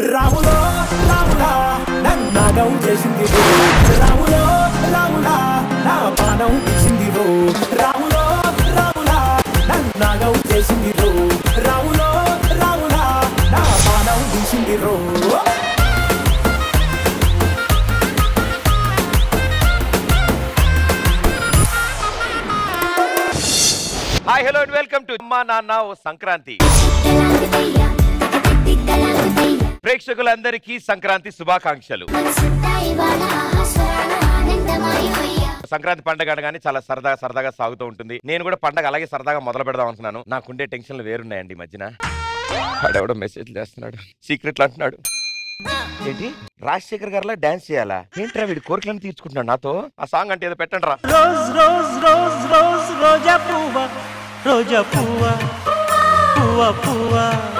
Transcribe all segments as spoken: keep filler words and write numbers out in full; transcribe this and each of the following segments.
రాములో రాములా నన్నాగం చేసింది రాములో రాములా నా పానం తీసింది రాములో రాములా నన్నాగం చేసింది రాములో రాములా నా పానం తీసింది రో. Hi hello and welcome to అమ్మా నాన్న ఓ సంక్రాంతి. ప్రేక్షకులందరికీ సంక్రాంతి శుభాకాంక్షలు. సంక్రాంతి పండుగ అనగానే చాలా సరదాగా సరదాగా సాగుతూ ఉంటుంది. నేను కూడా పండుగ అలాగే సరదాగా మొదలు పెడదాం అనుకున్నాను. నాకుండే టెన్షన్లు వేరున్నాయండి ఈ మధ్యన. వాడెవడో మెసేజ్ చేస్తున్నాడు, సీక్రెట్లు అంటున్నాడు. ఏంటి రాజశేఖర్ గారిలా డాన్స్ చేయాలా? ఏంట్రా వీడి కోరికలను తీర్చుకుంటున్నాడు నాతో. ఆ సాంగ్ అంటే ఏదో పెట్టండి రా. రోజ్ రోజ్ రోజ్ రోజ్ రోజా పువ్వ రోజా పువ్వ పువ్వ పువ్వ.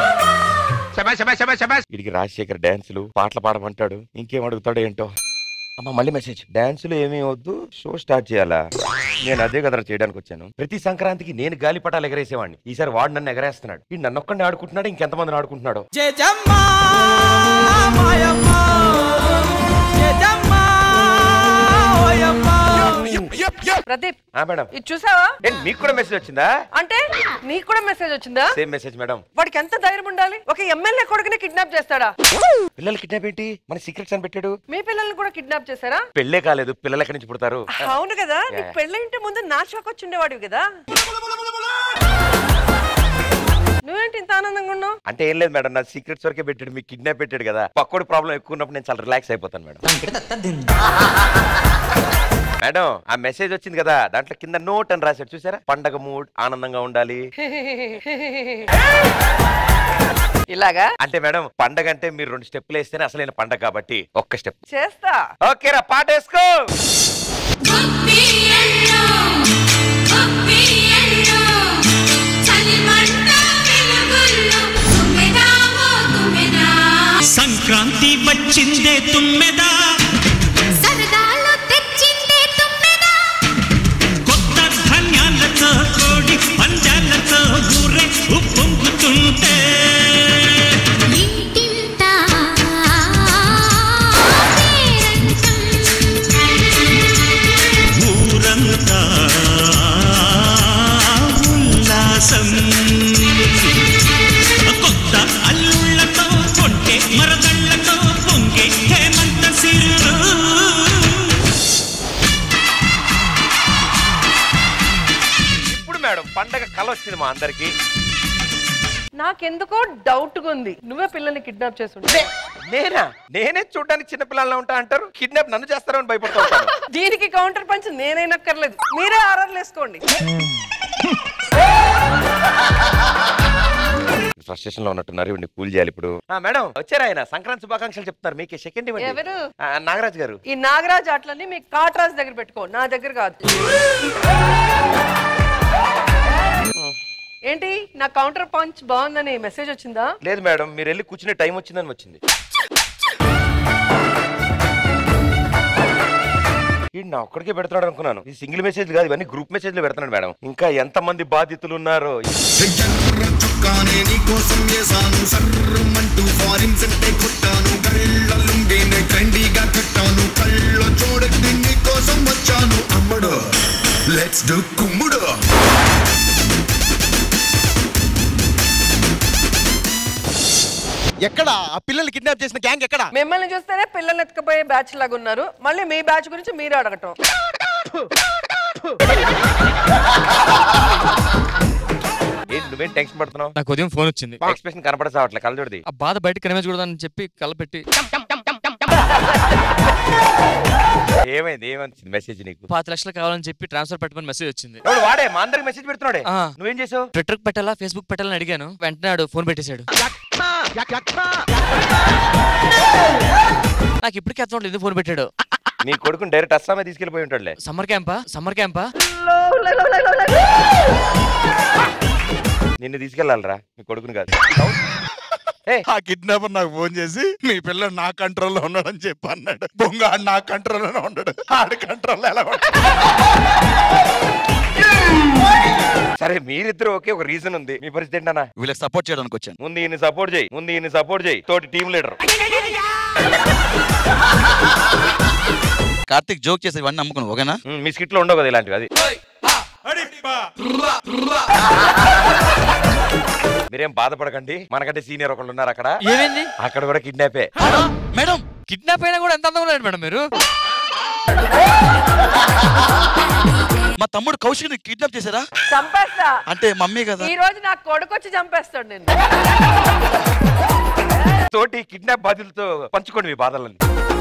వీడికి రాజశేఖర్ డాన్సులు పాటలు పాడమంటాడు, ఇంకేం అడుగుతాడు ఏంటో. అమ్మ మళ్ళీ మెసేజ్. డాన్సులు ఏమీ వద్దు, షో స్టార్ట్ చేయాలా? నేను అదే కదరా చేయడానికి వచ్చాను. ప్రతి సంక్రాంతికి నేను గాలిపటాలు ఎగరేసేవాడిని. ఈసారి వాడు నన్ను ఎగరేస్తున్నాడు. ఈ నన్ను ఒక్కడిని ఆడుకుంటున్నాడు, ఇంకెంతమందిని ఆడుకుంటున్నాడు. ప్రదీప్ మేడం ఇది చూసావా? మీకు కూడా మెసేజ్ వచ్చిందా? అంటే నీకు కూడా మెసేజ్ వచ్చిందా? Same message madam. వాడికి ఎంత ధైర్యం ఉండాలి? ఒక ఎమ్మెల్యే కొడుకుని కిడ్నాప్ చేస్తాడా? పిల్లలు కిడ్నాప్ ఏంటి? మన సీక్రెట్స్ అని పెట్టాడు. మీ పిల్లల్ని కూడా కిడ్నాప్ చేశారా? పెళ్ళే కాలేదు, పిల్లలు ఎక్కడి నుంచి పుడతారు? అవును కదా, నీకు పెళ్ళంటే ముందు నా షాక్ వచ్చి ఉండేవాడివి కదా. నువ్వేంటి ఇంత ఆనందంగా ఉన్నావు? అంటే ఏం లేదు మేడం, నా సీక్రెట్స్ వరకే పెట్టాడు. మీకు కిడ్నాప్ పెట్టాడు కదా, పక్కోడి ప్రాబ్లం ఎక్కువ ఉన్నప్పుడు నేను చాలా రిలాక్స్ అయిపోతాను మేడం. మేడం ఆ మెసేజ్ వచ్చింది కదా, దాంట్లో కింద నోట్ అని రాశాడు చూసారా? పండగ మూడ్, ఆనందంగా ఉండాలి. ఇలాగా అంటే మేడం పండగ అంటే మీరు రెండు స్టెప్పులు వేస్తేనే అసలైన పండగ, కాబట్టి ఒక్క స్టెప్ చేస్తా. ఓకే రా, పాట వేసుకో. సంక్రాంతి వచ్చిందే తుమ్మెదా, సరదాలో తెచ్చిందే తుమ్మెదా, కొత్త ధాన్యాలతో కోడి పంజాలతో ఊరే ఉప్పొంగుతుంటే ఇంటింటా ఊరంతా ఉల్లాసం. కొత్త అల్లుళ్ళతో పొంటే మరదళ్ళతో పొంగే హేమంత సిరు. ఇప్పుడు మేడం పండగ కల వచ్చింది మా అందరికి. నాకెందుకో డౌట్ గా ఉంది, నువ్వే పిల్లల్ని కిడ్నాప్ చేస్తుంటే. నేనా? నేనే చూడడానికి చిన్నపిల్లలా ఉంటా అంటారు, కిడ్నాప్ నన్ను చేస్తారని భయపడుతూ ఉంటాను. దీనికి కౌంటర్ పంచ్ నేనైనక్కర్లేదు, మీరే ఆర్డర్లు వేసుకోండి. ఫ్రస్ట్రేషన్ లో ఉన్నట్టున్నారు, ఇవన్నీ కూల్ చేయాలి ఇప్పుడు. మేడం వచ్చారు ఆయన, సంక్రాంతి శుభాకాంక్షలు చెప్తున్నారు. మీకు సెకండ్ ఇవ్వండి. ఎవరు? నాగరాజ్ గారు. ఈ నాగరాజ్ ఆటలన్నీ మీ కాట్రాజ్ దగ్గర పెట్టుకో, నా దగ్గర కాదు. ఏంటి నా కౌంటర్ పంచ్ బాగుందని మెసేజ్ వచ్చిందా? లేదు మేడం, మీరు వెళ్ళి కూర్చునే టైం వచ్చిందని వచ్చింది. నా ఒక్కడికే పెడతాడు అనుకున్నాను. ఈ సింగిల్ మెసేజ్ కాదు, ఇవన్నీ గ్రూప్ మెసేజ్లు పెడతాడు మేడం. ఇంకా ఎంత మంది బాధితులు ఉన్నారో. ఎక్కడ ఆ పిల్లల్ని కిడ్నాప్ చేసిన గ్యాంగ్ ఎక్కడ? మిమ్మల్ని చూస్తేనే పిల్లల్ని ఎత్తుకుపోయే బ్యాచ్ లాగా ఉన్నారు, మళ్ళీ మీ బ్యాచ్ గురించి మీరు అడగటం. నువ్వేం టెన్షన్ పడుతున్నావు? నాకు ఉదయం ఫోన్ వచ్చింది, ఎక్స్ప్రెషన్ కనపడసావట్లే, కళ్ళజోడిది. ఆ బాధ బయట కనిపించకూడదని చెప్పి కలపెట్టి. ఏమైంది? ఏమనిచ్చింది మెసేజ్ నీకు? పాతి లక్షలు కావాలని చెప్పి ట్రాన్స్ఫర్ పెట్టమని మెసేజ్ వచ్చింది. వాడే మా అందరికి మెసేజ్ పెడుతున్నాడే. నువ్వేం చేసావు? ట్విట్టర్ పెట్టాలా ఫేస్బుక్ పెట్టాలని అడిగాను, వెంటనే ఆడు ఫోన్ పెట్టేశాడు. నాకు ఇప్పటికీ అర్థం లేదు ఫోన్ పెట్టాడు. నీ కొడుకుని డైరెక్ట్ అస్సామే తీసుకెళ్లిపోయి ఉంటాడులే. సమ్మర్ క్యాంపా సమ్మర్ క్యాంపా నిన్ను తీసుకెళ్ళాలరా, నీ కొడుకుని కాదు. ఆ కిడ్నాపర్ నాకు ఫోన్ చేసి మీ పిల్లడు నా కంట్రోల్లో ఉన్నాడని చెప్పి అన్నాడు. బొంగ నా కంట్రోల్లోనే ఉన్నాడు, ఆడి కంట్రోల్లో ఎలా ఉన్నాడు? సరే మీరిద్దరు ఓకే, ఒక రీజన్ ఉంది. మీ పరిస్థితి ఏంటన్నా? వీళ్ళకి సపోర్ట్ చేయడానికి వచ్చాను. ముందు ఈయన సపోర్ట్ చేయి, ముందు ఈయన సపోర్ట్ చేయి, తోటి టీమ్ లీడర్. కార్తిక్ జోక్ చేసి ఇవన్నీ నమ్ముకున్నావు ఓకేనా? మీ స్కిట్ లో ఉండవు కదా ఇలాంటివి. అది మీరేం బాధపడకండి, మనకంటే సీనియర్ ఒకళ్ళు ఉన్నారు అక్కడ. ఏమైంది? అక్కడ కూడా కిడ్నాపే. మేడం కిడ్నాప్ అయినా కూడా ఎంత అందంగా ఉన్నాడు మేడం మీరు. మా తమ్ముడు కౌశిక్ కిడ్నాప్ చేశారా? చంపేస్తా అంటే మమ్మీ కదా. ఈ రోజు నాకు కొడుకు వచ్చి చంపేస్తాడు నేను. తోటి కిడ్నాప్ బాధితులతో పంచుకోండి మీ బాధలని.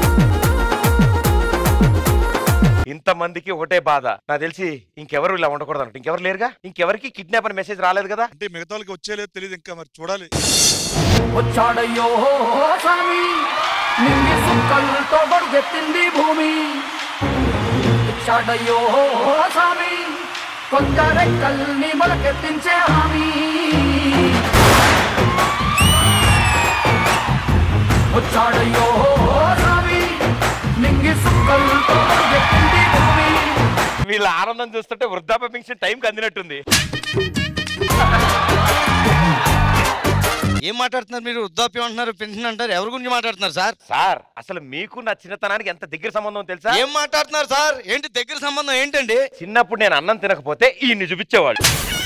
ఇంతమందికి ఒకటే బాధ. నాకు తెలిసి ఇంకెవరు ఇలా ఉండకూడదు అన్నట్టు. ఇంకెవరు లేరుగా, ఇంకెవరికి కిడ్నాప్ అని మెసేజ్ రాలేదు కదా. అంటే మిగతా వాళ్ళకి వచ్చేలేదు తెలియదు ఇంకా, మరి చూడాలి. వచ్చాడయ్యో స్వామి నింగి సుక్కలతో బడుగెత్తింది భూమి. వచ్చాడయ్యో స్వామి కొత్త రెక్కల్ని మొలకెత్తించే హామీ. వచ్చాడయ్యో స్వామి నింగి సుక్కలతో బడుగెత్తింది భూమి. వీళ్ళ ఆనందం చూస్తుంటే వృద్ధాప్య పెన్షన్ టైంకి అందినట్టుంది. ఏం మాట్లాడుతున్నారు మీరు? వృద్ధాప్యం అంటున్నారు, పెన్షన్ అంటారు, ఎవరి గురించి మాట్లాడుతున్నారు సార్? సార్ అసలు మీకు నా చిన్నతనానికి ఎంత దగ్గర సంబంధం తెలుసా? ఏం మాట్లాడుతున్నారు సార్? ఏంటి దగ్గర సంబంధం ఏంటండి? చిన్నప్పుడు నేను అన్నం తినకపోతే ఈయన్ని చూపించేవాళ్ళు.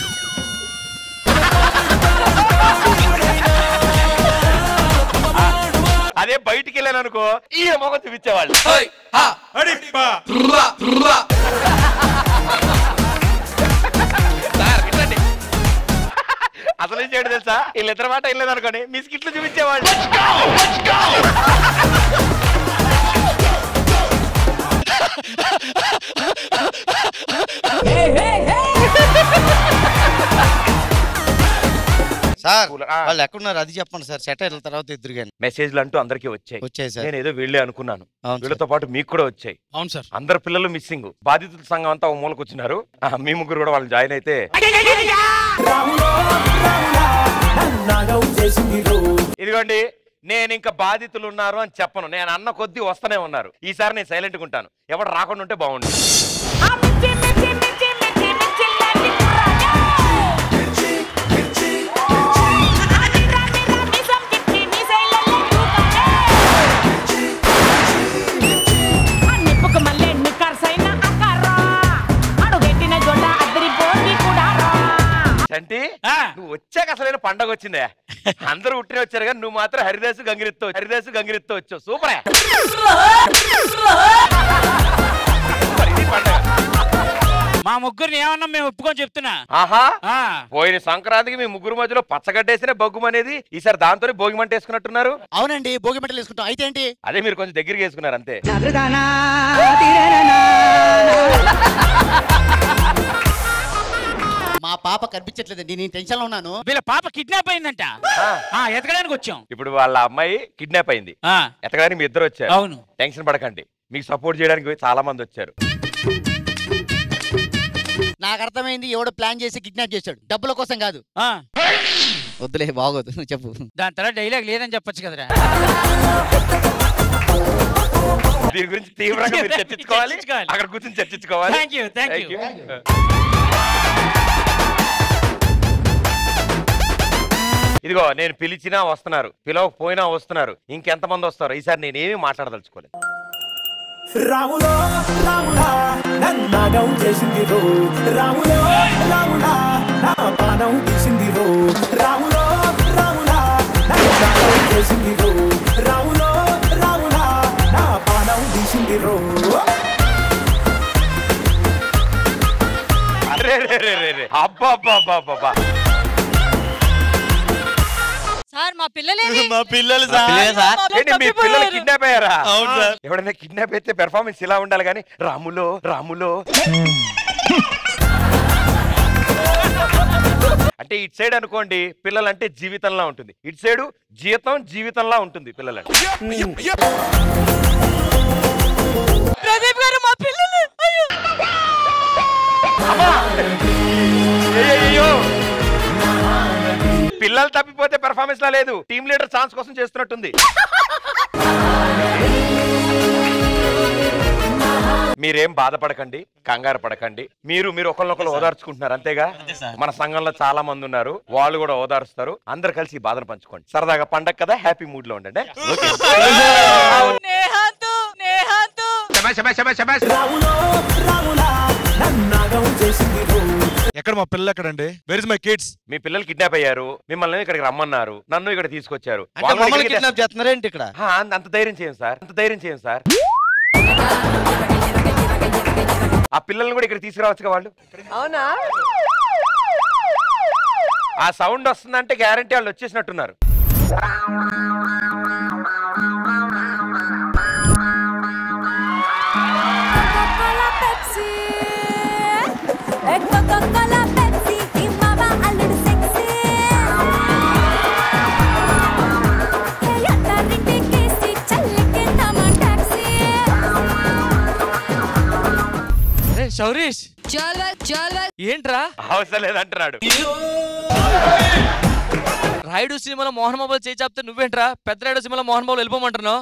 అదే బయటికి వెళ్ళాను అనుకో ఈ మొగం చూపించేవాళ్ళు. అసలు ఏం చేయడం తెలుసా? వీళ్ళిద్దరు మాట వెళ్ళలేదు అనుకోని మీ స్కిట్లు చూపించేవాళ్ళు. సార్ వాళ్ళు ఎక్కడున్నారు అది చెప్పండి సార్. సెట్ అయిన తర్వాత ఇద్దరు కానీ మెసేజ్లు అంటూ అందరికీ వచ్చాయి. వచ్చాయి సార్. నేను ఏదో వీళ్ళే అనుకున్నాను, అవును వీళ్ళతో పాటు మీకు కూడా వచ్చాయి. అవును సార్. అందరు పిల్లలు మిస్సింగ్. బాధితుల సంఘం అంతా ఒక మూలకు వచ్చినారు. ఆ, మీ ముగ్గురు కూడా వాళ్ళు జాయిన్ అయితే ఇదిగోండి. నేను ఇంకా బాధితులు ఉన్నారు అని చెప్పను. నేను అన్న కొద్దీ వస్తూనే ఉన్నారు. ఈసారి నేను సైలెంట్ గా ఉంటాను. ఎవరు రాకుండా ఉంటే బాగుండు. అంటే నువ్వు వచ్చాక అసలైన పండగ వచ్చిందే. అందరూ ఉట్టినే వచ్చారు కానీ నువ్వు మాత్రం హరిదాసు గంగిరెత్తో హరిదాసు గంగిరెత్తో వచ్చావు. సూపరే. మా ముగ్గురిని ఏమన్నా మేము ఒప్పుకొని చెప్తున్నా. ఆహా, పోయిన సంక్రాంతికి మీ ముగ్గురు మధ్యలో పచ్చగడ్డేసిన బొగ్గు అనేది ఈసారి దాంతో భోగి మంట వేసుకున్నట్టున్నారు. అవునండి, భోగి మంటలు వేసుకుంటాం. అయితే ఏంటి? అదే మీరు కొంచెం దగ్గరికి వేసుకున్నారు అంతే. మా పాప కనిపించట్లేదండి, నేను టెన్షన్ లో ఉన్నాను. వీళ్ళ పాప కిడ్నాప్ అయిందంట, ఎతకడానికి వచ్చాం. ఇప్పుడు వాళ్ళ అమ్మాయి కిడ్నాప్ అయింది, ఎతకడానికి మీ ఇద్దరు వచ్చారు. అవును, టెన్షన్ పడకండి, మీకు సపోర్ట్ చేయడానికి చాలా మంది వచ్చారు. నాకు అర్థమైంది, ఎవడో ప్లాన్ చేసి కిడ్నాప్ చేశాడు, డబ్బుల కోసం కాదు. వద్దులే, బాగోదు, చెప్పు. దాని తర్వాత డైలాగ్ లేదని చెప్పొచ్చు కదరా. దీని గురించి తీవ్రంగా మీరు చర్చించుకోవాలి, అక్కడ కూర్చొని చర్చించుకోవాలి. Thank you, thank you. ఇదిగో నేను పిలిచినా వస్తున్నారు, పిలవకపోయినా వస్తున్నారు. ఇంకెంతమంది వస్తారు? ఈసారి నేనేమి మాట్లాడదలుచుకోలేదు. రాములో రాములా నన్నగం చేసింది రో, రాములో రాములా నా పానం తీసింది రో, రాములో రాములా నన్నగం చేసింది రో, రాములో రాములా నా పానం తీసింది రో. అరే రే రే రే రే అబ్బా అబ్బా అబ్బా అబ్బా. సార్ మా పిల్లలేవి? మా పిల్లలు సార్. ఏంటి మీ పిల్లలు కిడ్నాప్ అయ్యారా? అవును సార్. ఎవడైనా కిడ్నాప్ అయితే పెర్ఫార్మెన్స్ ఇలా ఉండాలి కానీ రాములో రాములో అంటే ఇటు సైడ్ అనుకోండి పిల్లలంటే జీవితంలా ఉంటుంది, ఇటు సైడు జీవితం జీవితంలా ఉంటుంది పిల్లలంటే. ప్రదీప్ గారు మా పిల్లలు. అయ్యో, పిల్లలు తప్పిపోతే పెర్ఫార్మెన్స్ లా లేదు, టీమ్ లీడర్ ఛాన్స్ కోసం చేస్తున్నట్టుంది. మీరేం బాధపడకండి, కంగారు పడకండి. మీరు మీరు ఒకళ్ళొకళ్ళు ఓదార్చుకుంటున్నారు అంతేగా. మన సంఘంలో చాలా మంది ఉన్నారు, వాళ్ళు కూడా ఓదారుస్తారు. అందరు కలిసి ఈ బాధను పంచుకోండి. సరదాగా పండగ కదా, హ్యాపీ మూడ్ లో ఉండండి. ఎక్కడ మా పిల్లలు ఎక్కడండి? Where is my kids? మీ పిల్లలు కిడ్నాప్ అయ్యారు, మిమ్మల్ని ఇక్కడికి రమ్మన్నారు, నన్ను ఇక్కడ తీసుకొచ్చారు. చేస్తున్నారేంటి ఇక్కడ? అంత ధైర్యం చేయం సార్, అంత ధైర్యం చేయం సార్. ఆ పిల్లల్ని కూడా ఇక్కడ తీసుకురావచ్చు వాళ్ళు. అవునా? ఆ సౌండ్ వస్తుందంటే గ్యారంటీ వాళ్ళు వచ్చేసినట్టున్నారు. శౌరీష్ ఏంట్రా అవసరం లేదంటున్నాడు. రాయుడు సినిమాలో మోహన్ బాబు చేయి చెప్తే నువ్వేంట్రా పెద్ద రాయుడు సినిమాలో మోహన్ బాబు వెళ్ళిపోమంటున్నావు?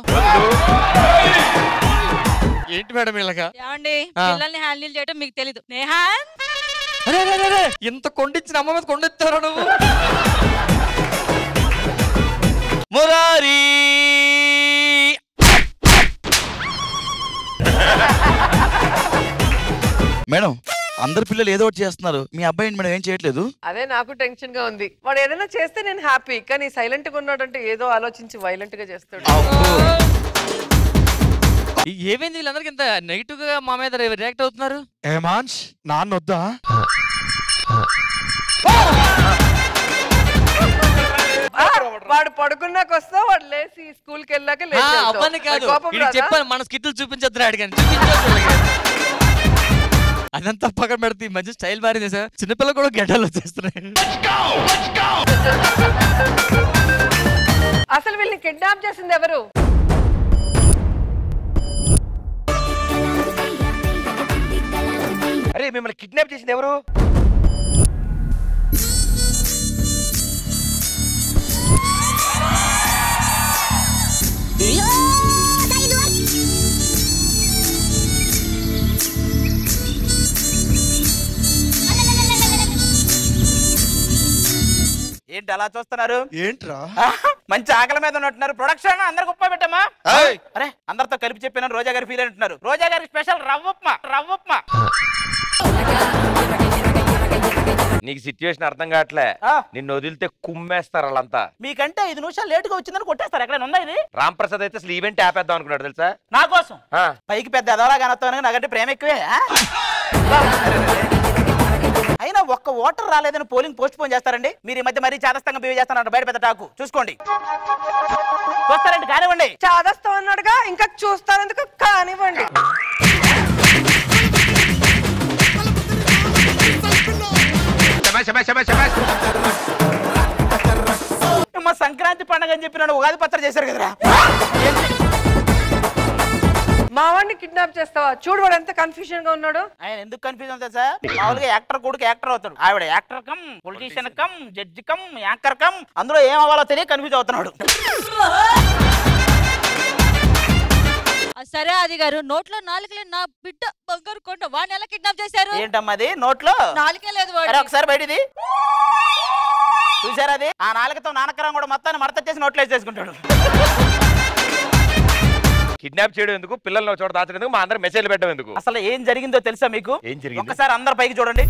ఏంటి మేడం ఇలాగా? ఏమండి పిల్లల్ని హ్యాండిల్ చేయడం మీకు తెలీదు. నేహాన్ ఇంత కొండిచ్చిన అమ్మ మీద కొండెత్తారా నువ్వు? మురారి మేడం, అందరు పిల్లలు ఏదో ఒకటి చేస్తున్నారు, మీ అబ్బాయి మేడం ఏం చేయట్లేదు. అదే నాకు టెన్షన్ గా ఉంది. వాడు ఏదైనా చేస్తే నేను హ్యాపీ, కానీ సైలెంట్ గా ఉన్నాడంటే ఏదో ఆలోచించి వైలెంట్ గా చేస్తాడు. ఏమైంది వీళ్ళందరికి ఇంత నెగిటివ్ గా మా మీద రియాక్ట్ అవుతున్నారు? ఏమాన్స్ నాన్న వద్దా? వాడు పడుకున్నాక వస్తా, వాడు లేచి స్కూల్ కి వెళ్ళాక అవ్వని కాదు, చెప్పాను మన స్కిట్లు చూపించొద్దు అడిగాను, చూపించొద్దు. అదంతా పక్కన పెడితే ఈ మధ్య స్టైల్ మారింది సార్, చిన్నపిల్లలు కూడా గడ్డలు వచ్చేస్తున్నాయి. అసలు వీళ్ళని కిడ్నాప్ చేసింది ఎవరు? అరే మిమ్మల్ని కిడ్నాప్ చేసింది ఎవరు? ఏంటి అలా చూస్తున్నారు? ఏంట్రా మంచి ఆకలి మీద ఉన్నట్టున్నారు. ప్రొడక్షన్ అందరికి ఉప్మా పెట్టమ్మా. అరే అందరితో కలిపి చెప్పిన రోజా గారి ఫీల్ అంటున్నారు. రోజా గారి స్పెషల్ రవ్వ ఉప్మా, రవ్వ ఉప్మా. నీకు సిచ్యువేషన్ అర్థం కావట్లే, నిన్ను వదిలితే కుమ్మేస్తారు వాళ్ళంతా. మీకంటే ఐదు నిమిషాలు లేట్ గా వచ్చిందని కొట్టేస్తారు. ఎక్కడ ఉందా ఇది? రామ్ ప్రసాద్ అయితే అసలు ఈవెంట్ ఆపేద్దాం అనుకున్నాడు తెలుసా? నా కోసం పైకి పెద్ద ఎదవలా కనొస్తాను, నాకంటే ప్రేమ ఎక్కువే. అయినా ఒక్క ఓటర్ రాలేదని పోలింగ్ పోస్ట్ పోన్ చేస్తారండి. మీరు ఈ మధ్య మరీ చాదస్తంగా బిహేవ్ చేస్తారంట. బయట పెద్ద టాకు చూసుకోండి. చూస్తారండి, కానివ్వండి. చాదస్తం అన్నాడుగా, ఇంకా చూస్తారెందుకు? కానివ్వండి. మా సంక్రాంతి పండుగ అని చెప్పినాడు, ఉగాది పచ్చడి చేశారు కదరా. మా వాడిని కిడ్నాప్ చేస్తావా? చూడు వాడు ఎంత కన్ఫ్యూజన్ గా ఉన్నాడు. ఆయన ఎందుకు కన్ఫ్యూజన్ అవుతుంది సార్? మామూలుగా యాక్టర్ కొడుకు యాక్టర్ అవుతాడు, ఆవిడ actor cum politician cum judge cum anchor cum, అందులో ఏం అవ్వాలో తెలియ కన్ఫ్యూజ్ అవుతున్నాడు. సరే ఆది గారు, నోట్లో నాలుకలే నా బిడ్డ బంగారు కొండ, వాడిని ఎలా కిడ్నాప్ చేశారు? ఏంటమ్మా అది నోట్లో నాలుకే లేదు. ఒకసారి బయటిది చూసారా? అది ఆ నాలుకతో నానకరం కూడా మొత్తాన్ని మడత చేసి నోట్లో వేసేసుకుంటాడు. కిడ్నాప్ చేయడం ఎందుకు, పిల్లల్ని చోట దాచడం ఎందుకు, మా అందరూ మెసేజ్లు పెట్టడం ఎందుకు? అసలు ఏం జరిగిందో తెలుసా మీకు? ఏం జరిగింది? ఒకసారి అందరు పైకి చూడండి.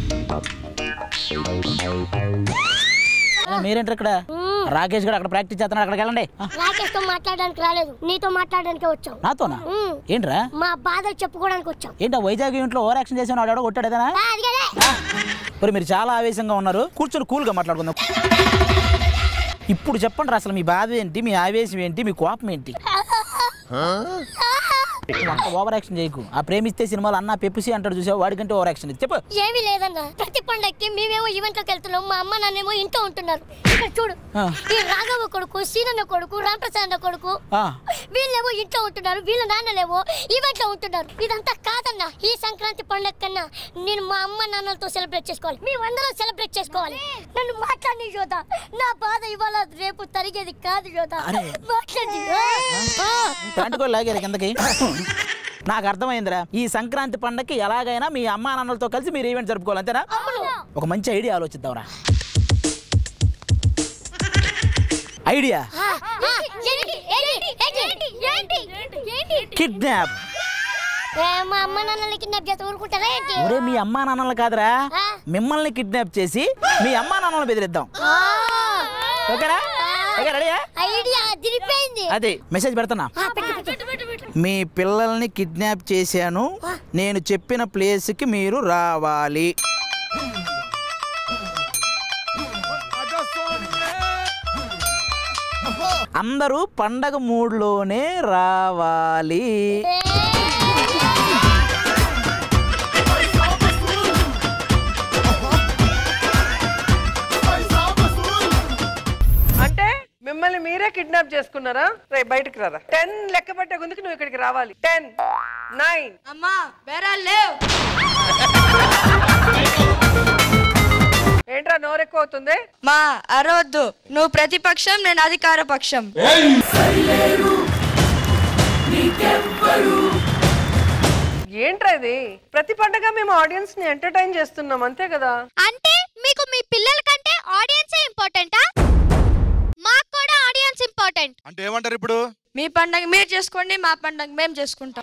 మీరేంటారు ఇక్కడ? రాకేష్ గారు అక్కడ ప్రాక్టీస్ చేస్తున్నాడు, అక్కడికి వెళ్ళండి. రాకేష్ తో మాట్లాడడానికి రాలేదు, నీతో మాట్లాడడానికి వచ్చాం. నాతోనా? ఏంట్రా? మా బాధలు చెప్పుకోవడానికి వచ్చాం. ఏంటా వైజాగ్ ఇంట్లో ఓవర్ యాక్షన్ చేసి వాడు కొట్టాడు ఏదైనా? మరి మీరు చాలా ఆవేశంగా ఉన్నారు, కూర్చొని కూల్ గా మాట్లాడుకుందాం. ఇప్పుడు చెప్పండి అసలు మీ బాధ ఏంటి, మీ ఆవేశం ఏంటి, మీ కోపం ఏంటి? ఓవర్ యాక్షన్ చేయకు. ఆ ప్రేమిస్తే సినిమాలు అన్న పెప్పుసి అంటాడు చూసావు, వాడికంటే ఓవర్ యాక్షన్ చెప్పు. ఏమీ లేదన్నా, ప్రతి పండక్కి మేమేమో ఈవెంట్ లోకి వెళ్తున్నాం, మా అమ్మ నాన్నేమో ఇంట్లో ఉంటున్నారు. ఇక్కడ చూడు, ఈ రాఘవ కొడుకు, సీనన్న కొడుకు, రామప్రసాద్ కొడుకు వీళ్ళేమో ఇంట్లో ఉంటున్నారు, వీళ్ళ నాన్నలేమో ఈవెంట్ లో ఉంటున్నారు. ఇదంతా కాదన్నా, ఈ సంక్రాంతి పండగ కన్నా నేను మా అమ్మ నాన్నలతో సెలబ్రేట్ చేసుకోవాలి, మేమందరం సెలబ్రేట్ చేసుకోవాలి. నన్ను మాట్లాడి యోధా, నా బాధ ఇవాళ రేపు తరిగేది కాదు యోధా, మాట్లాడి. ప్యాంట్ కూడా లాగారు కిందకి. నాకు అర్థమైందిరా, ఈ సంక్రాంతి పండగకి ఎలాగైనా మీ అమ్మా నాన్నలతో కలిసి మీరు ఈవెంట్ జరుపుకోవాలి అంతేనా? ఒక మంచి ఐడియా ఆలోచిద్దాంరా. Idea kidnap. మా అమ్మ నాన్నని కిడ్నాప్ చేస్తే ఊరుకుంటారా ఏంటి? ఒరే మీ అమ్మా నాన్నలు కాదురా, మిమ్మల్ని కిడ్నాప్ చేసి మీ అమ్మా నాన్నలు బెదిరిద్దాం. ఓకేనా? ఓకే రెడీయా? ఐడియా దిరిపోయింది. అదే మెసేజ్ పెడుతున్నా. మీ పిల్లల్ని కిడ్నాప్ చేశాను, నేను చెప్పిన ప్లేస్కి మీరు రావాలి. అందరూ పండగ మూడ్లోనే రావాలి. అంటే మిమ్మల్ని మీరే కిడ్నాప్ చేసుకున్నారా? రే బయటకు రారా. టెన్ లెక్క పట్టే గుందుకు నువ్వు ఇక్కడికి రావాలి. Ten nine. అమ్మా బేరా లేవ్. ఏంట్రా నోరు ఎక్కువ అవుతుంది? మా అరవద్దు, నువ్వు ప్రతిపక్షం, నేను అధికార పక్షం. ఏంట్రా ఇది? ప్రతి పండగ మేము ఆడియన్స్ ని ఎంటర్టైన్ చేస్తున్నాం అంతే కదా? అంటే మీకు మీ పిల్లల కంటే ఆడియన్స్ ఇంపార్టెంటా? మాకు కూడా ఆడియన్స్ ఇంపార్టెంట్. అంటే ఏమంటారు ఇప్పుడు? మీ పండగ మీరు చేసుకోండి, మా పండగ మేము చేసుకుంటాం.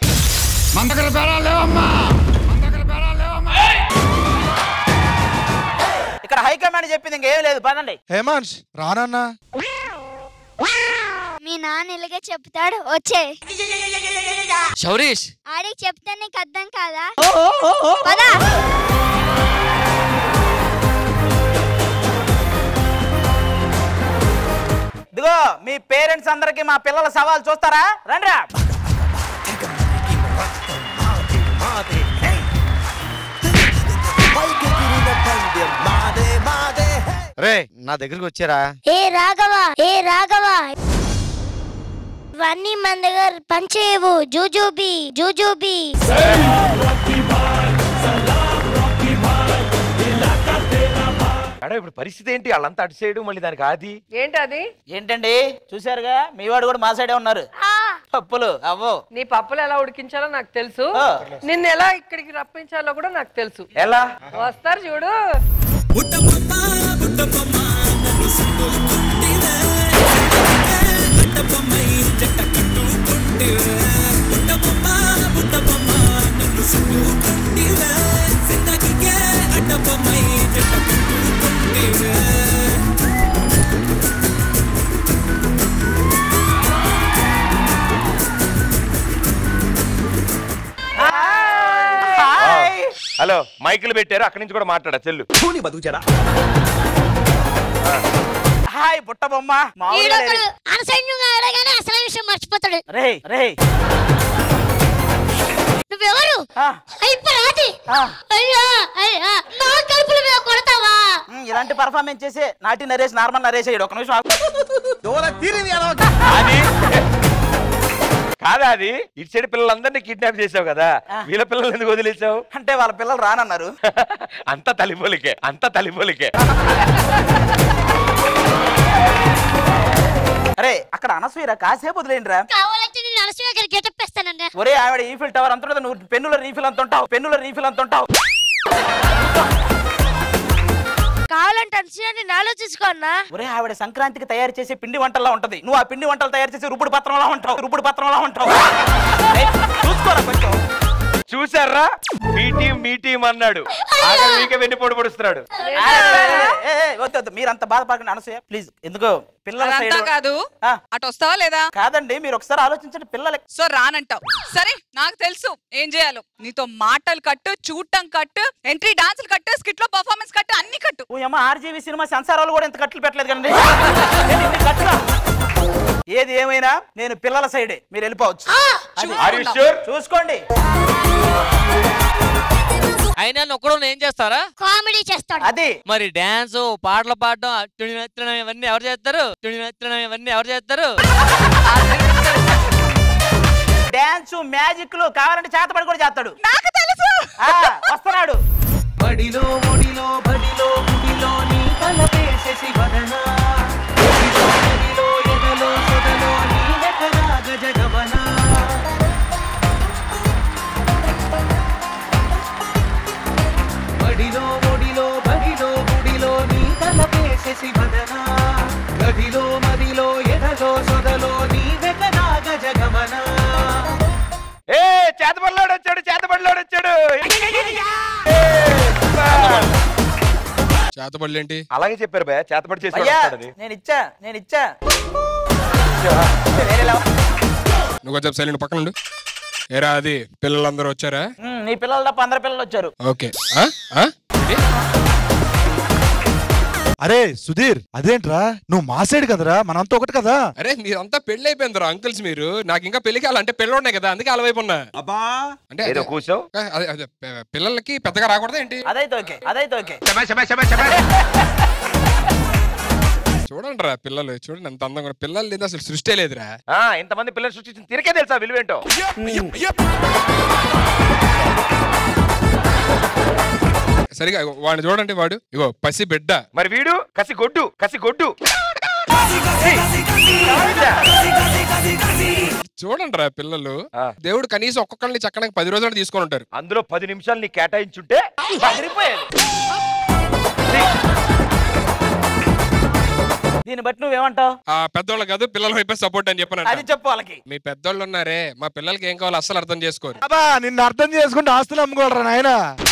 ఇక్కడ హైకమాండ్ చెప్పింది ఇంకేం లేదు, పదండి. హేమాన్స్ రానన్నా. మీ నాన్న ఇలాగే చెప్తాడు, వచ్చే. శౌరీష్ ఆడికి చెప్తే నీకు అర్థం కాదా? పదా. ఇదిగో మీ పేరెంట్స్ అందరికి మా పిల్లల సవాల్ చూస్తారా? రండిరా. రే నా దగ్గరికి వచ్చారా? ఏ రాఘవా, ఏ రాఘవా, ఇవన్నీ మన దగ్గర పంచేవు. Jujube jujube. అడే ఇప్పుడు పరిస్థితి ఏంటి? వాళ్ళంతా అటు సైడ్ మళ్ళీ దానికి ఆది ఏంటి అది? ఏంటండి చూసారుగా, మీ వాడు కూడా మా సైడే ఉన్నారు. పప్పులు అవ్వో. నీ పప్పులు ఎలా ఉడికించాలో నాకు తెలుసు, నిన్ను ఎలా ఇక్కడికి రప్పించాలో కూడా నాకు తెలుసు. ఎలా వస్తారు చూడు. హలో మైకులు పెట్టారు, అక్కడి నుంచి కూడా మాట్లాడా చెల్లు. హాయ్ బుట్ట బొమ్మ. అనసైన్యంగా అడగానే అసలు విషయం మర్చిపోతాడు. రే రే నువ్వెవరు? అయిపోరాది. అయ్యా అయ్యా నా కడుపుల మీద కొడతావా? ఇలాంటి పర్ఫార్మెన్స్ చేసి నాటి నరేష్ నార్మల్ నరేష్ అయ్యాడు. ఒక నిమిషం కాదా అది? ఇటు సైడ్ పిల్లలందరినీ కిడ్నాప్ చేసావు కదా, వీళ్ళ పిల్లలు ఎందుకు వదిలేసావు? అంటే వాళ్ళ పిల్లలు రానన్నారు. అంత తల్లిపోలికే, అంత తల్లిపోలికే. అరే అక్కడ అనసూయరా, కాసేపు వదిలేండిరా. కావాలంటే నేను అనసూయ గారి గెటప్ వేస్తానండి. ఒరే ఆవిడ ఈఫిల్ టవర్ అంత ఉంటుంది, నువ్వు పెన్నుల రీఫిల్ అంత ఉంటావు, పెన్నుల రీఫిల్ అంత ఉంటావు. కావాలంటే అనసూయని ఆలోచించుకోన్నా. ఒరే ఆవిడ సంక్రాంతికి తయారు చేసే పిండి వంటల్లో ఉంటది, నువ్వు ఆ పిండి వంటలు తయారు చేసే రుబ్బుడు పత్రంలా ఉంటావు, రుబ్బుడు పత్రంలా ఉంటావు. చూసుకోరా కొంచెం. చూసారా మీ టీం మీ టీం అన్నాడు, మీకే వెన్ను పొడి పొడుస్తున్నాడు. వద్దు మీరంత బాధపడకండి అనసూయ ప్లీజ్. ఎందుకో పిల్లల అదంతా కాదు, అటు వస్తావా లేదా? కాదండి మీరు ఒకసారి ఆలోచించండి. పిల్లలకి సో రానంటావు, సరే నాకు తెలుసు ఏం చేయాలో. నీతో మాటలు కట్టు, చూడటం కట్టు, ఎంట్రీ డాన్సులు కట్టు, స్కిట్ లో పర్ఫార్మెన్స్ కట్టు, అన్ని కట్టు. ఓ అమ్మ ఆర్జీవీ సినిమా సంసారాలు కూడా ఇంత కట్లు పెట్టలేదు కండి. ఏది ఏమైనా నేను పిల్లల సైడే, మీరు వెళ్ళిపోవచ్చు. చూసుకోండి. అయినా ఒక్కడో ఏం చేస్తారా? కామెడీ చేస్తాడు. అది మరి డాన్స్, పాటలు పాడడం, తుడి నచ్చడం ఇవన్నీ ఎవరు చేస్తారు? తుడి నచ్చడం ఇవన్నీ ఎవరు చేస్తారు? డాన్స్ మ్యాజిక్ లు కావాలంటే చేతపడి కూడా చేస్తాడు. నాకు తెలుసు. వస్తున్నాడు. బడిలో ఒడిలో బడిలో గుడిలో నీ తలపేసేసి వదనా, బడిలో బడిలో ఎదలో సొదలో నీ నటరాగ జగవనా. చేతబడిలోడు వచ్చాడు చేతబడిలోడు వచ్చాడు చేతబడులు ఏంటి అలాగే చెప్పారు భయ చేతబడి చేసి నేను ఇచ్చా నేను ఇచ్చా నువ్వు కొంచెం సైలెంట్ పక్కన ఉండు. ఏరా అది పిల్లలందరూ వచ్చారా? నీ పిల్లలు తప్ప అందరు పిల్లలు వచ్చారు. ఓకే. అరే సుధీర్ అదేంట్రా నువ్వు మా సైడ్ కదరా మనంతా ఒకటి కదా. అరే మీరంతా పెళ్లి అయిపోయిందిరా అంకుల్స్ మీరు. నాకు ఇంకా పెళ్లి కావాలంటే పెళ్ళి ఉన్నాయి కదా అందుకే అలవైపు ఉన్నా. అబ్బా అంటే ఏదో కూర్చో. పిల్లలకి పెద్దగా రాకూడదు ఏంటి? అదైతే ఓకే అదైతే ఓకే. చూడండి రా పిల్లలు చూడండి ఎంత అందంగా పిల్లలు లేదు అసలు సృష్టి లేదురా. ఇంతమంది పిల్లలు సృష్టించిన తిరిగే తెలుసా విలువేంటో. సరిగా వాడిని చూడండి వాడు ఇగో పసి బిడ్డ. మరి వీడు కసి గొడ్డు కసి గొడ్డు. చూడండి రా పిల్లలు దేవుడు కనీసం ఒక్కొక్కరిని చక్కడానికి పది రోజులు తీసుకొని ఉంటారు. అందులో పది నిమిషాలు నీ కేటాయించుంటే దీన్ని బట్టి నువ్వేమంటావు? ఆ పెద్దోళ్ళు కాదు పిల్లల వైపు సపోర్ట్ అని చెప్పాను. అది చెప్పు వాళ్ళకి. మీ పెద్దోళ్ళు ఉన్నారే మా పిల్లలకి ఏం కావాలో అస్సలు అర్థం చేసుకోరు. అబ్బా నిన్ను అర్థం చేసుకుంటే ఆస్తులు అమ్ముకోడరా నాయన.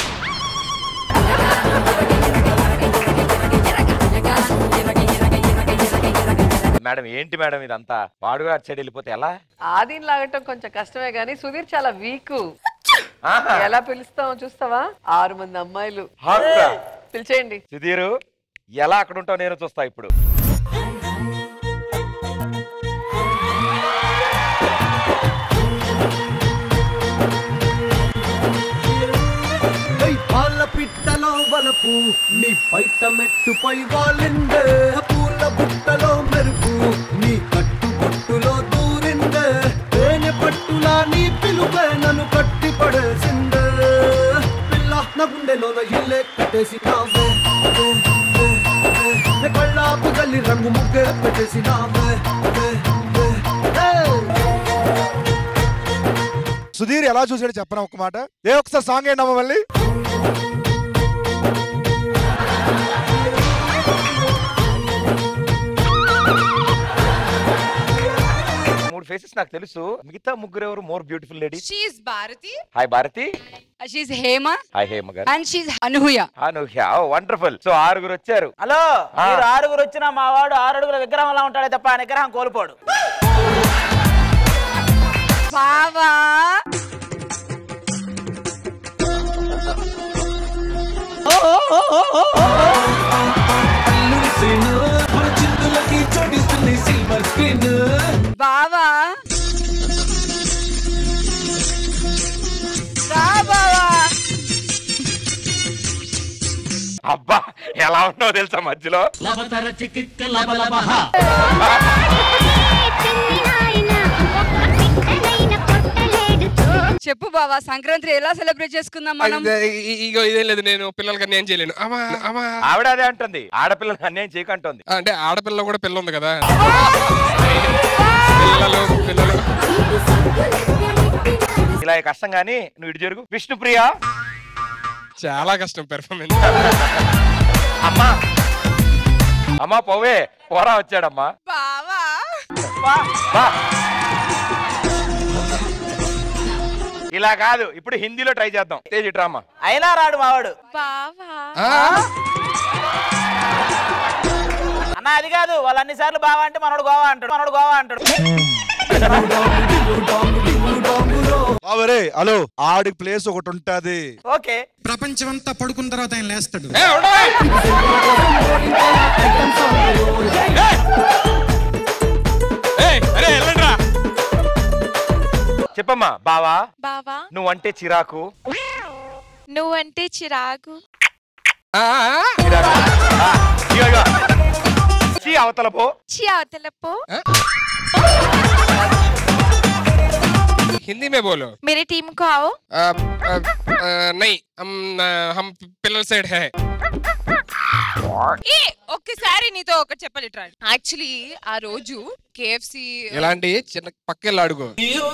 మేడం ఏంటి మేడం ఇదంతా వాడు కూడా అటు సైడ్ వెళ్ళిపోతే ఎలా? ఆదిని లాగటం కొంచెం కష్టమే గానీ సుధీర్ చాలా వీక్. ఎలా పిలుస్తామో చూస్తావా? ఆరు మంది అమ్మాయిలు పిలిచేయండి. సుధీరు ఎలా అక్కడ ఉంటావు నేను చూస్తా ఇప్పుడు. పాల పిట్టలో వలపు నీ పైట మెట్టుపై వాలిందే పూల బుట్టలో మెరుపు నీ కట్టు బొట్టులో దూరిందే తేనె పట్టులా నీ పిలుపే నన్ను కట్టి పడేసిందే పిల్ల నా గుండెలోన ఇల్లే కట్టేసినావే కళ్ళాపు గల్లి రంగు ముగ్గే పెట్టేసినావే. సుధీర్ ఎలా చూసాడు చెప్పనా ఒక్క మాట. ఏ ఒకసారి సాంగ్ ఏంటమ్మా మళ్ళీ. మూడు ఫేసెస్ నాకు తెలుసు మిగతా ముగ్గురు ఎవరు more beautiful lady? She is Bharati. Hi Bharati. She is Hema. Hi Hema garu. And she is Anuhya. Anuhya oh wonderful. So ఆరుగురు వచ్చారు. హలో మీరు ఆరుగురు వచ్చినా మా వాడు ఆరు అడుగుల విగ్రహంలా ఉంటాడే తప్ప ఆ విగ్రహం కోల్పోడు. బావా బావా అబ్బా ఎలా ఉన్నావు తెలుసా మధ్యలో. చెప్పు బావా సంక్రాంతి ఎలా సెలబ్రేట్ చేసుకుందాం మనం? ఇగో ఇదేం లేదు నేను పిల్లలకి అన్యాయం చేయలేను. ఆవిడ అదే అంటుంది ఆడపిల్లలకి అన్యాయం చేయకంటుంది. అంటే ఆడపిల్ల కూడా పిల్ల ఉంది కదా. పిల్లలు పిల్లలు ఇలా కష్టం గానీ నువ్వు ఇటు జరుగు. విష్ణుప్రియ చాలా కష్టం పెర్ఫార్మెన్స్. అమ్మా అమ్మా పోవే పోరా వచ్చాడమ్మా. బావా ఇలా కాదు ఇప్పుడు హిందీలో ట్రై చేద్దాం. తేజ్ డ్రామా అయినా రాడు మావాడు. అన్న అది కాదు వాళ్ళు అన్ని సార్లు బావా అంటే మనోడు గోవా అంటాడు మనోడు గోవా అంటాడు. అవరే హలో ఆడి ప్లేస్ ఒకటి ఉంటది. ఓకే ప్రపంచం అంతా పడుకున్న తర్వాత ఆయన లేస్తాడు. చెప్పమ్మా. బావా బావా నువ్వంటే చిరాకు నువ్వంటే చిరాకు చి అవతల పో చి అవతల పో. हिंदी में बोलो. मेरी टीम को आओ. आ, आ, आ, नहीं हम हम పిల్లల సైడ్ है. ఏ ఒక్కసారి నీతో ఒకటి చెప్పాలి ట్రై. యాక్చువల్లీ ఆ రోజు కేఎఫ్సి ఇలాంటి చిన్న పక్కెళ్ళి అడుగు.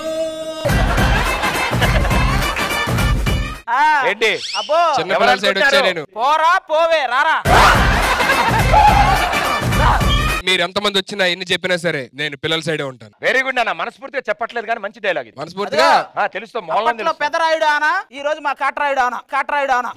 ఏంటి అబ్బో చిన్న పిల్లల సైడ్ వచ్చా నేను. పోరా పోవే రారా. మీరు ఎంతమంది వచ్చినా ఎన్ని చెప్పినా సరే నేను పిల్లల సైడే ఉంటాను. వెరీ గుడ్ అన్న, మనస్ఫూర్తిగా చెప్పట్లేదు కానీ మంచి డైలాగ్ ఇది. మనస్ఫూర్తిగా తెలుస్తాం. పెదరాయుడు ఆనా, ఈ రోజు మా కాట్రాయుడు ఆనా, కాట్రాయుడు ఆనా.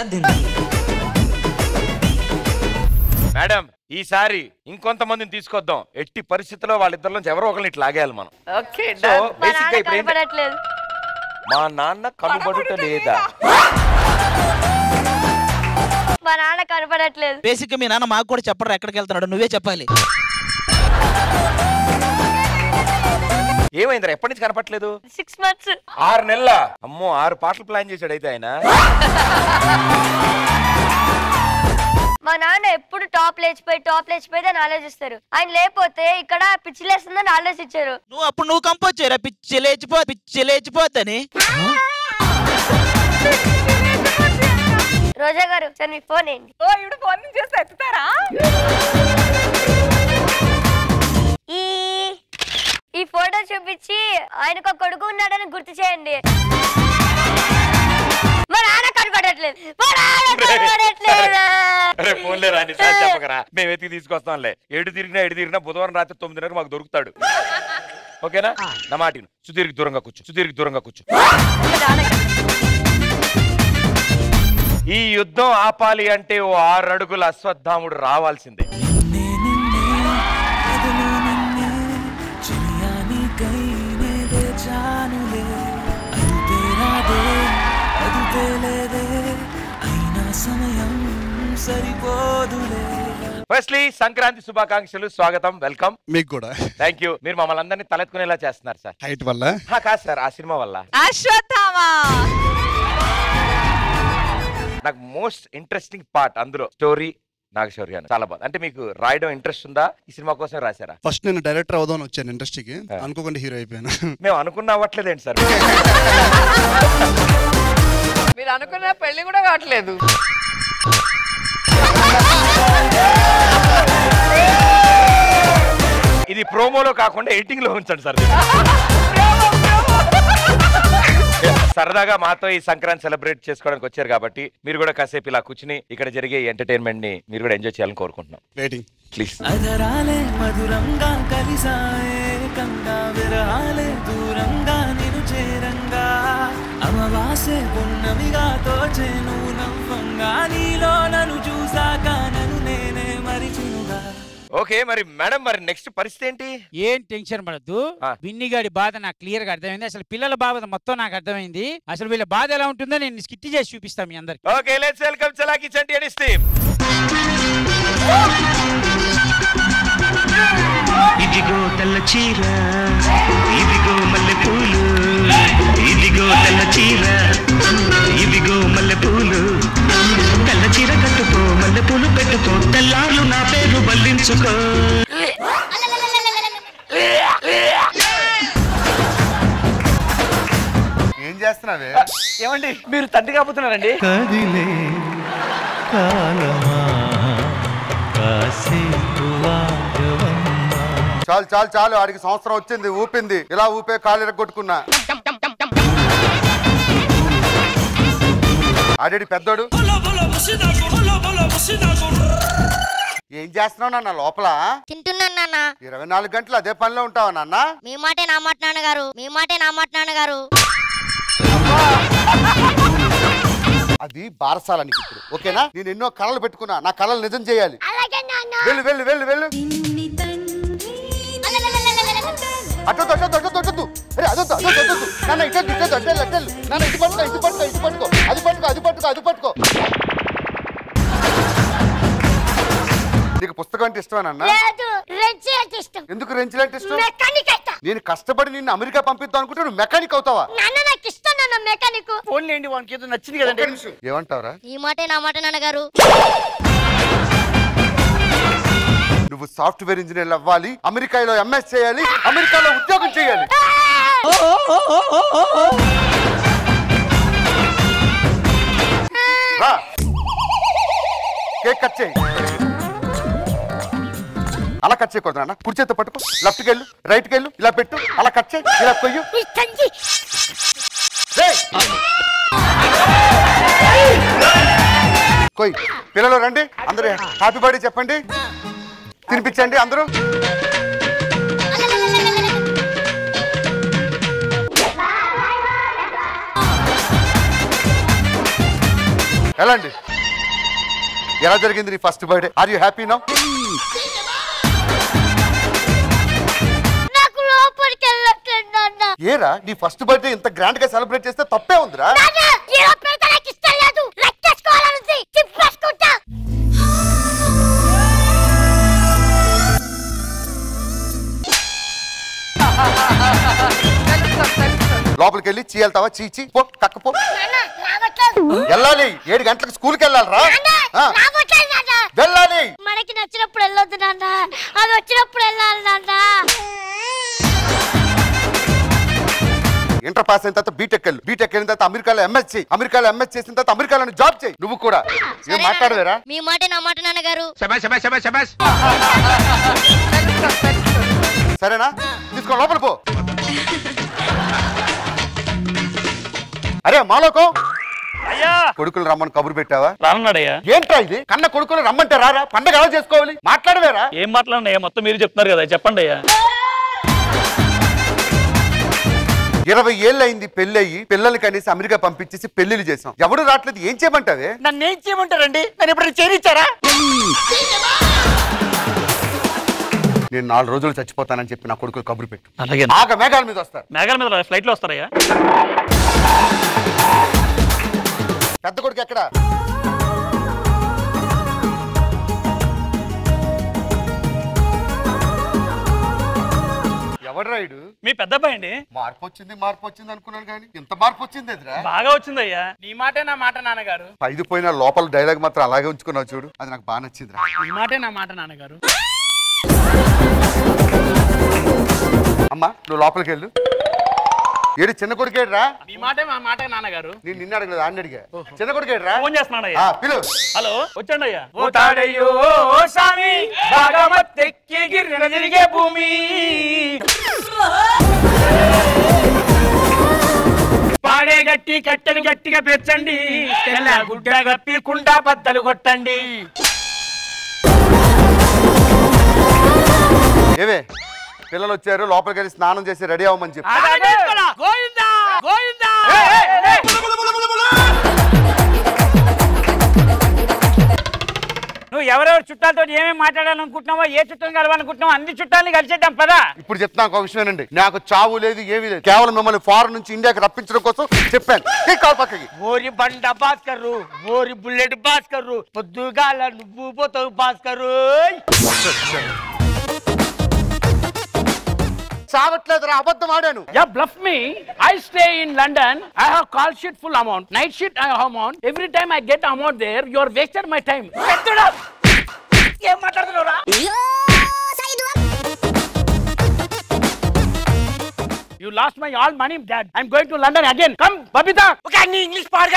మేడం ఈసారి ఇంకొంతమందిని తీసుకొద్దాం. ఎట్టి పరిస్థితుల్లో వాళ్ళిద్దరి నుంచి ఎవరో ఒకరిని ఇట్లా లాగేయాలి మనం. ఓకే సో బేసిక్ గా ఇప్పుడు ఏంటి? మా నాన్న కనుబడుట లేదా? మా నాన్న కనపడట్లేదు. బేసిక్ గా మీ నాన్న మాకు కూడా చెప్పరు ఎక్కడికి వెళ్తున్నాడు, నువ్వే చెప్పాలి. ఏమైందిరా, ఎప్పటి నుంచి కనపట్లేదు? సిక్స్ మంత్స్ ఆరు నెలల. అమ్మో, ఆరు పాటలు ప్లాన్ చేశాడు అయితే ఆయన. మా నాన్న ఎప్పుడు టాప్ లేచిపోయి టాప్ లేచిపోయి అని ఆలోచిస్తారు. ఆయన లేకపోతే ఇక్కడ పిచ్చి లేస్తుందని ఆలోచించారు. నువ్వు అప్పుడు నువ్వు కంపోజ్ చేయరా, పిచ్చి లేచిపో పిచ్చి లేచిపోద్దని. రోజా గారు సార్ మీ ఫోన్ ఏంటి? ఓ ఇప్పుడు ఫోన్ నుంచి చేస్తే ఎత్తుతారా? ఈ ఈ ఫోటో చూపించి ఆయనకు ఒక కొడుకు ఉన్నాడని గుర్తు చేయండి. మా నాన్న కనపడట్లేదు, మా నాన్న కనపడట్లేదు. అరే ఫోన్లే రాని సార్ చెప్పకరా, మేము వెతికి తీసుకొస్తాంలే. ఎడు తిరిగినా ఎడు తిరిగినా బుధవారం రాత్రి తొమ్మిదిన్నరకు మాకు దొరుకుతాడు. ఓకేనా? నా మాట సుదీర్ఘ దూరంగా కూర్చో, సుదీర్ఘ దూరంగా కూర్చో. ఈ యుద్ధం ఆపాలి అంటే ఓ ఆరు అడుగుల అశ్వత్థాముడు రావాల్సిందే. ఫస్ట్లీ సంక్రాంతి శుభాకాంక్షలు, స్వాగతం, వెల్కమ్. మీకు కూడా థ్యాంక్ యూ. మీరు మమ్మల్ని అందరినీ తలెత్తుకునేలా చేస్తున్నారు సార్. హైట్ వల్ల కాదు సార్, ఆ సినిమా వల్ల. అశ్వత్థామా నాకు మోస్ట్ ఇంట్రెస్టింగ్ పార్ట్ అందులో స్టోరీ. నాగశౌర్య గారు చాలా బాగుంది. అంటే మీకు రాయడం ఇంట్రెస్ట్ ఉందా? ఈ సినిమా కోసం రాశారా? ఫస్ట్ నేను డైరెక్టర్ అవుదాం వచ్చాను ఇండస్ట్రీకి, అనుకోకుండా హీరో అయిపోయాను. మేము అనుకున్న అవ్వట్లేదేంటి సార్? మీరు అనుకున్న పెళ్లి కూడా కావట్లేదు. ఇది ప్రోమోలో కాకుండా ఎడిటింగ్ లో ఉంచండి సార్. సరదాగా మాతో ఈ సంక్రాంతి సెలబ్రేట్ చేసుకోవడానికి వచ్చారు కాబట్టి మీరు కూడా కాసేపు ఇలా కూర్చుని ఇక్కడ జరిగే ఎంటర్టైన్మెంట్ ని మీరు కూడా ఎంజాయ్ చేయాలని కోరుకుంటున్నాం. Waiting please. అదరాలే మధురంగా కలిసాయే కంగా విరహాలే దూరంగా నిను చేరంగా అమవాసే పున్నమిగా తోచేను నవ్వంగా నీలో నన్ను చూసాక నన్ను నేనే మరిచినుగా. ఓకే, మరి మేడం మరి నెక్స్ట్ పరిస్థితి ఏంటి? ఏం టెన్షన్ పడద్దు. విన్నిగాడి బాధ నాకు క్లియర్ గా అర్థమైంది. అసలు పిల్లల బాధ మొత్తం నాకు అర్థమైంది. అసలు వీళ్ళ బాధ ఎలా ఉంటుందో నేను స్కిట్ చేసి చూపిస్తాను మీ అందరికి. Okay, let's welcome Chalaki Chanti and team. ఇదిగో తెల్ల చీర, ఇదిగో మల్లె పూలు, ఇదిగో తెల్ల చీర, ఇదిగో మల్లె పూలు, తెల్ల చీర కట్టుకో మల్లె పూలు పెట్టుకో, తెల్లార్లు నా పేరు బల్లించుకో. ఏం చేస్తున్నావే? ఏమండి మీరు తండ్రి కాబోతున్నారండి? కదిలే కాలమా కాసేపు వాగవమ్మా. చాలు చాలు చాలు, ఆడికి సంవత్సరం వచ్చింది, ఊపింది, ఇలా ఊపే కాళ్ళు కొట్టుకున్నా. ఆడి పెద్దోడు ఏం చేస్తున్నావు నాన్న లోపల? తింటున్నాను నాన్న. ఇరవై నాలుగు గంటలు అదే పనిలో ఉంటావా నాన్న? మీ మాటే నా మాట నాన్నగారు, మీ మాటే నా మాట నాన్నగారు. అది బారసాల నీకు ఇప్పుడు, ఓకేనా? నేను ఎన్నో కళలు పెట్టుకున్నా, నా కళలు నిజం చేయాలి. వెళ్ళు వెళ్ళు వెళ్ళు వెళ్ళు. అటొద్దు అటొద్దు అటొద్దు అటొద్దు అరే అదొద్దు అదొద్దు అదొద్దు నాన్న, ఇటొద్దు ఇటొద్దు అట్టెళ్ళు అట్టెళ్ళు నాన్న, ఇది పట్టుకో ఇది పట్టుకో ఇది పట్టుకో అది పట్టుకో అది పట్టుకో అది పట్టుకో. నీకు పుస్తకం అంటే ఇష్టమేనన్నా? ఎందుకు రెంచిల్ అంటే ఇష్టం? నేను కష్టపడి నిన్ను అమెరికా పంపిద్దాం అనుకుంటే నువ్వు మెకానిక్ అవుతావా? మెకానిక్ ఫోన్లేండి, వానికి ఏదో నచ్చింది కదండి. ఏమంటావురా? ఈ మాటే నా మాట నాన్నగారు. నువ్వు సాఫ్ట్వేర్ ఇంజనీర్ అవ్వాలి, అమెరికాలో ఎంఎస్ చేయాలి, అమెరికాలో ఉద్యోగం చేయాలి. కేక్ కట్ చేయి. అలా కట్ చేయకూడదు నాన్న, కుడి చేత్తో పట్టుకో, లెఫ్ట్కి వెళ్ళు, రైట్కి వెళ్ళు, ఇలా పెట్టు, అలా కట్ చేయి, ఇలా కొయ్యు. కొయ్. పిల్లలు రండి, అందరూ హ్యాపీ బర్త్డే చెప్పండి. తినిపించండి అందరూ. ఎలా అండి, ఎలా జరిగింది నీ first birthday? Are you happy now? ఏరా నీ ఫస్ట్ బర్త్డే ఇంత గ్రాండ్ గా సెలబ్రేట్ చేస్తే తప్పే ఉందిరా. లోపలికి వెళ్ళి చీ వెళ్తావా? చీచి పో, కక్కపో. వెళ్ళాలి, ఏడు గంటలకు స్కూల్కి వెళ్ళాలరా. వెళ్ళాలి. మనకి నచ్చినప్పుడు వెళ్ళొద్దు నాన్న, అది వచ్చినప్పుడు వెళ్ళాలి నాన్న. ఇంటర్ పాస్ అయిన తర్వాత బీటెక్ వెళ్ళు, బీటెక్ అయిన తర్వాత అమెరికాలో ఎంఎస్ చేయి, అమెరికాలో ఎంఎస్ చేసిన తర్వాత అమెరికాలో జాబ్ చేయి. నువ్వు కూడా ఏం మాట్లాడవేరా? మీ మాట నా మాట నాన్నగారు. సరేనా? తీసుకో, లోపల పో. అరే మాలోకో, కొడుకులు రమ్మని కబురు పెట్టావా? రానన్నాడయ్యా. ఏంట్రా ఇది? కన్న కొడుకులు రమ్మంటే రారా? పండగ ఎలా చేసుకోవాలి? మాట్లాడవేరా? ఏం మాట్లాడినయ్యా? మొత్తం మీరు చెప్తున్నారు కదా, చెప్పండి అయ్యా. ఇరవై ఏళ్ళు అయింది పెళ్లి అయ్యి, పిల్లల్ని కనీసం అమెరికా పంపించేసి పెళ్లిళ్ళు చేసాం. ఎవడు రావట్లేదు, ఏం చేయమంటావే? నన్ను ఏం చేయమంటారండి? నన్ను ఎప్పుడు చేరిచ్చారా? నేను నాలుగు రోజులు చచ్చిపోతానని చెప్పి నా కొడుకులు కబురు పెట్టు. అలాగే. ఆగ మేఘాల మీద వస్తారు. మేఘాల మీద ఫ్లైట్ లో వస్తారయ్యా. పెద్ద కొడుకు ఎక్కడ? ఎవడు రాయుడు? మీ పెద్ద అబ్బాయి అండి. మార్పు వచ్చింది మార్పు వచ్చింది అనుకున్నాను కానీ ఇంత మార్పు వచ్చింది ఎదురా? బాగా వచ్చిందయ్యా. నీ మాటే నా మాట నాన్నగారు. ఐదు పోయిన లోపల డైలాగ్ మాత్రం అలాగే ఉంచుకున్నావు చూడు, అది నాకు బాగా నచ్చింది. నీ మాటే నా మాట నాన్నగారు. అమ్మా నువ్వు లోపలికి వెళ్ళు. ఏడు చిన్న కొడుకేడ్రా? మీ మాటే మా మాట నాన్నగారు. నేను నిన్న అడగలేదు, అన్న అడిగా. చిన్న కొడుకేడ్రా? ఫోన్ చేస్తున్నాడయ్యా. పిలు. హలో, వచ్చండి అయ్యా. పోతాడయ్యో స్వామి భాగమత్తెక్కి గిర్రెన తిరిగే భూమి, పాడే గట్టి కట్టెలు గట్టిగా పెంచండి, తెల్ల గుడ్డ గప్పి కుండా బద్దలు కొట్టండి. ఏవే పిల్లలు వచ్చారు, లోపలికి వెళ్ళి స్నానం చేసి రెడీ అవ్వమని చెప్పి. గోవిందా గోవిందా. నువ్వు ఎవరెవరు చుట్టాలతో ఏమేమి మాట్లాడాలనుకుంటున్నావో, ఏ చుట్టాలు కలవాలనుకుంటున్నావో అన్ని చుట్టాలని కలిసేద్దాం పదా. ఇప్పుడు చెప్తాను ఒక విషయం అండి, నాకు చావు లేదు ఏమీ లేదు, కేవలం మిమ్మల్ని ఫారెన్ నుంచి ఇండియాకి రప్పించడం కోసం చెప్పాను. పక్కకి ఓరి బండ భాస్కర్రు, ఓరి బుల్లెట్ భాస్కర్రు, పొద్దుగాల నువ్వు పోతావు భాస్కర్రు. చావట్లేదురా, అబద్ధం ఆడాను. Yeah bluff me. I stay in London. I have call sheet full amount, night sheet I have amount. Every time I get amount there. You are wasted my time. ఏం మాట్లాడుతున్నావురా? You lost my all money, Dad. I'm going to London again. Come, Babita. Okay, I need English part.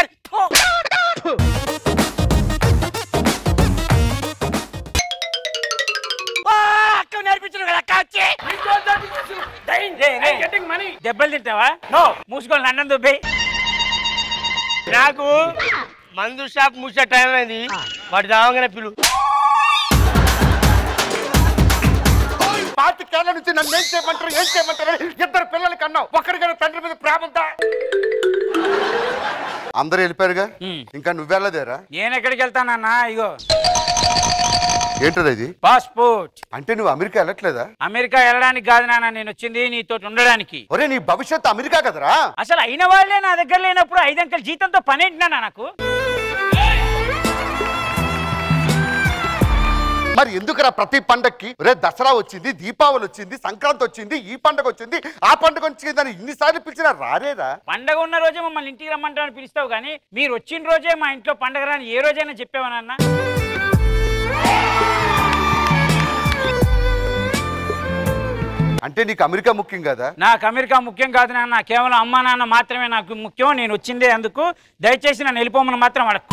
దెబ్బలు తింటావా? No, మూసుకొని London దుబ్బే. నాకు మందు shop మూసే time అయింది, వాటి దావగానే పిలు. పాతికేళ్ల నుంచి నన్ను ఏం చేయమంటారు ఏం చేయమంటారు ఇద్దరు పిల్లలు కన్నావు, ఒక్కడికైనా తండ్రి మీద ప్రేమ ఉందా? అందరూ వెళ్ళిపోయారుగా, ఇంకా నువ్వెళ్ళదేరా? నేను ఎక్కడికి వెళ్తానన్నా? ఇగో ఏంటది ఇది? పాస్పోర్ట్. అంటే నువ్వు అమెరికా వెళ్ళట్లేదా? అమెరికా వెళ్ళడానికి కాదు నాన్న, నేను వచ్చింది నీతో ఉండడానికి. ఒరే నీ భవిష్యత్తు అమెరికా కదరా? అసలు అయిన వాళ్ళే నా దగ్గర లేనప్పుడు ఐదు అంకెల జీతంతో పనేంటి నాన్న నాకు? మరి ఎందుకురా ప్రతి పండక్కి రే దసరా వచ్చింది, దీపావళి వచ్చింది, సంక్రాంతి వచ్చింది, ఈ పండుగ వచ్చింది, ఆ పండుగ వచ్చింది అని ఇన్నిసార్లు పిలిచినా రారేరా? పండగ ఉన్న రోజే మమ్మల్ని ఇంటికి రమ్మంటామని పిలుస్తావు కానీ మీరు వచ్చిన రోజే మా ఇంట్లో పండగ రాని ఏ రోజైనా చెప్పావా నాన్న? అంటే నీకు అమెరికా ముఖ్యం కదా? నాకు అమెరికా ముఖ్యం కాదు నాన్న, కేవలం అమ్మా నాన్న మాత్రమే నాకు ముఖ్యం. నేను వచ్చిందే అందుకు, దయచేసి నన్ను వెళ్ళిపోమని మాత్రం అడగ.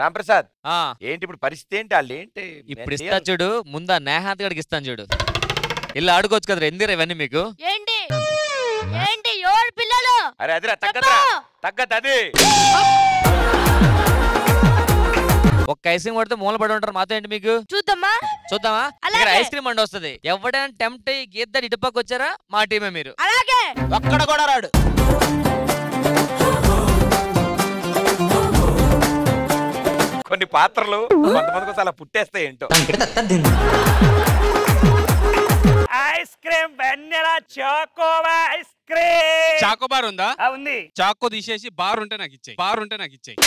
రాంప్రసాద్ ఆ ఏంటి ఇప్పుడు పరిస్థితి ఏంటి? వాళ్ళు ఏంటి ఇప్పుడు ఇస్తా చూడు, ముందు ఆ నేహాత్ గడికి ఇస్తాను చూడు. ఇల్లు ఆడుకోవచ్చు కదరా, ఎందుకు ఇవన్నీ మీకు? ఏంటి ఏంటి ఎవరు పిల్లలు? అరే అదిరా తగ్గదురా, తగ్గదు అది. ఒక్క ఐస్ క్రీమ్ కొడితే మూల పడి ఉంటారు, మాతో ఏంటి మీకు? చూద్దామా చూద్దామా? ఇక్కడ ఐస్ క్రీమ్ అండి వస్తుంది. ఎవడైనా టెంప్ట్ అయ్యి గీద్దాడు ఇటుపక్క వచ్చారా మా టీమే మీరు. అలాగే ఒక్కడ కూడా రాడు. కొన్ని పాత్రలు కొంతమంది కోసం అలా పుట్టేస్తే ఏంటో. ఐస్ క్రీమ్ వెన్నెల చాకోవా ఐస్ క్రీమ్. చాకో బార్ ఉందా? ఉంది. చాకో తీసేసి బార్ ఉంటే నాకు ఇచ్చేయి. బార్ ఉంటే నాకు ఇచ్చేయి.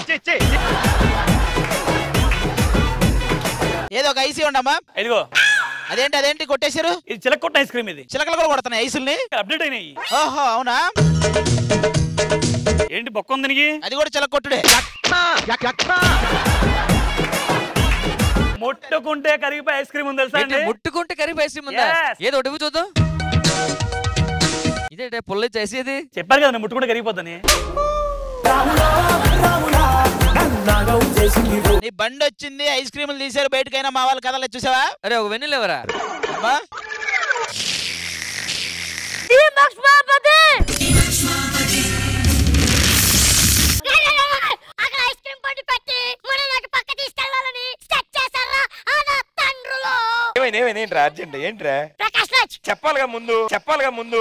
ఏదో ఒక ఐసీ ఉండమ్మా. ఇదిగో. అదేంటి అదేంటి కొట్టేశారు? ఇది చిలకొట్టిన ఐస్ క్రీమ్. ఇది చిలకలు కూడా కొడుతున్నాయి ఐసుల్ని. అప్డేట్ అయినాయి. ఓహో అవునా? ఏంటి బొక్క ఉంది నీకు? అది కూడా చిలకొట్టుడే. ముట్టుకుంటే కరిగిపోయి ఐస్ క్రీమ్ ఉంది తెలుసా అండి? ముట్టుకుంటే కరిగిపోయి ఐస్ క్రీమ్ ఉందా? ఏదో ఒకటి చూద్దాం. ఇదే పుల్ల చేసేది. చెప్పారు కదా ముట్టుకుంటే కరిగిపోద్దని. నీ బండి వచ్చింది, ఐస్ క్రీములు తీసారు బయటకైనా మా వాళ్ళు కదలే చూసావా? అరే ఒక వెన్నెల ఎవరా? అక్కడ ఐస్ క్రీమ్ బండి పెట్టి మన నాకు పక్క తీసుకెళ్ళాలని సెట్ చేశారా ఆ తండ్రులు. ఏమైనా ఏమైనా ఏంట్రా అర్జెంట్ ఏంట్రా? ప్రకాష్ రాజ్ చెప్పాలిగా ముందు, చెప్పాలిగా ముందు.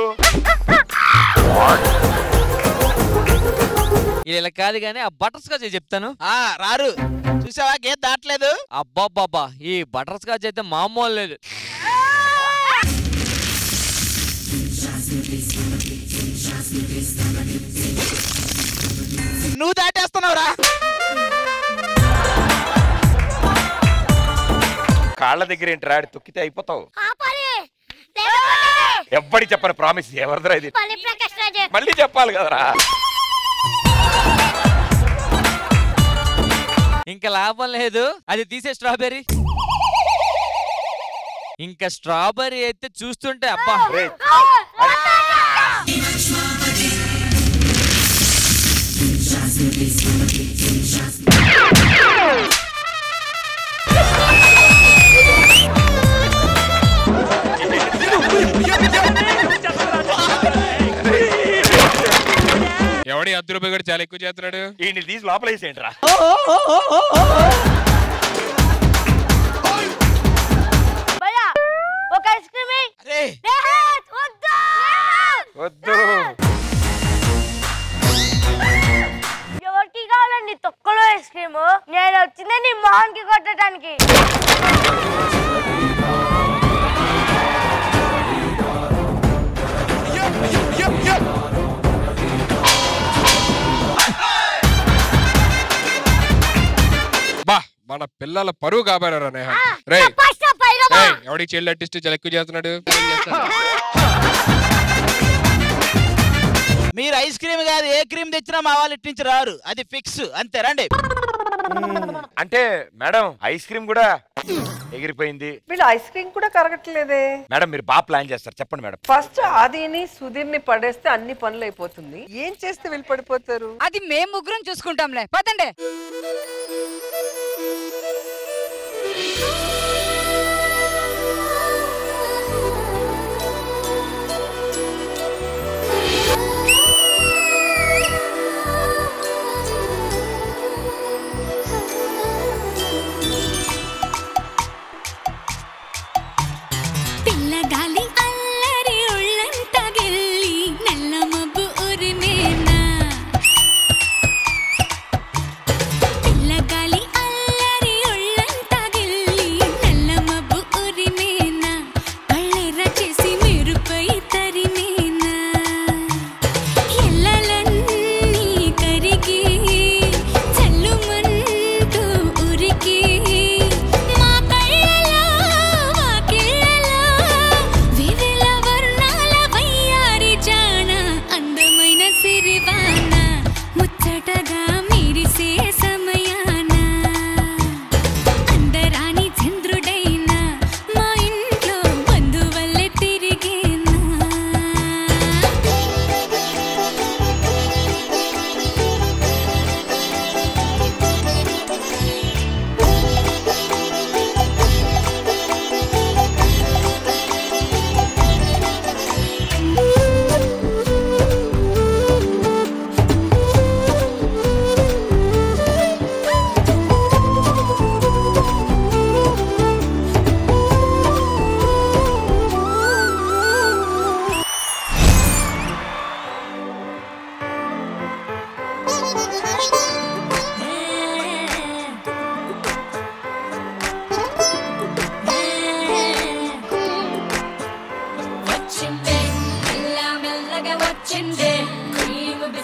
ఇలా కాదు కానీ ఆ బటర్ స్కాచ్ చెప్తాను. ఆ రారు చూసావా, గేట్ దాటలేదు. అబ్బాబ్బాబ్బా ఈ బటర్ స్కాచ్ అయితే మామూలు లేదు. నువ్వు దాటేస్తున్నావురా. కాళ్ళ దగ్గర ఏంటి రాడి తొక్కితే అయిపోతావు. ఎవ్వడి చెప్పని ప్రామిస్. ఎవరిదరా ఇది? మళ్ళీ చెప్పాలి కదరా. ఇంకా లాభం లేదు, అది తీసే స్ట్రాబెర్రీ. ఇంకా స్ట్రాబెర్రీ అయితే చూస్తుంటే అబ్బా. ఎవడి అర్ధ రూపాయి కూడా చాలా ఎక్కువ చేస్తున్నాడు. ఈ తీసి లోపల వేసేంట్రా. ఒక ఐస్ క్రీమ్ వద్దు. ఎవరికి కావాలండి తొక్కలో ఐస్ క్రీమ్? నేను వచ్చిందే నీ మొహానికి కొట్టడానికి. బా మన పిల్లల పరువు కాపాడారా నేహ. రే ఎవడి చైల్డ్ ఆర్టిస్ట్ చాలా ఎక్కువ చేస్తున్నాడు. మీరు ఐస్ క్రీమ్ కాదు ఏ క్రీమ్ తెచ్చినా మా వాళ్ళు ఇట్టించి రారు, అది ఫిక్స్ అంతే. రండి. అంటే మేడం ఐస్ క్రీమ్ కూడా ఎగిరిపోయింది. వీళ్ళు ఐస్ క్రీమ్ కూడా కరగట్లేదే. మేడం మీరు బాగా ప్లాన్ చేస్తారు, చెప్పండి మేడం. ఫస్ట్ ఆదిని సుధీర్ని పడేస్తే అన్ని పనులు అయిపోతుంది. ఏం చేస్తే వీళ్ళు పడిపోతారు? అది మేము ముగ్గురం చూసుకుంటాంలే, పదండి. పిల్లగాలి అల్లరి ఒళ్ళంతా గెల్లి నల్ల మబ్బు ఊరినేనా. పిల్లగాలి అల్లరి ఒళ్ళంతా గెల్లి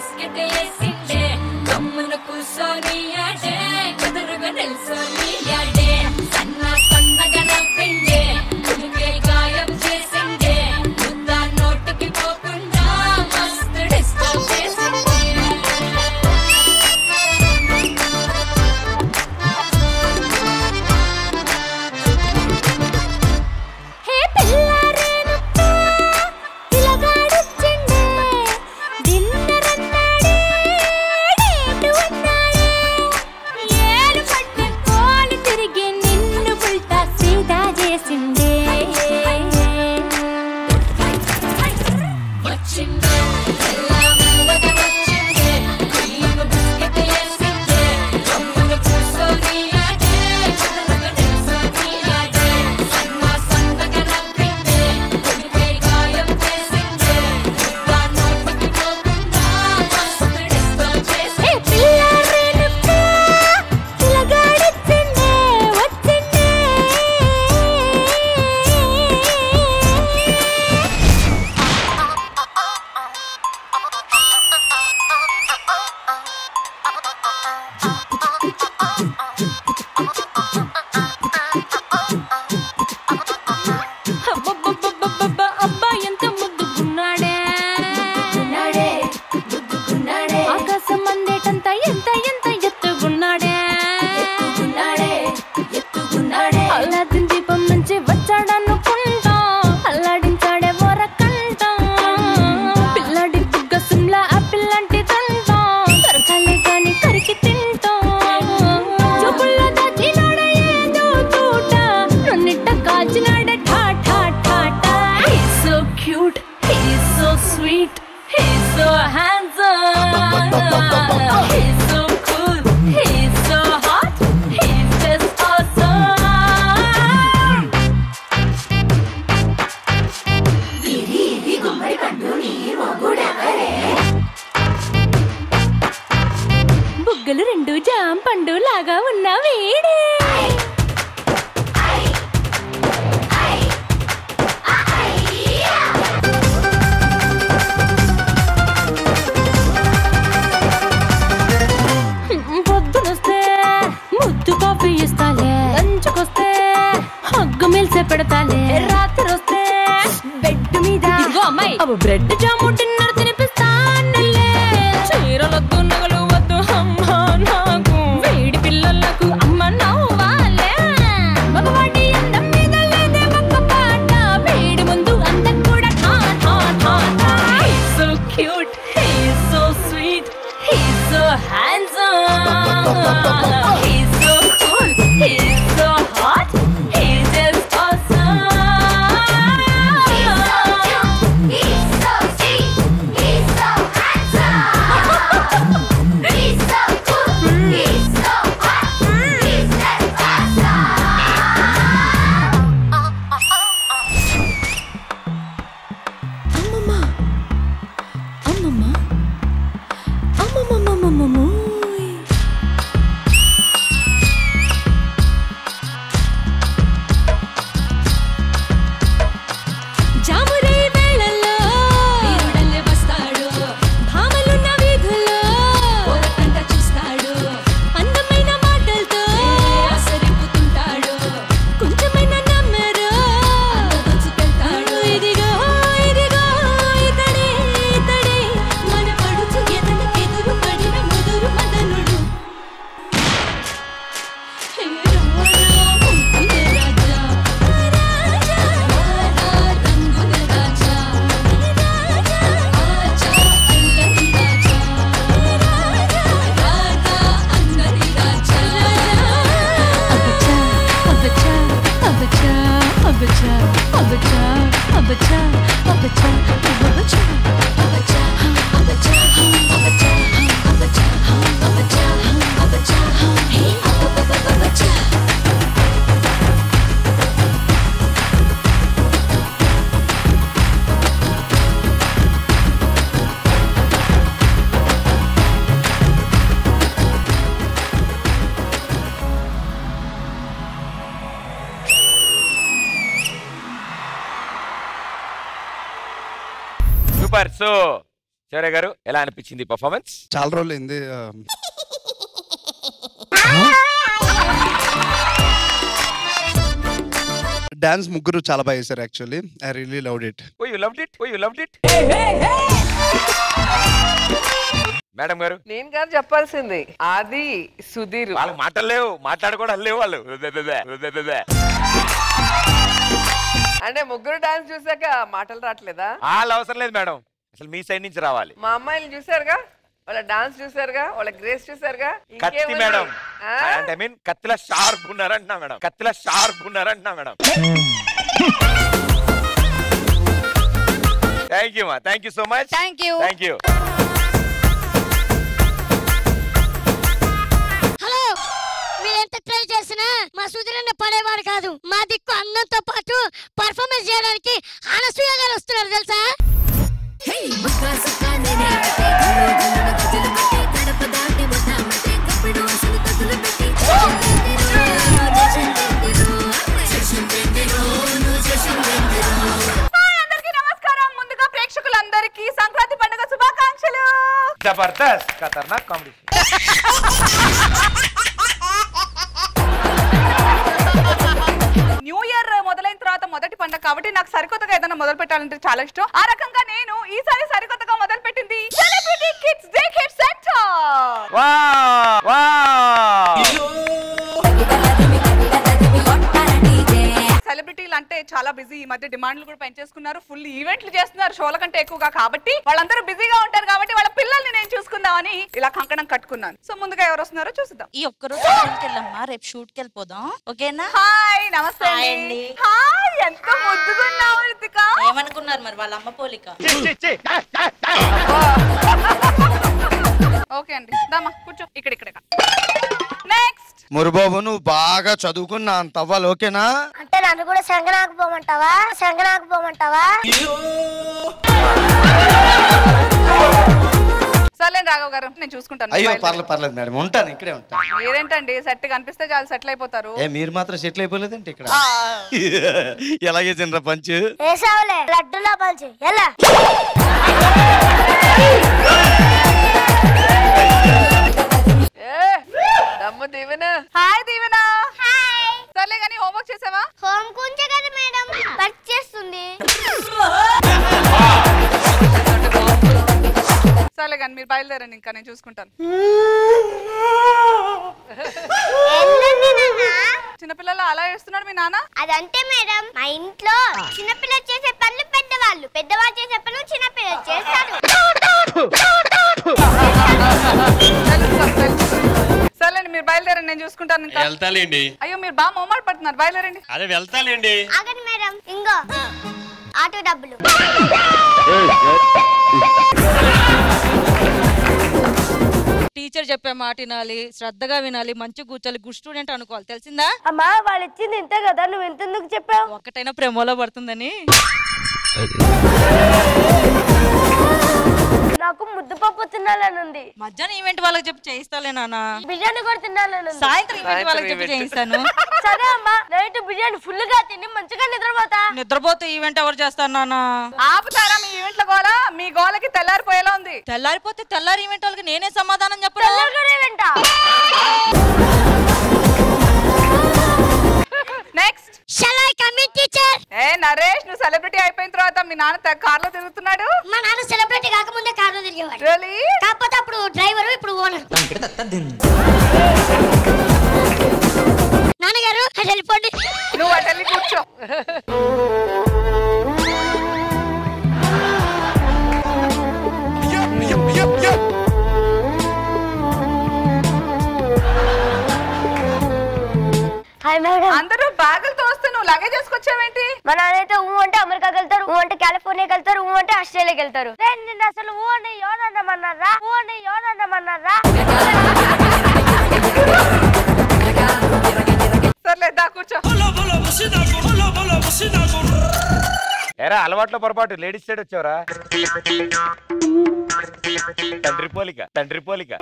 బిస్కెట్ వేసిండే గమ్మున కూర్చొని ఆడే కుదురుగా నిల్చొని ఆడే సన్న సన్నగా నవ్విండే కులికే గాయం చేసిండే ముద్ద నోటికి పోకుండా మస్తు డిస్టర్బ్ చేసిండే హే పిల్లారేనుప్పా పిలగాడొచ్చిండే డిన్నర్ అన్నాడే డేటు అన్నాడే ఏలు పట్టు కోలు తిరిగి నిన్ను పుల్టా సీదా చేసిండే వచ్చిండే తెల్లవారుగా వచ్చిండే క్రీము బిస్కెట్ వేసిండే గమ్మున కూర్చొని ఆడే కుదురుగా నిల్చొని ఆడే సన్న సన్నగా నవ్విండే కులికే గాయం చేసిండే ముద్ద నోటికి పోకుండా మస్తు డిస్టర్బ్ చేసిండే హే పిల్లారేనుప్పా పిలగాడొచ్చిండే వచ్చిండే అబ్బబ్బబ్బబ్బబ్బ అబ్బా ఎంత ముద్దుగున్నాడే ఆకాశం అందేటంత ఎంత ఎంత ఎత్తుగున్నాడే అల్లాదిన్ దీపం నుంచి వచ్చాడనుకుంటా అల్లాడించాడే వరకంట పిల్లాడి బుగ్గ సిమ్లా ఆపిల్ లాంటి దంతా దొరకాలే గాని కరికి తింటా చూపుల్లో దాచినాడే ఏదో తూట నన్నిట్ట కాచినాడే ఠా ఠా ఠా ఠా He's so cute, he's so sweet, he's so handsome, he's so cool, he's so hot, he's just awesome. బుగ్గలు రెండు జాం పండు లాగా ఉన్న వీడే పొద్దునొస్తే ముద్దు కాఫీ ఇస్తాలే లంచ్కొస్తే హగ్గు మిల్సే పెడతాలే రాత్రి వస్తే బెడ్ మీద ఇదిగో అమ్మాయి అవి బ్రెడ్ జాము డిన్నర్ తినిపిస్తానులే చీరలొద్దు నగలు వద్దు అమ్మా నాకు వేడి పిల్లలకు అమ్మ నవ్వాలే మగవాడి అందం మీద లేదే ఒక్క పాట వేడి ముందు అందం కూడా ఠా ఠా ఠా ఠా He's so cute, he's so sweet, he's so handsome, he's so cool, he's so hot, he's just awesome. He's so cute, he's so sweet, he's so handsome, he's so cool, he's so hot, he's just awesome. అమ్మమ్మ అమ్మమ్మ అమ్మమ్మమ్మమ్మమ్మమ్మోయ్. జామురే వేళల్లో వీరుడల్లే వస్తాడు భామలున్న వీధుల్లో పోరకంట చూస్తాడు అందమైన మాటలతో ఆసరిపుతుంటాడు కొంచెమైన నమ్మరు అందదొచ్చుకెళ్తాడు ఇదిగో ఇదిగో ఇతడే ఇతడే మన పడుచు ఎదనకెదురు పడిన ముదురు మదనుడు హే రారా ముద్దుల రాజా రాజా రారా రంగుల రాజా రాజా ఆజా అల్లరి రాజా రాజా రాధా అన్నది రాజా అబచా అబచా అబచా అబచా అబచా అబచా అబచా అబచా అబచా అబచా అబచా అబచా అబచా అబచా హే అబచా సూపర్. సో శౌర్య గారు ఎలా అనిపించింది పర్ఫార్మెన్స్? చాలా రోజులు అయింది. డాన్స్ ముగ్గురు చాలా బాగా చేశారు. Actually I really loved it. Oh you loved it oh you loved it madam గారు. నేను గారు చెప్పాల్సింది అది సుధీర్. వాళ్ళకి మాటలు లేవు, మాట్లాడుకోవడం లేవు వాళ్ళు. అంటే ముగ్గురు డాన్స్ చూసాక మాటలు రావట్లేదా? వాళ్ళ అవసరం లేదు మేడం, అసలు మీ సైడ్ నుంచి రావాలి. మా అమ్మాయిలు చూసారుగా, వాళ్ళ డాన్స్ చూసారుగా, వాళ్ళ గ్రేస్ చూసారుగా. కత్తి మేడం అంటే ఐ మీన్ కత్తిలా షార్ప్ ఉన్నారంటున్నా మేడం, కత్తిలా షార్ప్ ఉన్నారంటున్నా మేడం. థ్యాంక్ యూ మా, thank you so much. Thank you thank you. Hello, మీరు ఎంత ట్రై చేసినా మా సుధీరన్న పడేవాడు కాదు. మా దిక్కు అన్నంతో పాటు పర్ఫార్మెన్స్ చేయడానికి అనసూయ గారు వస్తున్నారు తెలుసా? నమస్కారం. ముందుగా ప్రేక్షకులందరికీ సంక్రాంతి పండుగ శుభాకాంక్షలు. జబర్దస్త్ ఖతర్నాక్ కామెడీ. న్యూ ఇయర్ మొదలైన తర్వాత మొదటి పండుగ కాబట్టి నాకు సరికొత్తగా ఏదైనా మొదలు పెట్టాలంటే చాలా ఇష్టం. ఆ రకంగా నేను ఈసారి సరికొత్తగా మొదలు పెట్టింది celebrity kids day kids centre. Wow wow. సెలబ్రిటీలు అంటే చాలా బిజీ, ఈ మధ్య డిమాండ్లు కూడా పెంచేసుకున్నారు, ఫుల్ ఈవెంట్లు చేస్తున్నారు షోల కంటే ఎక్కువగా. కాబట్టి వాళ్ళందరూ బిజీగా ఉంటారు కాబట్టి వాళ్ళ పిల్లల్ని నేను చూసుకుందామని ఇలా కంకణం కట్టుకున్నాను. సో ముందుగా ఎవరు వస్తున్నారో చూద్దాం. ఈ ఒక్కరోజు షూట్కి వెళ్ళమ్మా, రేపు షూట్ కి వెళ్ళిపోదాం. ఓకేనా? హాయ్ నమస్తే అండి. హాయ్ ఎంత ముద్దుగున్నావు రితిక. ఏమనుకున్నారు మరి వాళ్ళ అమ్మ పోలిక? ఓకే అండి, దామా కూర్చో ఇక్కడ ఇక్కడ. నెక్స్ట్ మురుబాబు, నువ్వు బాగా చదువుకున్నా అంత అవ్వాలి. ఓకేనా? అంటే నన్ను కూడా శంగనాకు పోమంటావా? శంగనాకు పోమంటావా? సర్లేండి రాఘవ్ గారు, నేను చూసుకుంటాను. అయ్యో పర్లేదు పర్లేదు మేడం, ఉంటాను, ఇక్కడే ఉంటాను. మీరేంటండి సెట్ కనిపిస్తే చాలు సెటిల్ అయిపోతారు. ఏ మీరు మాత్రం సెటిల్ అయిపోలేదంటే ఇక్కడ ఎలాగే చిన్న పంచు ఏసావులే లడ్డులా పంచి ఎలా? దమ్ము దీవెన. హాయ్ దీవెన. హాయ్. సర్లే కానీ హోంవర్క్ చేసావా? హోమ్ కొంచెం కదా మేడం, వర్క్ చేస్తుంది. సర్లే కానీ మీరు బయలుదేరండి, ఇంకా నేను చూసుకుంటాను. చిన్నపిల్లలు అలా వేస్తున్నాడు మీ నాన్న. అదంతే మేడం, మా ఇంట్లో చిన్నపిల్లలు చేసే పనులు పెద్దవాళ్ళు, పెద్దవాళ్ళు చేసే పనులు చిన్నపిల్లలు చేస్తారు. సర్లేండి మీరు బయలుదేరండి, నేను చూసుకుంటాను. ఇంకా వెళ్తాలేండి. అయ్యో మీరు బాగా మొమ్మాట పడుతున్నారు, బయలుదేరండి. అదే వెళ్తాలేండి. ఆగండి మేడం, ఇంగో ఆటో డబ్బులు. టీచర్ చెప్పే మాట వినాలి, శ్రద్ధగా వినాలి, మంచి కూర్చోాలి, గుడ్ స్టూడెంట్ అనుకోవాలి, తెలిసిందా? అమ్మా వాళ్ళు ఇచ్చింది ఇంతే కదా, నువ్వు ఎంత ఎందుకు చెప్పావు? ఒక్కటైనా ప్రేమలో పడుతుందని. నాకు ముద్దపప్పు తినాలని ఉంది. మధ్యాహ్నం ఈవెంట్ వాళ్ళకి చెప్పి చేయిస్తాలే నాన్న. బిర్యానీ కూడా తినాలని ఉంది. సాయంత్రం ఈవెంట్ వాళ్ళకి చెప్పి చేయిస్తాను. సరే అమ్మా, నైట్ బిర్యానీ ఫుల్ గా తిని మంచిగా నిద్రపోతా. నిద్రపోతే ఈవెంట్ ఎవరు చేస్తారు నాన్న? ఆపుతారా మీ ఈవెంట్ల గోల? మీ గోలకి తెల్లారిపోయేలా ఉంది. తెల్లారిపోతే తెల్లారి ఈవెంట్ వాళ్ళకి నేనే సమాధానం చెప్పను. Next Shall I come in, teacher? ఏ నరేష్, నువ్వు సెలబ్రిటీ అయిపోయిన తర్వాత మీ నాన్న కార్ లో తిరుగుతున్నాడు. మా నాన్న సెలబ్రిటీ కాకముందే కార్ లో తిరిగేవాడు. Really? కాకపోతే అప్పుడు డ్రైవర్, ఇప్పుడు ఓనర్. నాన్నగారు అటు వెళ్ళిపోండి. నువ్వు అటు వెళ్ళి కూర్చో. అందరూ బ్యాగులతో వస్తే నువ్వు లగేజ్ చేసుకొచ్చావేంటి? మా నాన్నైతే ఊ అంటే అమెరికాకి వెళ్తారు, ఊ అంటే కాలిఫోర్నియాకి వెళ్తారు, ఊ అంటే ఆస్ట్రేలియాకి వెళ్తారు. నేను అసలు ఊ అంటే యోనన్నమన్నారా? ఊ అంటే యోనన్నమన్నారా? సర్లే దా కూర్చో. ఎరా అలవాట్లో పొరపాటు లేడీస్ సైడ్ వచ్చావరా? తండ్రి పోలిక, తండ్రి పోలిక.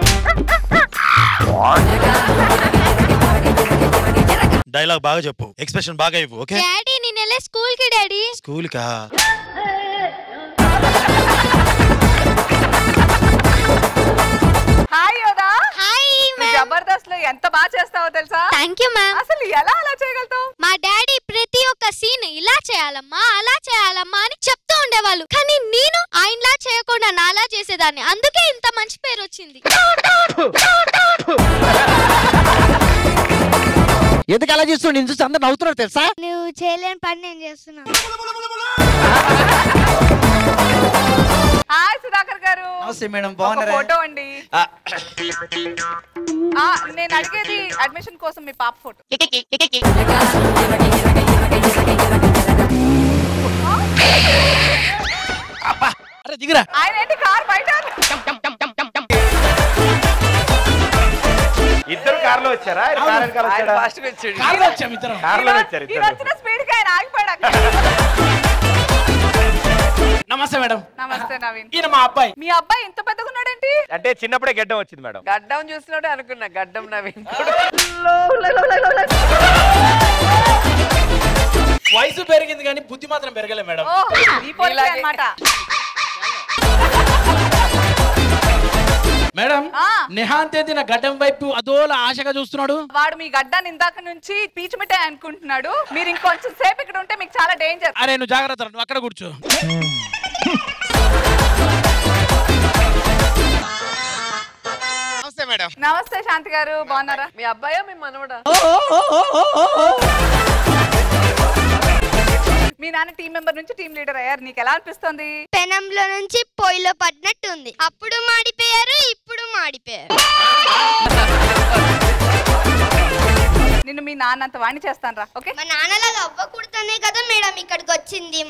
డైలాగ్ బాగా చెప్పు, ఎక్స్ప్రెషన్ బాగా ఇవ్వు. ఓకే డాడీ నేను వెళ్ళే స్కూల్ కి. డాడీ స్కూల్ కా? జబర్దస్త్ లో ఎంత బాగా చేస్తావో తెలుసా? Thank you ma'am. అసలు ఎలా అలా చేయగలుగుతావు? మా డాడీ ప్రతి ఒక్క సీన్ ఇలా చేయాలమ్మా అలా చేయాలమ్మా అని చెప్తూ ఉండేవాళ్ళు. కానీ నేను ఆయనలా చేయకుండా నాలా చేసేదాన్ని. అందుకే ఇంత మంచి పేరు వచ్చింది. ఎందుకు అలా చేస్తూ నేను చూసి అందరు నవ్వుతున్నారు తెలుసా? నువ్వు చేయలేని పని నేను చేస్తున్నా. హాయ్ సుధాకర్ గారు. నమస్తే మేడం, ఒక బాగున్నారా? ఫోటో అండి. ఆ, నేను అడిగేది అడ్మిషన్ కోసం మీ పాప ఫోటో. అరే దిగురా. ఆయన ఏంటి కార్ బయట? ఇద్దరు కార్లో వచ్చారా? కార్ వెనకాల వచ్చాడా? కార్లో వచ్చాం ఇద్దరం. కార్లో వచ్చారు ఈ ఇద్దరు. వచ్చిన స్పీడ్ కి ఆయన ఆగిపోయాడు. నమస్తే మేడం. నమస్తే నవీన్. ఈయన మా అబ్బాయి. మీ అబ్బాయి ఇంత పెద్దగా ఉన్నాడేంటి? అంటే చిన్నప్పుడే గడ్డం వచ్చింది మేడం. గడ్డం చూసినట్టే అనుకున్నా. గడ్డం నవీన్. వయసు పెరిగింది కానీ బుద్ధి మాత్రం పెరగలే మేడం. అన్నమాట. మేడం నిహాంత్ ఏంటి నా గడ్డం వైపు అదోలా ఆశగా చూస్తున్నాడు. వాడు మీ గడ్డాన్ని ఇందాక నుంచి పీచు మిఠాయి అనుకుంటున్నాడు. మీరు ఇంకొంచెం సేపు ఇక్కడ ఉంటే మీకు చాలా డేంజర్. అరే నువ్వు జాగ్రత్త, నువ్వు అక్కడ కూర్చో. నమస్తే మేడం. నమస్తే శాంతి గారు, బాగున్నారా? మీ అబ్బాయో మీ మనవడా? మీ నాన్న టీం మెంబర్ నుంచి టీం లీడర్ అయ్యారు. నీకు ఎలా అనిపిస్తుంది? పెనంలో నుంచి పొయ్యిలో పడినట్టు ఉంది. అప్పుడు మాడిపోయారు, ఇప్పుడు మాడిపోయారు. నిన్ను మీ నాన్న అంత వాణి చేస్తాను రా. ఓకే, మా నాన్నలాగా అవ్వకూడదనే కదా మేడం ఇక్కడికి వచ్చింది.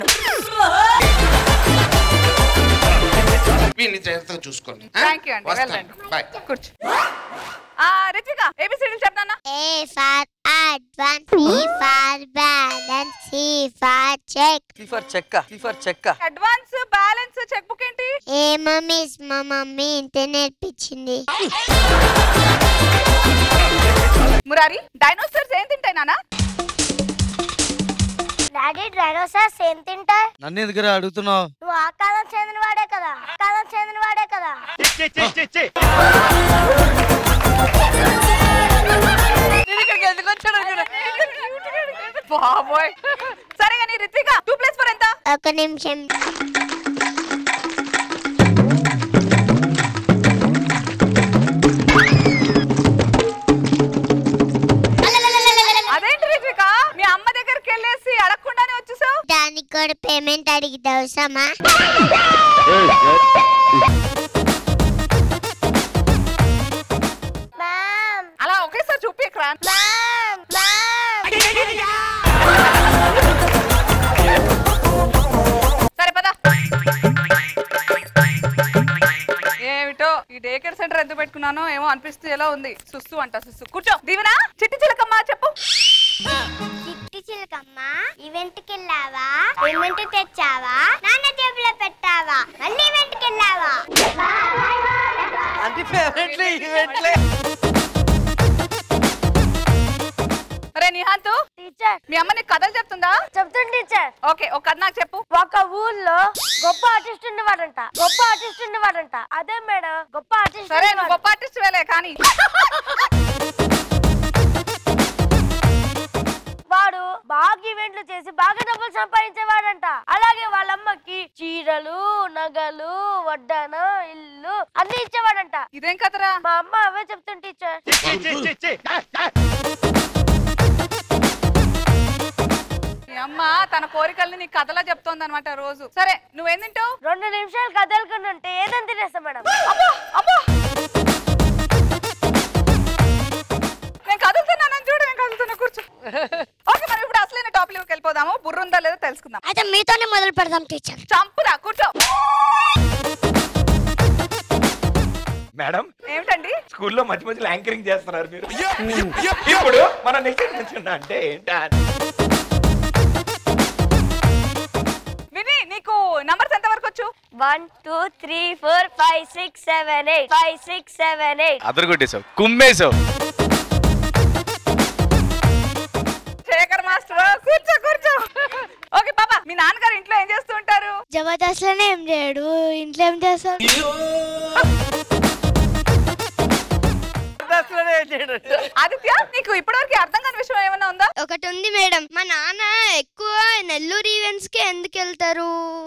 చూసుకోండి. థ్యాంక్ యూ అండి, వెళ్ళండి. కూర్చో. ఆ రితిక, ఏబిసిడీలు చెప్పనా? A for advance, B for balance, C for check. C for చెక్క. C for చెక్క. అడ్వాన్స్, బ్యాలెన్స్, చెక్ బుక్ ఏంటి? ఏ మమ్మీస్ మా మమ్మీ ఇంత నేర్పించింది. మురారి, డైనోసార్స్ ఏం తింటాయి నాన్న? డాడీ డైనోసార్స్ ఏం తింటాయి? నన్ను ఎందుకు అడుగుతున్నావు? నువ్వు ఆ కాలం చెందిన వాడే కదా, ఆ కాలం చెందిన వాడే కదా. బాబోయ్. సరే కానీ రిత్విక, టూ ప్లస్ ఫోర్ ఎంత? ఒక నిమిషం. అదేంటి రిత్విక, మీ అమ్మ దగ్గరికి వెళ్ళేసి అడగకుండానే వచ్చేసావు? దానికి కూడా పేమెంట్ అడిగితే అవసరమా? అలా ఒకేసారి చూపియకరా. సరే పద. ఏమిటో ఈ డే కేర్ సెంటర్ ఎందుకు పెట్టుకున్నానో ఏమో అనిపిస్తూ ఎలా ఉంది. సుస్సు అంట సుస్సు. కూర్చో. దీవెనా, చిట్టి చిలకమ్మ చెప్పు. చిట్టి చిలకమ్మ, ఈవెంట్ కి వెళ్ళావా? పేమెంట్ తెచ్చావా? నాన్న జేబులో పెట్టావా? మళ్ళీ ఈవెంట్ కి వెళ్ళావా? అంటే ఫేవరెట్లే ఈవెంట్లే. అరే నిహాంత్, టీచర్ మీ అమ్మ నీకు కథలు చెప్తుందా? చెప్తుంది టీచర్. ఓకే, ఒక కథ నాకు చెప్పు. ఒక ఊర్లో గొప్ప ఆర్టిస్ట్ ఉండేవాడంట. గొప్ప ఆర్టిస్ట్ ఉండేవాడంట. అదే మేడం, గొప్ప ఆర్టిస్ట్. సరే, నువ్వు గొప్ప ఆర్టిస్ట్ వేలే కానీ వాడు బాగా ఈవెంట్లు చేసి బాగా డబ్బులు సంపాదించేవాడంట. అలాగే వాళ్ళమ్మకి చీరలు, నగలు, వడ్డాన, ఇల్లు అన్ని ఇచ్చేవాడంట. ఇదేం కదరా? మా అమ్మ అవే చెప్తుంది టీచర్. మీ అమ్మ తన కోరికల్ని నీకు కథలా చెప్తోంది అనమాట రోజు. సరే, నువ్వేం తింటావు? రెండు నిమిషాలు కదలకుండా ఉంటే ఏదని తినేస్తా మేడం. నేను కదులుతున్నానని చూడు, నేను కదులుతున్నా. కూర్చో. ఓకే, మరి ఇప్పుడు అసలైన టాపిక్ వెళ్ళిపోదాము. బుర్రుందా లేదో తెలుసుకుందాం. అయితే మీతోనే మొదలు పెడదాం టీచర్. చంపురా, కూర్చో. మేడం ఏమిటండి? స్కూల్లో మధ్య మధ్యలో యాంకరింగ్ చేస్తున్నారు మీరు. ఇప్పుడు మన నెక్స్ట్ అంటే ఏంటా? విని, నీకు నంబర్స్ ఎంత వరకు వచ్చు? One two three four five six seven eight five six seven eight. అదరగొట్టేసావు, కుమ్మేసావు. శేఖర్ మాస్టర్, కూర్చో కూర్చో. ఓకే పాపా, మీ నాన్నగారు ఇంట్లో ఏం చేస్తూ ఉంటారు? జబర్దస్త్ లోనే ఏం చేయడు, ఇంట్లో ఏం చేస్తాడు? చేస్తానంట. ఆదిత్య నీకు ఇప్పటివరకు అర్థం కాని విషయం ఏమైనా ఉందా? ఒకటి ఉంది మేడం, మా నాన్న ఎక్కువ నెల్లూరు ఈవెంట్స్ కి ఎందుకు వెళ్తారు?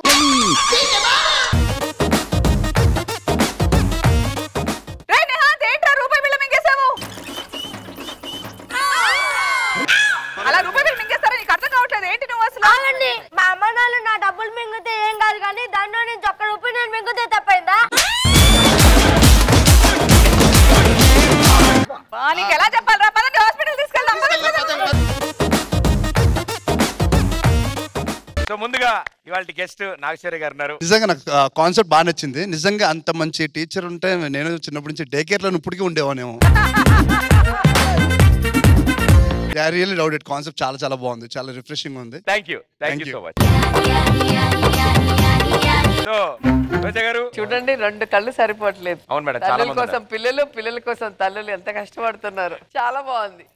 అలా రూపాయి బిల్ మింగేస్తారా? నీకు అర్థం కావట్లేదు ఏంటి నువ్వు అసలు? అవునండి, మా అమ్మ నాన్న నా డబ్బులు మింగితే ఏం కాదు కానీ దాంట్లో నుంచి ఒక్క రూపాయి నేను మింగితే తప్పైందా? నీకు ఎలా చెప్పాలరా? పదండి హాస్పిటల్ తీసుకెళ్దాం. సో ముందుగా ఇవాళ గెస్ట్ నాగేశ్వరి గారు ఉన్నారు. నిజంగా నాకు కాన్సెప్ట్ బాగా నచ్చింది. నిజంగా అంత మంచి టీచర్ ఉంటే నేను చిన్నప్పటి నుంచి డే కేర్ లో ఇప్పటికీ ఉండేవానేమో. I really loved it. Concept చాలా చాలా బాగుంది, చాలా రిఫ్రెషింగ్ ఉంది. Thank you thank you so much. So Roja garu చూడండి, రెండు కళ్ళు సరిపోవట్లేదు. అవును మేడం, చాలా తల్లుల మంది కోసం పిల్లలు, పిల్లల కోసం తల్లులు ఎంత కష్టపడుతున్నారు. చాలా బాగుంది.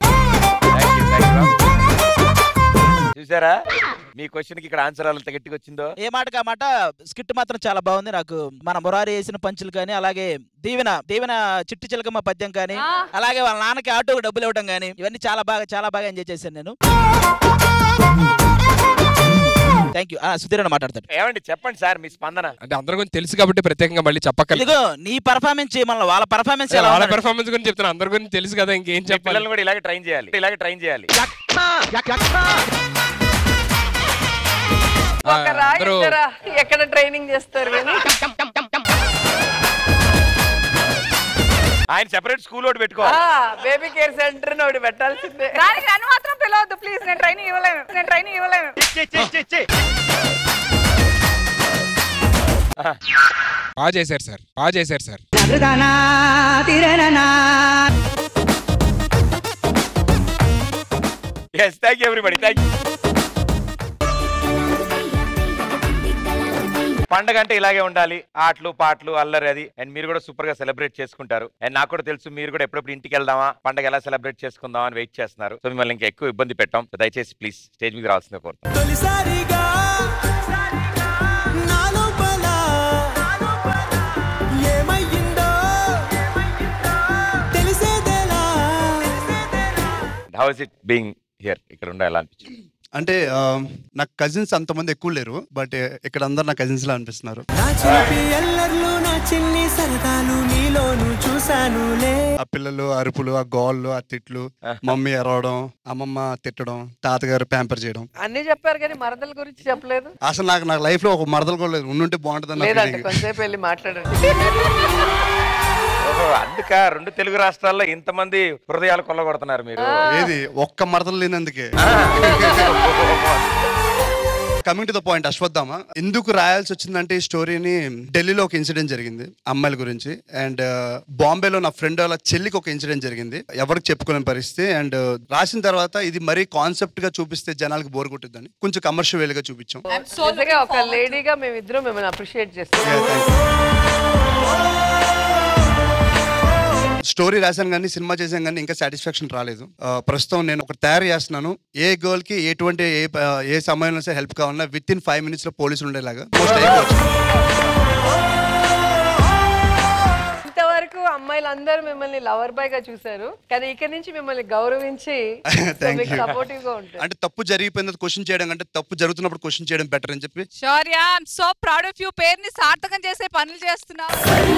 చూసారా మీ క్వశ్చన్ కి ఇక్కడ ఆన్సర్ ఎంత గట్టిగా వచ్చిందో. ఏ మాటగా మాట స్కిట్ మాత్రం చాలా బాగుంది. నాకు మన మురారి వేసిన పంచులు కానీ, అలాగే దీవెన దీవెన చిట్టి చిలకమ్మ పద్యం కానీ, అలాగే వాళ్ళ నాన్నకి ఆటోకి డబ్బులు ఇవ్వడం కానీ, ఇవన్నీ చాలా బాగా చాలా బాగా ఎంజాయ్ చేశాను నేను. Thank you. సుధీర్ మాట్లాడతాడు. ఏమండి చెప్పండి సార్ మీ స్పందన. అంటే అందరి గురించి తెలుసు కాబట్టి ప్రత్యేకంగా మళ్ళీ చెప్పక్కర్లేదు. ఇదిగో నీ పర్ఫార్మెన్స్ చేయమల్ల, వాళ్ళ పర్ఫార్మెన్స్ వాళ్ళ పర్ఫార్మెన్స్ గురించి చెప్తాను. అందరి గురించి తెలుసు కదా, ఇంకేం చెప్పాలి. పిల్లలు కూడా ఇలాగే ట్రైన్ చేయాలి, ఇలాగే ట్రైన్ చేయాలి. ఒకరా ఇద్దరా ఎక్కడ ట్రైనింగ్ చేస్తారు? ఆయన సెపరేట్ స్కూల్ ఒకటి పెట్టుకోవాలి. బేబీ కేర్ సెంటర్ ఒకటి పెట్టాల్సిందే. దానికి నన్ను మాత్రం పిలవద్దు ప్లీజ్. నేను ట్రైనింగ్ ఇవ్వలేను, నేను ట్రైనింగ్ ఇవ్వలేను. బాగా చేశారు సార్, బాగా చేశారు sir. yes thank you everybody thank you. పండగ అంటే ఇలాగే ఉండాలి, ఆటలు పాటలు అల్లరి అది. అండ్ మీరు కూడా సూపర్ గా సెలబ్రేట్ చేసుకుంటారు. అండ్ నాకు కూడా తెలుసు మీరు కూడా ఎప్పుడప్పుడు ఇంటికి వెళ్దామా, పండగ ఎలా సెలబ్రేట్ చేసుకుందామా అని వెయిట్ చేస్తున్నారు. సో మిమ్మల్ని ఇంకా ఎక్కువ ఇబ్బంది పెట్టాం. దయచేసి ప్లీజ్ స్టేజ్ మీద రావాల్సిందే కోరుతాం. How is it being here? ఇక్కడ ఉండాలి ఎలా అనిపించింది? అంటే నాకు కజిన్స్ అంతమంది ఎక్కువ లేరు, బట్ ఇక్కడ అందరు నా కజిన్స్ లా అనిపిస్తున్నారు. ఆ పిల్లలు అరుపులు, ఆ గోళ్ళు, ఆ తిట్లు, మమ్మీ ఎరవడం, అమ్మమ్మ తిట్టడం, తాతగారు ప్యాంపర్ చేయడం అన్ని చెప్పారు కానీ మరదల గురించి చెప్పలేదు. అసలు నాకు నాకు లైఫ్ లో ఒక మరదలు కూడా లేదు. ఉండుంటే బాగుంటుంది. కొంచెంసేపు వెళ్ళి మాట్లాడండి. అందుక రెండు తెలుగు రాష్ట్రాల్లో ఇంతమంది హృదయాలు కొల్లగొడుతున్నారు మీరు. ఏది ఒక్క మరదలు లేనందుకే. Coming to the point, Ashwathama ఎందుకు రాయాల్సి వచ్చిందంటే ఈ స్టోరీని, ఢిల్లీలో ఒక ఇన్సిడెంట్ జరిగింది అమ్మాయిల గురించి. అండ్ బాంబేలో నా ఫ్రెండ్ వాళ్ళ చెల్లికి ఒక ఇన్సిడెంట్ జరిగింది, ఎవరికి చెప్పుకోలేని పరిస్థితి. అండ్ రాసిన తర్వాత ఇది మరీ కాన్సెప్ట్ గా చూపిస్తే జనాలకు బోర్ కొట్టిద్దని కొంచెం కమర్షియల్ గా చూపించాం. ఒక లేడీగా మేమిద్దరం మిమ్మల్ని అప్రిషియేట్ చేస్తాం. స్టోరీ రాశాను కానీ సినిమా చేశాను కానీ ఇంకా సాటిస్ఫాక్షన్ రాలేదు. ప్రస్తుతం నేను ఒకటి తయారు చేస్తున్నాను. ఏ గర్ల్ కి ఎటువంటి ఏ ఏ సమయంలో సరే హెల్ప్ కావాలన్నా విత్ ఇన్ ఫైవ్ మినిట్స్ లో పోలీసులు ఉండేలాగా మోస్ట్ అయిపోవచ్చు. ఇంతవరకు అమ్మాయిలందరూ మిమ్మల్ని లవర్ బాయ్ గా చూసారు, కానీ ఇక్కడి నుంచి మిమ్మల్ని గౌరవించి సపోర్టివ్ గా ఉంటుంది. అంటే తప్పు జరిగిపోయింది క్వశ్చన్ చేయడం కంటే తప్పు జరుగుతున్నప్పుడు క్వశ్చన్ చేయడం బెటర్ అని చెప్పి. Shaurya, I am so proud of you. పేరుని సార్థకం చేసే పనులు చేస్తున్నావు.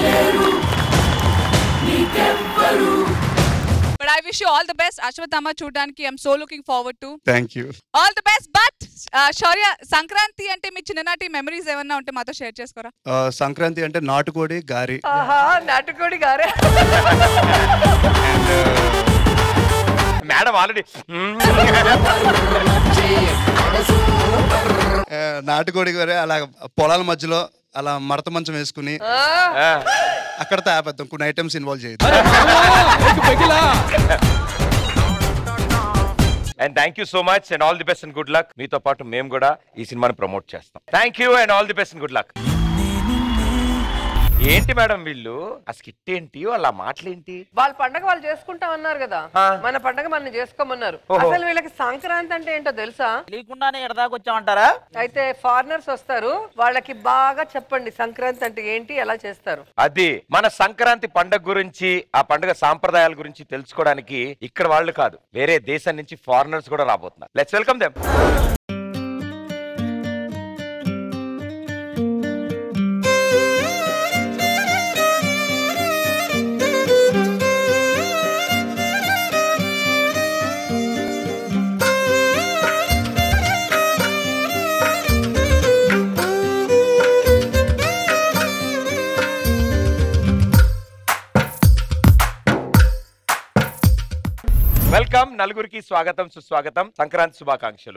But I wish you all the best. Ashwathama చూడడానికి I'm so looking forward to. Thank you. All the best. But శౌర్య, సంక్రాంతి అంటే మీ చిన్ననాటి మెమరీస్ ఏమన్నా ఉంటే మాతో షేర్ చేసుకోరా? సంక్రాంతి అంటే నాటుకోడి గారి. ఆహా, నాటుకోడి గారే. మేడం ఆల్రెడీ నాటుకోడి గారే అలా పొలాల మధ్యలో అలా మడత మంచం వేసుకుని అక్కడ తాపేద్దాం. కొన్ని ఐటమ్స్ ఇన్వాల్వ్ చేయదు. And thank you so much and all the best and good luck. మీతో పాటు మేము కూడా ఈ సినిమాని ప్రమోట్ చేస్తాం. Thank you and all the best and good luck. ఏంటి మేడం వీళ్ళు ఆ స్కిట్ ఏంటి వాళ్ళ మాటలేంటి? వాళ్ళ పండగ వాళ్ళు చేసుకుంటామన్నారు కదా, మన పండగ మనం చేసుకోమన్నారు. అసలు వీళ్ళకి సంక్రాంతి అంటే ఏంటో తెలుసా? లేకుండానే ఎడదాకా వచ్చామంటారా? అయితే ఫారినర్స్ వస్తారు, వాళ్ళకి బాగా చెప్పండి సంక్రాంతి అంటే ఏంటి, ఎలా చేస్తారు. అది మన సంక్రాంతి పండగ గురించి, ఆ పండుగ సాంప్రదాయాల గురించి తెలుసుకోవడానికి ఇక్కడ వాళ్ళు కాదు, వేరే దేశం నుంచి ఫారినర్స్ కూడా రాబోతున్నారు. Let's welcome them. వెల్కమ్, నలుగురికి స్వాగతం సుస్వాగతం, సంక్రాంతి శుభాకాంక్షలు.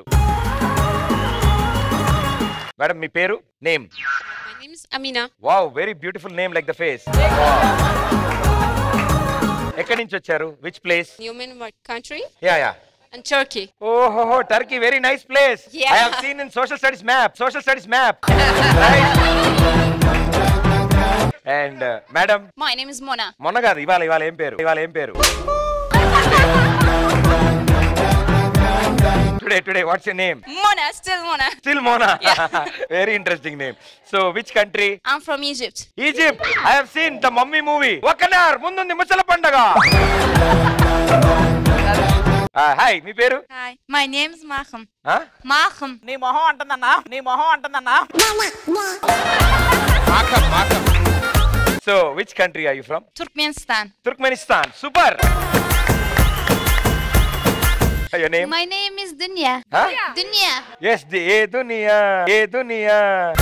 మేడం మీ పేరు, name? My name is Amina. Wow, very beautiful name, like the face. ఎక్కడి నుంచి వచ్చారు? Which place? Human country? Yeah yeah And Turkey. ఓహో, Turkey, very nice place. Yeah. I have seen in social studies map, social studies map. And uh, madam? My name is Mona. మొన్న కాదు, ఇవాళ ఇవాళ ఏం పేరు? ఇవాళ ఏం పేరు? Today, today, what's your name? Mona, still Mona. Still Mona. Yeah. Very interesting name. So, which country? I'm from Egypt. Egypt. I have seen the Mummy movie. Wakanar, mundundi Musala Pandaga. Hi, మీ పేరు? Hi. My name is Maham. Huh? Maham. నీ మొహం అంటుందన్నా, నీ మొహం అంటుందన్నా. Makam, Makam. So, which country are you from? Turkmenistan. Turkmenistan. Super. Your name? My name is Dunya. Huh? Dunya. Yes, the A Duniya, A Duniya.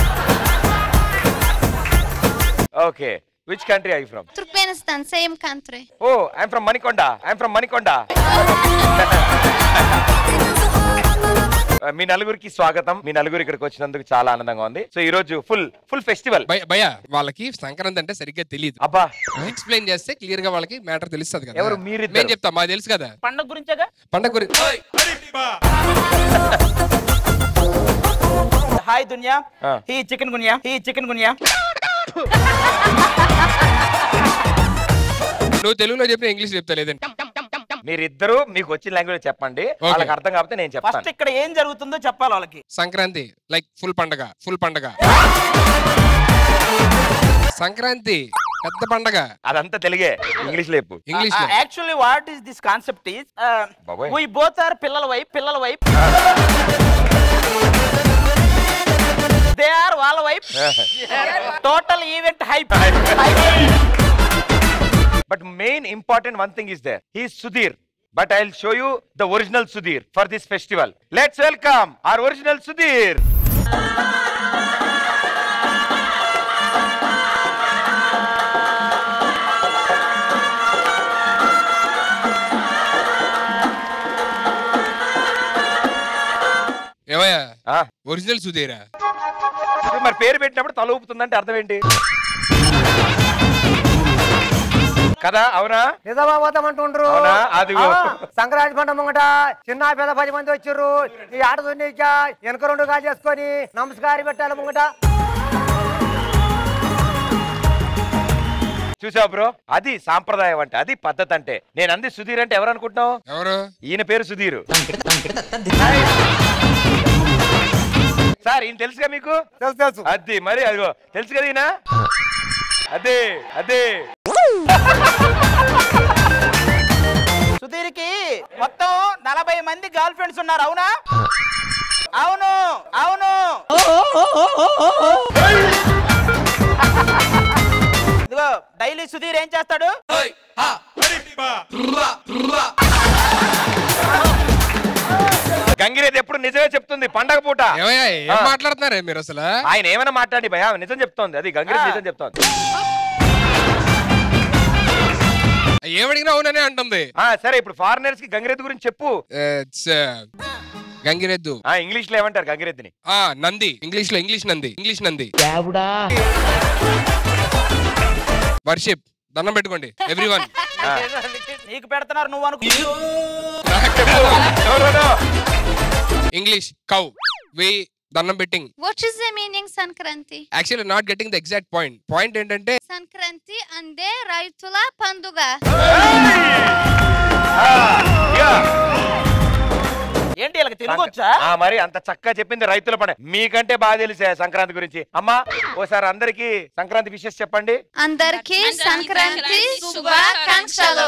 Okay. Which country are you from? Turkmenistan, same country. Oh, I'm from Manikonda. I'm from Manikonda. మీ నలుగురికి స్వాగతం. మీ నలుగురు ఇక్కడికి వచ్చినందుకు చాలా ఆనందంగా ఉంది. So ఈ రోజు ఫుల్ ఫుల్ ఫెస్టివల్. భయ వాళ్ళకి సంక్రాంతి అంటే సరిగ్గా తెలియదు. అబ్బా, ఎక్స్ప్లెయిన్ చేస్తే క్లియర్ గా వాళ్ళకి మ్యాటర్ తెలుస్తుంది కదా. ఎవరు మీరు? నేను చెప్తా, మాకు తెలుసు కదా పండగ గురించేగా. పండగ గురించి. హాయ్ దునియా, he chikungunya, he chikungunya. నువ్వు తెలుగులో చెప్పిన ఇంగ్లీష్ చెప్తా లేదండి. మీరిద్దరు మీకు వచ్చిన లాంగ్వేజ్ చెప్పండి, వాళ్ళకి అర్థం కాకపోతే నేను చెప్తాను. ఫస్ట్ ఇక్కడ ఏం జరుగుతుందో చెప్పాలి వాళ్ళకి. సంక్రాంతి లైక్ ఫుల్ పండగ, ఫుల్ పండగ. సంక్రాంతి పెద్ద పండగ. అదంతా తెలుగే, ఇంగ్లీష్ లేపు. ఇంగ్లీష్ లో actually what is this concept is we both are పిల్లల వైపు, పిల్లల వైపు. దే ఆర్ వాళ్ళ వైపు. Total event hype. But main important one thing is there. He is Sudhir. But I'll show you the original Sudhir for this festival. Let's welcome our original Sudhir. ఏమయ్యా original సుధీరా? మరి పేరు పెట్టినప్పుడు తల ఊపుతుందంటే అర్థం ఏంటి కదా? అవునా? నిజమా పోతామంటుండ్రు. అదిగో సంక్రాంతి పంట ముంగట చిన్న పెద్ద పది మంది వచ్చిర్రు. ఈ ఆట దున్నిక వెనక రెండు గా చేసుకొని నమస్కారం పెట్టాలి ముంగట. చూసావు బ్రో, అది సాంప్రదాయం అంటే, అది పద్ధతి అంటే. నేను అంది సుధీర్ అంటే ఎవరు అనుకుంటున్నావు? ఎవరు? ఈయన పేరు సుధీర్. సార్ ఈయన తెలుసుగా మీకు? తెలుసు తెలుసు. అది మరి అదిగో తెలుసు కదా ఈయన. అదే అదే సుధీర్కి మొత్తం నలభై మంది గర్ల్ ఫ్రెండ్స్ ఉన్నారు. అవునా? అవును అవును. ఇదిగో డైలీ సుధీర్ ఏం చేస్తాడు? గంగిరేది ఎప్పుడు నిజమే చెప్తుంది పండగ పూట. ఏం మాట్లాడుతున్నారే మీరు అసలు? ఆయన ఏమైనా మాట్లాడి భయ నిజం చెప్తోంది. అది గంగిరేది నిజం చెప్తోంది. ఏమడిగినా అవుననే అంటుంది. సరే ఇప్పుడు ఫారినర్స్ కి గంగిరెద్దు గురించి చెప్పు. గంగిరెద్దు ఇంగ్లీష్ లో ఏమంటారు గంగిరెద్దుని? నంది. ఇంగ్లీష్ లో English Nandi. English Nandi. Worship. దండం పెట్టుకోండి ఎవ్రీవన్. నీకు పెడుతున్నారు నువ్వు అనుకో. English cow. వి దండం betting. What is the meaning Sankranti? Actually not getting the exact point. Point ఏంటంటే సంక్రాంతి అంటే రైతుల పండుగ. ఏంటి ఇలా తెలుగు వచ్చా? మరి అంత చక్కగా చెప్పింది రైతుల పండుగ. మీకంటే బాగా తెలిసే సంక్రాంతి గురించి. అమ్మా ఓసారి అందరికి సంక్రాంతి విషెస్ చెప్పండి. అందరికి సంక్రాంతి శుభాకాంక్షలు.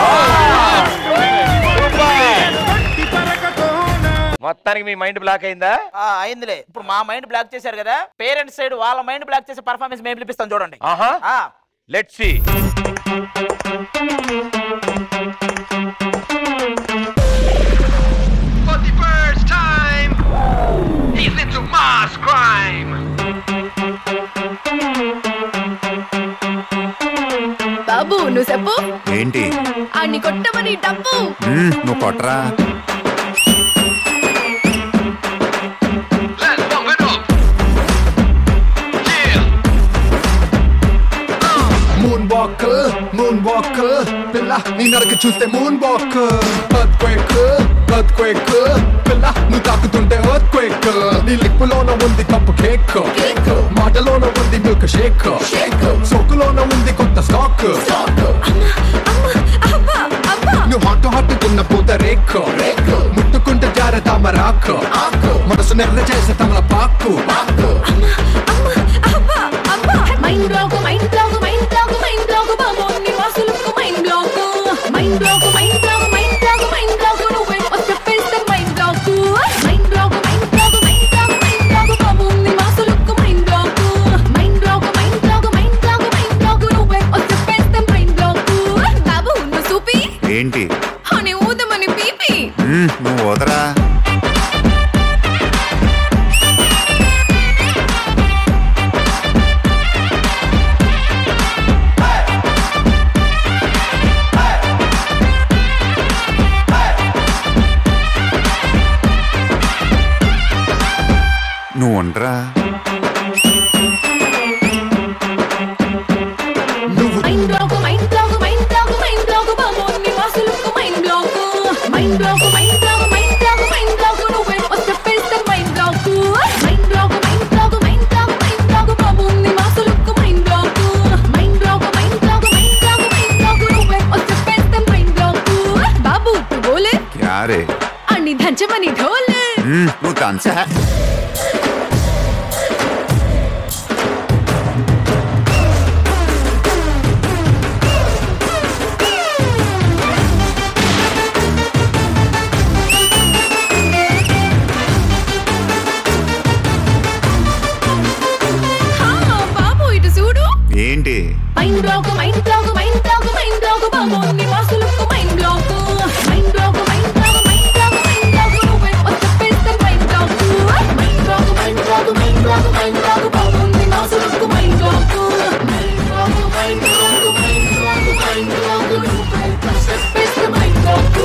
మొత్తానికి మీ మైండ్ బ్లాక్ అయిందా? అయిందిలే. ఇప్పుడు మా మైండ్ బ్లాక్ చేశారు కదా, పేరెంట్స్ సైడ్ వాళ్ళ మైండ్ బ్లాక్ చేసే పర్ఫార్మెన్స్ మేము చూపిస్తాం చూడండి. ఆహా let's see. For the first time, he's into mass crime. బాబు నువ్వు చెప్పు. ఏంటి? అన్ని కొట్టమని డబ్బు. నువ్వు కొట్టరా. మూన్ వాక్ మూన్ వాక్ పిల్ల నీ నరక చూస్తే moonwalk. Earthquake earthquake పిల్ల నువ్వు తాకుతుంటే ఎర్త్ క్వేక్. నీ లిప్పులోన ఉంది కప్పు కేక్, మాటలోన ఉంది మిల్క్ షేక్, సోకులోన ఉంది కొత్త స్టాక్. నువ్వు హాట్ హాట్ కున్న పూత రేక్, ముట్టుకుంటే జార తామరాకు, మనసు నెర్ర చేసే తమల పాకు. Mind block mind block mind block mind block బాబు నీ వాసులకు mind block. Mind block mind block mind block mind block నువ్వే వచ్చేస్తే mind block. Mind block mind block mind block mind block బాబు నీ వాసులకు mind block. Mind block mind block mind block mind block నువ్వే వచ్చేస్తే మైండ్ బ్లాక్. బాబు నువ్వు సూపి ఏంటి? అని ఊదమని పీపి. నువ్వు వదరా. నువ్వు ఉండరా. Mind block mind block mind block mind block బాబు నీ వాసులకు mind block. Mind block mind block mind block mind block నువ్వే వచ్చేస్తే mind block. Mind block mind block mind block mind block బాబు నీ వాసులకు mind block. Mind block mind block mind block mind block నువ్వే వచ్చేస్తే మైండ్ బ్లాక్. బాబు తు బోలే క్యా రే? అన్ని దంచమని ఢోలే. నువ్వు తంచా. ఏంటి? Mind block mind block mind block mind block బాబు నీ వాసులకు mind block. Mind block mind block mind block mind block నువ్వే వచ్చేస్తే mind block. Mind block mind block mind block mind block బాబు నీ వాసులకు mind block. Mind block mind block mind block mind block నువ్వే వచ్చేస్తే mind block.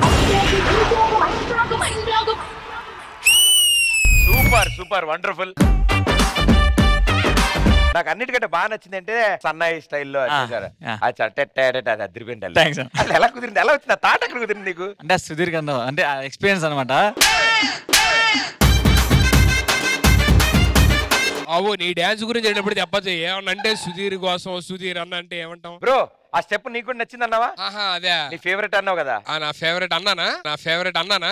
Mind block. Super super wonderful. నాకు అన్నిటికంటే బాగా నచ్చింది అంటే సన్నాయి స్టైల్లో అదిరిపోయింది. ఎలా కుదిరింది? ఎలా వచ్చింది? తాట ఎక్కడ కుదిరింది నీకు? అంటే సుధీర్ కన్నా అంటే ఎక్స్పీరియన్స్ అనమాట. అవు నీ డాన్స్ గురించి చెప్పినప్పుడు చెప్పచ్చు ఏమన్నా అంటే సుధీర్ కోసం సుధీర్ అన్న అంటే ఏమంటాం బ్రో? ఆ స్టెప్ నీకు కూడా నచ్చింది అన్నావా? ఆహా అదే నీ ఫేవరెట్ అన్నావు కదా. నా ఫేవరెట్ అన్నానా? నా ఫేవరెట్ అన్నానా?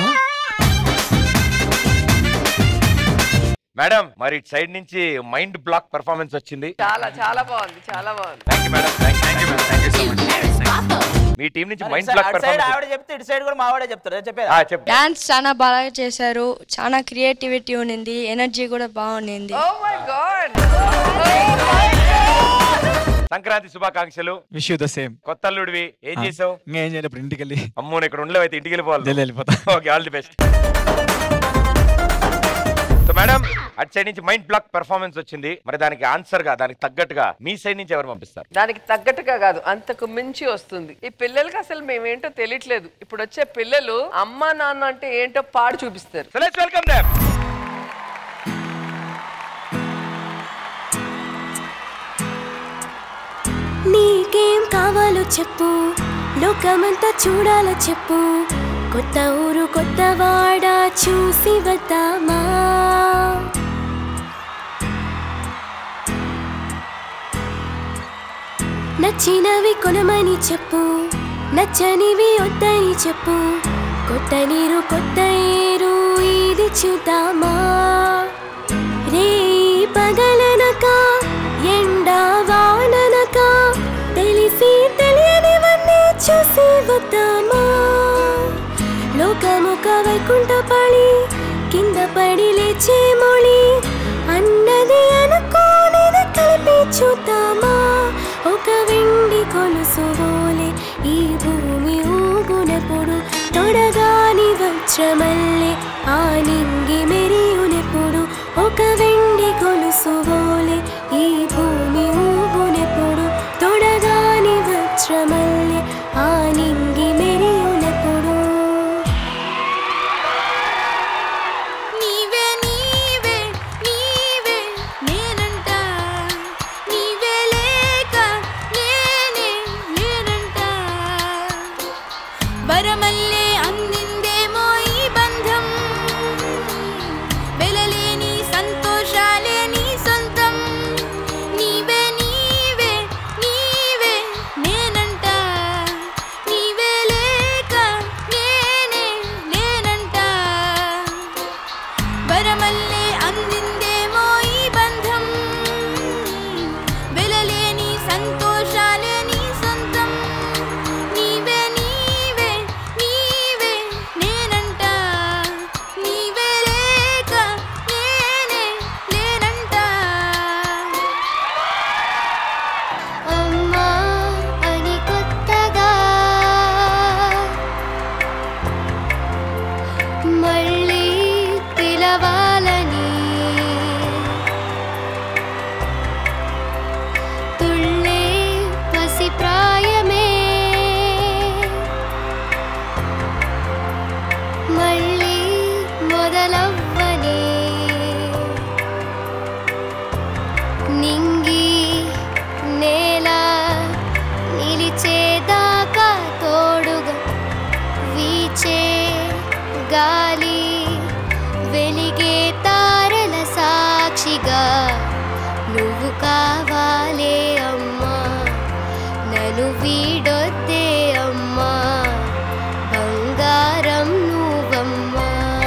మేడం మరి ఇటు సైడ్ నుంచి మైండ్ బ్లాక్ పెర్ఫార్మెన్స్ వచ్చింది. చాలా చాలా బాగుంది, చాలా బాగుంది. Thank you madam, thank you thank you madam, thank you so much. మీ టీం నుంచి మైండ్ బ్లాక్ పెర్ఫార్మెన్స్ ఆవిడ చెప్తే ఇటు సైడ్ కూడా మా ఆవిడే చెప్తారు. చెప్పేది ఆ చెప్పు. డాన్స్ చాలా బాగా చేశారు, చాలా క్రియేటివిటీ ఉన్నింది, ఎనర్జీ కూడా బాగుంది. Oh my god. సంక్రాంతి శుభాకాంక్షలు. Wish you the same. కొత్త అల్లుడివి ఏం చేసావు? ఇంకా ఏం చేయలేదు, ఇంటికి వెళ్ళి. అమ్మో ఇక్కడ ఉండలేవు అయితే ఇంటికి వెళ్ళిపోవాలి. వెళ్ళిపోతా. Okay all the best. So madam అటు సైడ్ నుంచి మైండ్ బ్లాక్ పెర్ఫార్మెన్స్ వచ్చింది, మరి దానికి ఆన్సర్ గా దానికి తగ్గట్టుగా మీ సైడ్ నుంచి ఎవరు పంపిస్తారు? దానికి తగ్గట్టుగా కాదు, అంతకు మించి వస్తుంది. ఈ పిల్లలకి అసలు మేమేంటో తెలియట్లేదు. ఇప్పుడు వచ్చే పిల్లలు అమ్మ నాన్న అంటే ఏంటో పాడు చూపిస్తారు. So let's welcome them. నీకేం కావాలో చెప్పు, లోకమంతా చూడాలో చెప్పు, కొత్త ఊరు కొత్త వాడ చూసి వద్దామా నచ్చినవి కొనమని చెప్పు నచ్చనివి వద్దని చెప్పు కొత్త నీరు కొత్త ఏరు ఇది చూద్దామా రే పగలనక ఎండా వాననక తెలిసి తెలియనివన్నీ చూసి వద్దామా లోకముక వైకుంఠపడి కింద పడి లేచే మొళి అన్నది అనుకోనిది కలిపి చూద్దామా ఒక వెండి కొలుసు పోలే ఈ భూమి ఊగునెప్పుడు తొడగాని వజ్రమల్లె ఆ నింగి మెరియునెప్పుడు ఒక వెండి కొలుసు పోలే ఈ భూమి ఊగునెప్పుడు తొడగాని వజ్రమల్లె ఆ నింగి మెరియునెప్పుడు నీవే నీవే నీవే నేనంట నీవే లేక నేనే లేనంట వరమల్లే అందిందేమో ఈ బంధం వెలలేని సంతోషాలే నీ సొంతం నీవే నీవే నీవే నేనంట నీవే లేక నేనే లేనంట వరమల్లే అందిందేమో ఈ బంధం వెలలేని సంతోషాలే నీ సొంతం నీవే నీవే నీవే నేనంట నీవే లేక నేనే లేనంట అమ్మా అని కొత్తగా మళ్ళీ పిలవాలని తుళ్ళే పసి ప్రాయమే మళ్ళీ మొదలవ్వని నింగి నేల నిలిచేదాకా తోడుగా వీచే గాలి వెలిగే తారల సాక్షిగా నువ్వు కావాలే అమ్మా నన్ను వీడొద్దే అమ్మా బంగారం నువ్వమ్మా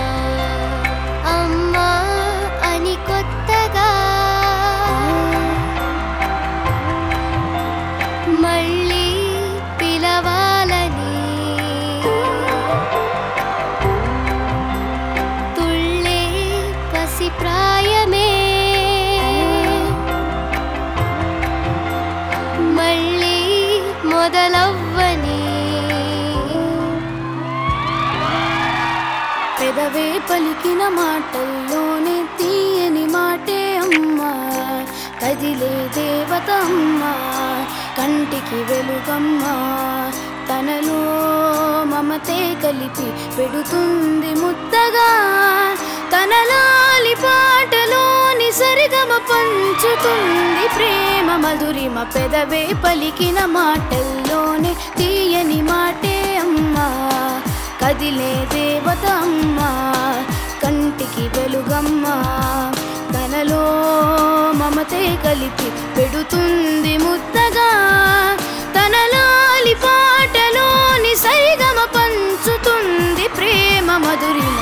అమ్మా అని కొత్తగా మళ్ళీ పిలవాలని తుళ్ళే పసి ప్రాయమే మళ్ళీ మొదలవ్వని పెదవే పలికిన మాటల్లోనే తీయని మాటే అమ్మా కదిలే దేవత అమ్మా కంటికి వెలుగమ్మా తనలో మమతే కలిపి పెడుతుంది ముద్దగా తనలాలి పాటలోని సరిగమ పంచుతుంది ప్రేమ మధురిమ పెదవే పలికిన మాటల్లోనే తీయని మాటే అమ్మా కదిలే దేవత అమ్మా కంటికి వెలుగమ్మా తనలో మమతే కలిపి పెడుతుంది ముద్దగా తనలాలి పాటలోని సరిగమ పంచుతుంది ప్రేమ మధురిమ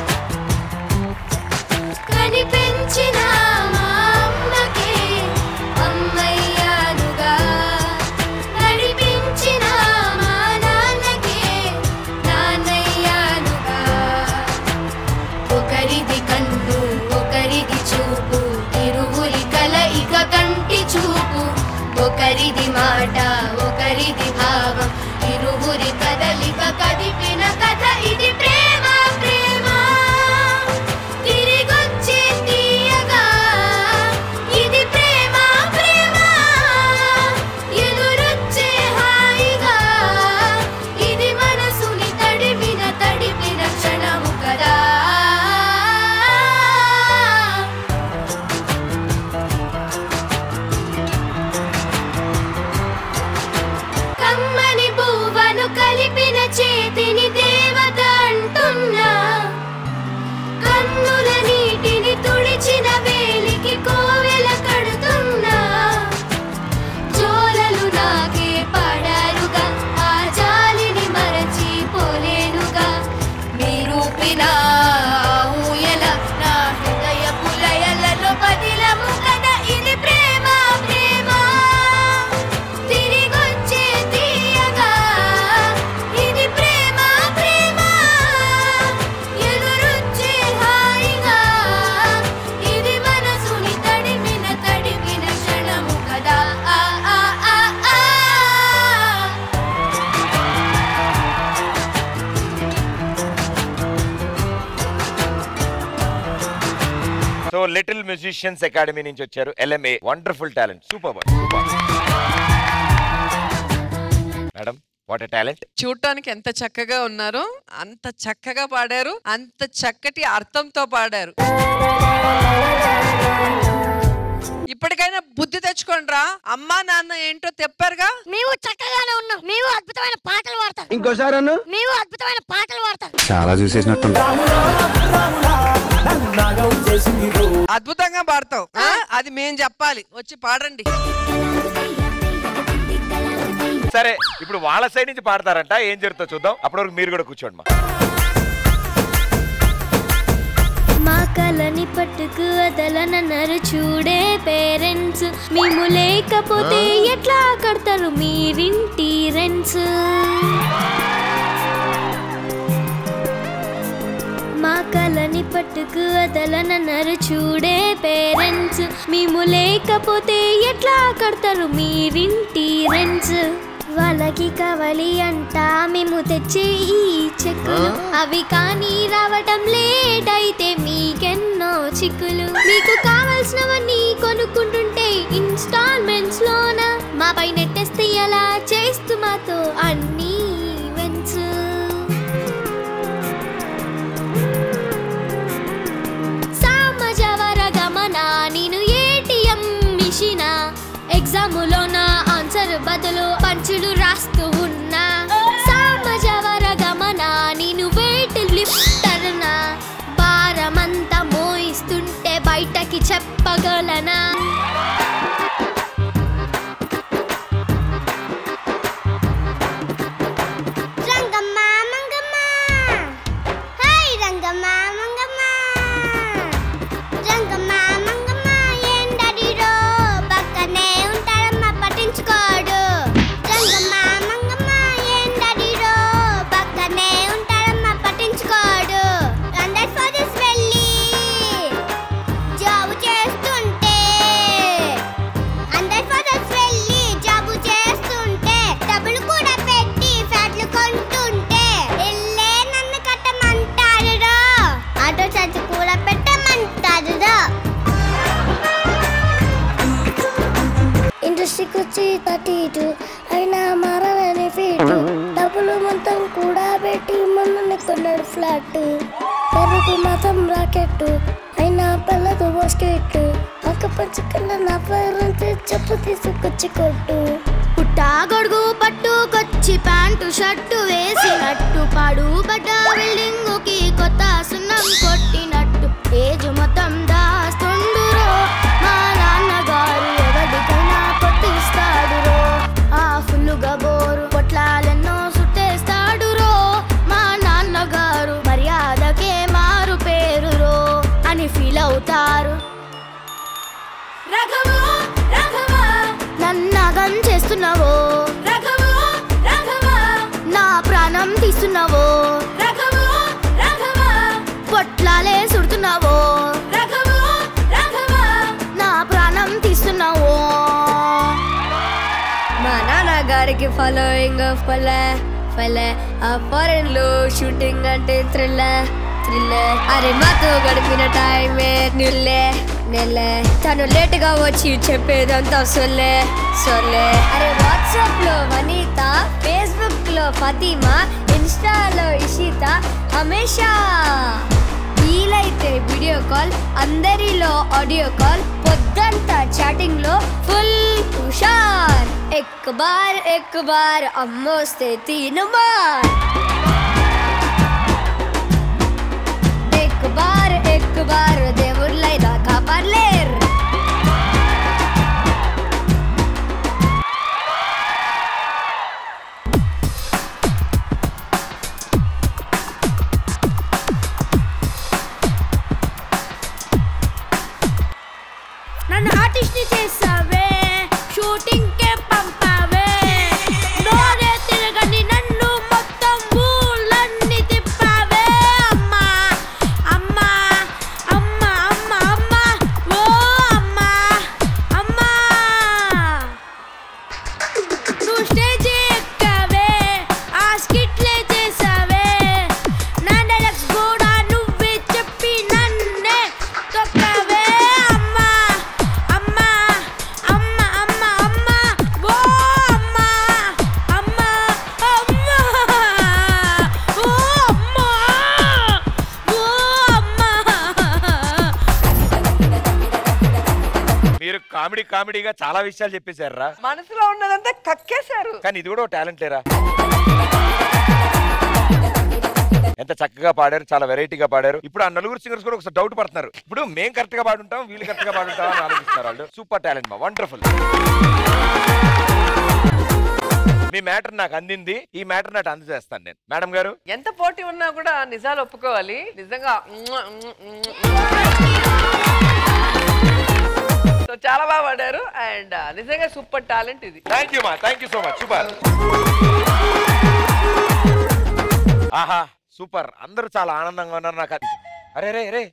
కనిపించిన మా అమ్మకే లిటిల్ మ్యూజిషియన్స్ అకాడమీ నుంచి వచ్చారు. LMA wonderful talent. Super madam, what a talent. చూడటానికి ఎంత చక్కగా ఉన్నారో అంత చక్కగా పాడారు, అంత చక్కటి అర్థంతో పాడారు. ఇప్పటికైనా బుద్ధి తెచ్చుకోండి రా. అమ్మా నాన్న ఏంటో చెప్పారుగా. మేము చక్కగానే ఉన్నాం. మేము అద్భుతమైన పాటలు పాడతాం. ఇంకోసారి అను. మేము అద్భుతమైన పాటలు పాడతాం. చాలా చూసేసినట్టుంది. అద్భుతంగా పాడతావు. అది మేం చెప్పాలి. వచ్చి పాడండి. సరే, ఇప్పుడు వాళ్ళ సైడ్ నుంచి పాడతారంట. ఏం జరుగుతుందో చూద్దాం. అప్పటి వరకు మీరు కూడా కూర్చోండి. మా మా కలని పట్టుకు వదలనన్నారు చూడే పేరెంట్స్. మేము లేకపోతే ఎట్లా కడతారు మీరింటి రెంట్స్. మా కలని పట్టుకు వదలనన్నారు చూడే పేరెంట్స్. మేము లేకపోతే ఎట్లా కడతారు మీరింటి రెంట్స్. వాళ్ళకి కావాలి అంట మేము తెచ్చే ఈ చెక్కులు, అవి కానీ రావటం లేట్ అయితే మీకెన్నో చిక్కులు. మీకు కావాల్సినవన్నీ కొనుక్కుంటుంటే ఇన్స్టాల్మెంట్స్ లోన మా పై నెట్టేస్తే ఎలా చేస్తూ మాతో అన్ని ఈవెంట్స్. సామజవర గమన నేను ఏటీఎం మిషనా, ఎగ్జాములో నా ఆన్సర్ బదులు పంచులు రాస్తూ ఉన్నా. సామజవర గమన నేను వెయిట్ లిఫ్టర్నా, భారమంతా మోయిస్తుంటే బయటకి చెప్పగలనా. రంగమ్మ మంగమ్మ, హై రంగమ్మ మంగమ్మ, రంగమ్మ మంగమ్మ ఏం డాడీరో పక్కనే ఉంటారమ్మ పట్టించుకోడు. రంగమ్మ మంగమ్మ ఏం డాడీరో పక్కనే ఉంటారమ్మ పట్టించుకోడు. అందరి ఫాదర్స్ వెళ్ళి జాబు చేస్తుంటే, అందరి ఫాదర్స్ వెళ్ళి జాబు చేస్తుంటే డబ్బులు కూడా పెట్టి ఫ్యాట్లు కొంటుంటే ఇల్లే నన్ను కట్టమంటారురా, ఆటో చార్జ్ కూడా పెట్టమంటారురా. ఇండస్ట్రీకి వచ్చి థర్టీ టూ అయినా మారని ఫీటు, డబ్బులు మొత్తం కూడా పెట్టి మొన్న కొన్నాడు ఫ్లాట్. పెరుగు మాత్రం రాకెట్ అయినా పిల్లదు బాస్కెట్, ఒక పంచుకున్న నా పేరంటే చెప్పు తీసుకొచ్చి కొట్టు. పుట్టా గొడుగు పట్టుకొచ్చి ప్యాంటు షర్టు వేసినట్టు, పాడు పడ్డ బిల్డింగ్ కి కొత్త సున్నం కొట్టినట్టు ఏజ్ మొత్తం దాస్తుండురో మా నాన్నగారు. ఎవరికైనా కొట్టిస్తాడురో ఆ ఫుల్లుగా బోరు, పొట్లాలెన్నో సుట్టేస్తాడురో మా నాన్నగారు. మర్యాదకే మారు పేరురో అని ఫీల్ అవుతారు. రఘవో రఘవా నన్నగం చేస్తున్నావో, రఘవో రఘవా నా ప్రాణం తీస్తున్నావో, రఘవో రఘవా పొట్లాలే సుడుతున్నావో, రఘవో రఘవా నా ప్రాణం తీస్తున్నావో. మా నాన్నగారికి ఫాలోయింగ్ ఫలే ఫలే, ఆ ఫారెన్ లో షూటింగ్ అంటే థ్రిల్లే థ్రిల్లే. అరే మాతో గడిపిన టైమే నిల్లే నెల్లే, తను లేట్ గా వచ్చి చెప్పేదంతా సొల్లే సొల్లే. అరే వాట్సాప్ లో వనిత, ఫేస్బుక్ లో ఫతిమా, ఇన్స్టాలో ఇషిత, హమేషా వీలైతే వీడియో కాల్, అందరిలో ఆడియో కాల్, పొద్దంతా చాటింగ్ లో ఫుల్ హుషార్. ఎక్ బార్ ఎక్ బార్ అమ్మోస్తే తీను బార్, ఎక్ బార్ ఎక్ బార్ దేవుళ్ళైనా కాపాడలేరు. నన్ను ఆర్టిస్ట్ ని చేసావే, షూటింగ్ కే పంపావే, నోరే తిరగని నన్ను మొత్తం కామెడీ కామెడీగా చాలా విషయాలు చెప్పేశారా. మనసులో ఉన్నదంతా కక్కేశారు. కానీ ఇది కూడా టాలెంట్ లేరా? ఎంత చక్కగా పాడారు, చాలా వెరైటీగా పాడారు. ఇప్పుడు ఆ నలుగురు సింగర్స్ కూడా ఒకసారి డౌట్ పడుతున్నారు. ఇప్పుడు మేం కరెక్ట్ గా పాడుంటాం, వీళ్ళు కరెక్ట్ గా పాడుంటాం అని ఆలోచిస్తారు వాళ్ళు. సూపర్ టాలెంట్ మా, వండర్ఫుల్. మీ మ్యాటర్ నాకు అందింది, ఈ మ్యాటర్ నాకు అందజేస్తాను నేను. మేడం గారు, ఎంత పోటీ ఉన్నా కూడా నిజాలు ఒప్పుకోవాలి. నిజంగా సో చాలా బాగా పాడారు అండ్ నిజంగా సూపర్ టాలెంట్ ఇది. థ్యాంక్ యూ మా, thank you so much. Super. ఆహా సూపర్, అందరూ చాలా ఆనందంగా ఉన్నారు నాకు. అరే రే రే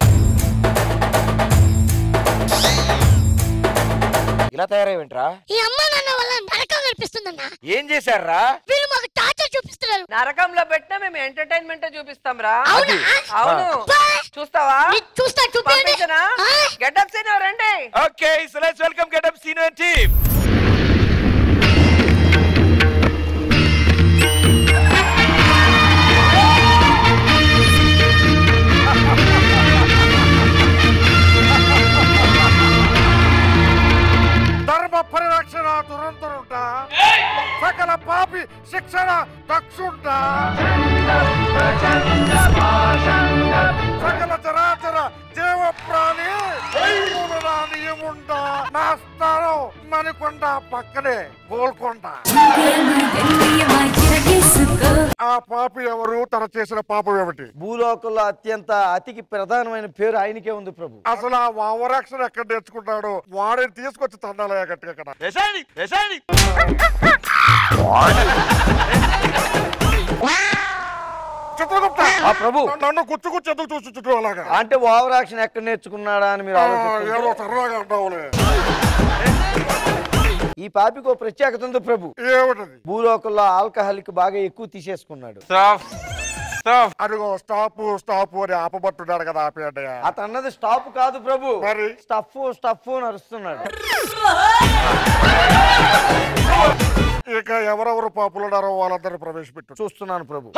ఇలా తయారయ్యేంట్రా? ఈ అమ్మ నాన్న వల్ల నరకం కనిపిస్తుందన్నా. ఏం చేశారా? వీళ్ళు మాకు టార్చర్ చూపిస్తున్నారు. నరకంలో పెట్టినా మేము ఎంటర్టైన్మెంట్ చూపిస్తాం రా. అవును, చూస్తావా? చూస్తా, చూపించనా? గెటప్ సీనో రండి. Okay, so let's welcome getup Seenu team. ధర్మ పరిరక్షణ దురంతరుంట, సకల పాపి శిక్షణ దక్షుంట, సకల చరాచర జీవ ప్రాణి నియముంట. నా స్థానం మణికొండ పక్కనే గోల్కొండ. ఆ పాపి ఎవరు? తన చేసిన పాపం ఏమిటి? భూలోకంలో అత్యంత అతికి ప్రధానమైన పేరు ఆయనకే ఉంది ప్రభు. అసలు ఆ వావరాక్షణ ఎక్కడ నేర్చుకుంటాడు? వాడిని తీసుకొచ్చి తండాలయ్యా గట్టిగా ఇక్కడ. చిత్రగుప్త, ప్రభు నన్ను కుచ్చు కుచ్చు ఎందుకు చూసి చుట్టూ అలాగా? అంటే ఓవరాక్షన్ ఎక్కడ నేర్చుకున్నాడా అని మీరు ఏదో సరదాగా అంటావులే. ఈ పాపికి ఒక ప్రత్యేకత ఉంది ప్రభు. ఏమిటది? భూలోకంలో ఆల్కహాలిక్ బాగా ఎక్కువ తీసేసుకున్నాడు. అదిగో స్టాప్ స్టాప్ అని ఆపబట్టున్నాడు కదా, ఆపేటయ్యా. అతను అన్నది స్టాప్ కాదు ప్రభు, మరి స్టఫ్ స్టఫ్ నడుస్తున్నాడు. ఇక ఎవరెవరు పాపులు ఉన్నారో వాళ్ళందరూ ప్రవేశపెట్టు. చూస్తున్నాను ప్రభు.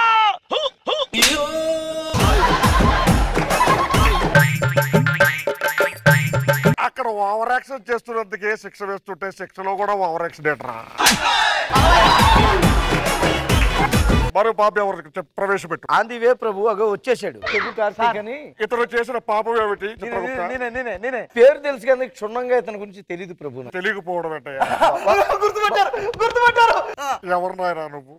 అక్కడ ఓవర్ యాక్షన్ చేస్తున్నందుకే శిక్ష వేస్తుంటే శిక్షలో కూడా ఓవర్ యాక్షన్ ఏంట్రా? మరో పాప ఎవరికి ప్రవేశపెట్టు. ఆంది వే ప్రభు, అగో వచ్చేసాడు కార్తీక్ అని. ఇతను చేసిన పాపం ఏమిటి? పేరు తెలుసు కానీ క్షుణ్ణంగా ఇతని గురించి తెలియదు ప్రభు. తెలియకపోవడం ఏంటయ్యా? గుర్తుపట్టారు గుర్తుపట్టారు. ఎవరు నాయనా నువ్వు?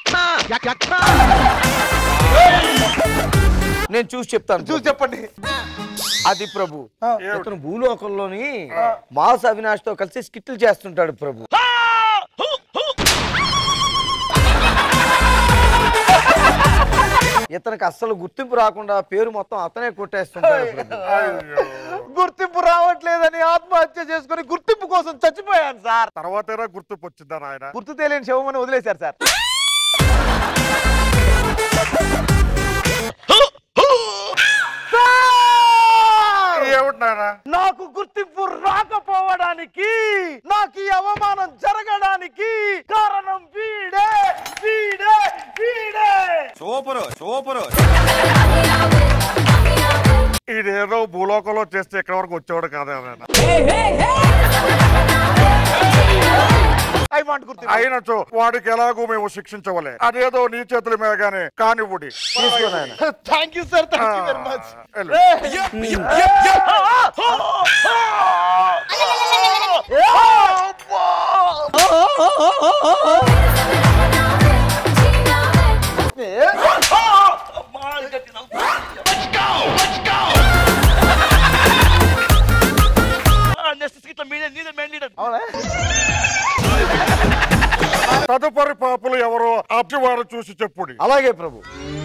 నేను చూసి చెప్తాను. చూసి చెప్పండి. అది ప్రభు, ఇతను భూలోకంలోని మాస్ అవినాష్ తో కలిసి స్కిట్లు చేస్తుంటాడు ప్రభు. ఇతనికి అస్సలు గుర్తింపు రాకుండా పేరు మొత్తం అతనే కొట్టేస్తుంటాడు. గుర్తింపు రావట్లేదని ఆత్మహత్య చేసుకుని గుర్తింపు కోసం చచ్చిపోయాను సార్. తర్వాత గుర్తింపు వచ్చిందా నాయన? గుర్తు తెలియని శవమని వదిలేశారు సార్. నాకు గుర్తింపు రాకపోవడానికి, నాకు ఈ అవమానం జరగడానికి కారణం వీడే వీడే వీడే. Super super. ఇదేదో భూలోకంలో చేస్తే ఎక్కడి వరకు వచ్చేవాడు కాదా? అయినచో వాడికి ఎలాగో మేము శిక్షించవలే. అదేదో నీ చేతుల మీద గానే కానివ్వుడి. Thank you sir, thank you very much. తదుపరి పాపులు ఎవరో అబ్జవారు చూసి చెప్పుడి. అలాగే ప్రభు.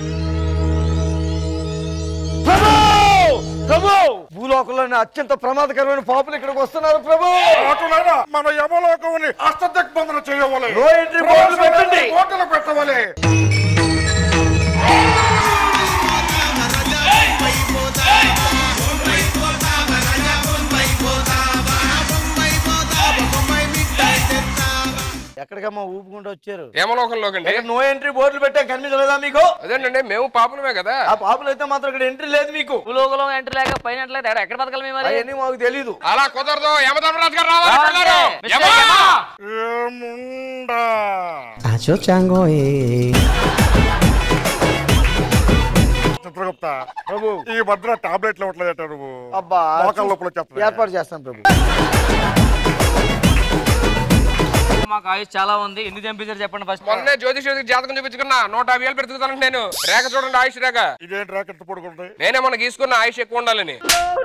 ప్రభు, భూలోకంలోని అత్యంత ప్రమాదకరమైన పాపులు ఇక్కడికి వస్తున్నారు ప్రభు. మన యమలోకముని అష్టదిగ్బంధన చేయవలే. ఓటలు పెట్టవలే. ఎక్కడికమ్మా ఊపుకుంటూ వచ్చారు? ఏమలోకంలోకండి నో ఎంట్రీ బోర్డులు పెట్టాం, కనిపించలేదా మీకు? అదేనండి మేము పాపులమే కదా. ఆ పాపులు అయితే మాత్రం ఇక్కడ ఎంట్రీ లేదు మీకు. భూలోకంలో ఎంట్రీ లేక పైన ఎంట్రీ లేక ఎక్కడ బతకాలి మేము? అవన్నీ మాకు తెలీదు. అలా కుదరదు. యమధర్మరాజు గారు రావాలి. చిత్రగుప్త ప్రభు, ఈ మధ్య టాబ్లెట్లు ఇవ్వట్లేదట నువ్వు. అబ్బా, మోకాళ్ళ లోపల చెప్తా ఏర్పాటు చేస్తాను ప్రభు. మాకు ఆయుష్ చాలా ఉంది, ఎందుకు చంపించారు చెప్పండి ఫస్ట్. మొన్నే జ్యోతిష్ జాతకం చూపించుకున్నా, నూట యాభై వేలు పెడుతున్నాను నేను. రేఖ చూడండి, ఆయుష్ రేఖ. ఇదేంటి రేఖ ఎంత పడుకుంటాయి? నేనే మొన్న గీసుకున్న ఆయుష్ ఎక్కువ ఉండాలని.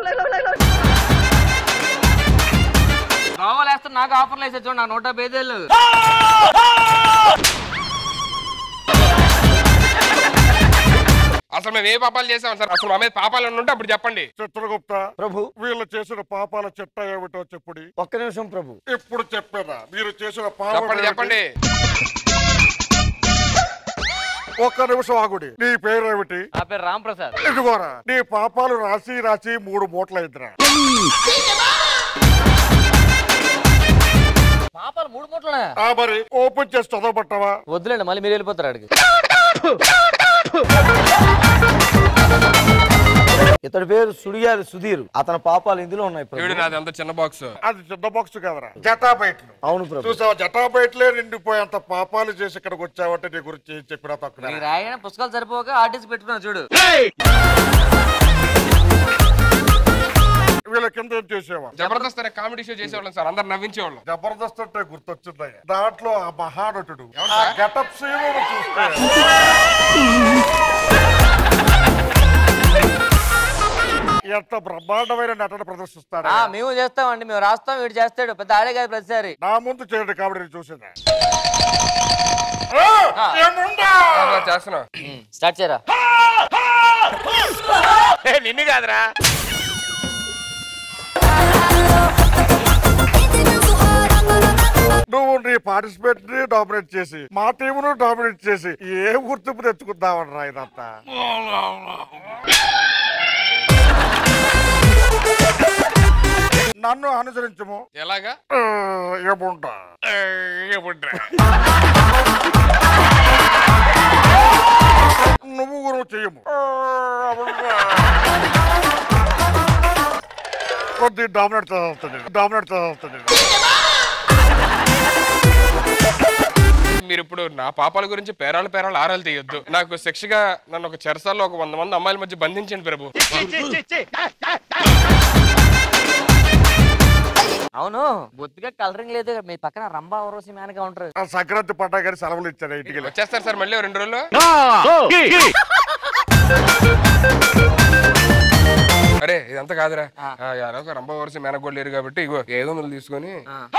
కావాలేస్తే నాకు ఆఫర్లు వేసే చూడండి, నాకు నూట యాభై ఐదేళ్ళు. అసలు మేము ఏ పాపాలు చేసాం సార్? అసలు మా మీద పాపాలు ఉంటే అప్పుడు చెప్పండి. చిత్రగుప్త ప్రభు, వీళ్ళు చేసిన పాపాల చిట్ట ఏమిటో చెప్పుడి. ఒక్క నిమిషం ప్రభు. ఇప్పుడు చెప్పేదా మీరు చేసిన చెప్పండి చెప్పండి. ఒక్క నిమిషం ఆగుడి. నీ పేరు ఏమిటి? నా పేరు రామ్ ప్రసాద్. ఇదిగోరా, నీ పాపాలు రాసి రాసి మూడు మూటలు ఇద్దరా. పాపాలు మూడు మూటలనే? మరి ఓపెన్ చేసి చదవబట్టవా? వద్దులేండి, మళ్ళీ మీరు వెళ్ళిపోతారు అడిగి. ఇతడి పేరు సుడియాలి సుధీర్. అతని పాపాలు ఇందులో ఉన్నాయి. అంత చిన్న బాక్స్. అది చిన్న బాక్స్ కదరా, జటాబైట్లు. అవును ప్రభు. చూసావా, జటాబైట్లే నిండిపోయేంత పాపాలు చేసి ఇక్కడికి వచ్చావంటే నీ గురించి ఏం చెప్పినా తక్కువ. రాయన పుస్తకాలు సరిపోక ఆర్టిస్ట్ పెట్టుకున్నా చూడు. వీళ్ళ కింద ఏం చేసేవా? జబర్దస్త్ అనే కామెడీ షో చేసేవాళ్ళం సార్, అందరు నవ్వించేవాళ్ళం. జబర్దస్త్ అంటే గుర్తొచ్చింది. దాంట్లో ఆ మహానటుడు గెటప్ సీను చూస్తే ఎంత బ్రహ్మాండమైన నటన ప్రదర్శిస్తాడు. మేము చేస్తామండి, మేము రాస్తాం, వీడు చేస్తాడు. పెద్ద ఆడే కాదు ప్రతిసారి. నా ముందు చేయండి కాబట్టి చూసిందా? చేస్తున్నా. స్టార్ట్ చేయరా. నిన్ను కాదురా. నువ్వు నీ పార్టిసిపేట్ ని డామినేట్ చేసి మా టీమును డామినేట్ చేసి ఏ గుర్తింపు తెచ్చుకుందామని రా ఇదంతా. నన్ను అనుసరించము. ఎలాగా? ఏముంటా నువ్వు గురువు చెయ్యము. కొద్ది డామినేట్ చదువుతుంది డామినేట్ చదువుతుంది మీరు ఇప్పుడు నా పాపాల గురించి పేరాలు పేరాలు ఆరాలు తీయొద్దు. నాకు శిక్షగా నన్ను ఒక చెరసాల్లో ఒక వంద మంది అమ్మాయిల మధ్య బంధించండి ప్రభు. అవును, బొత్తిగా కలరింగ్ లేదు. మీ పక్కన రంభా ఊర్వశి మేనగా ఉంటారు. సంక్రాంతి పండుగ సెలవులు ఇచ్చారు ఇంటికి. వచ్చేస్తారు సార్ మళ్ళీ రెండు రోజులు. అరే ఇదంతా కాదురా, యారో రంభా ఊర్వశి మేనగోడు లేరు కాబట్టి ఇగో ఐదు వందలు తీసుకొని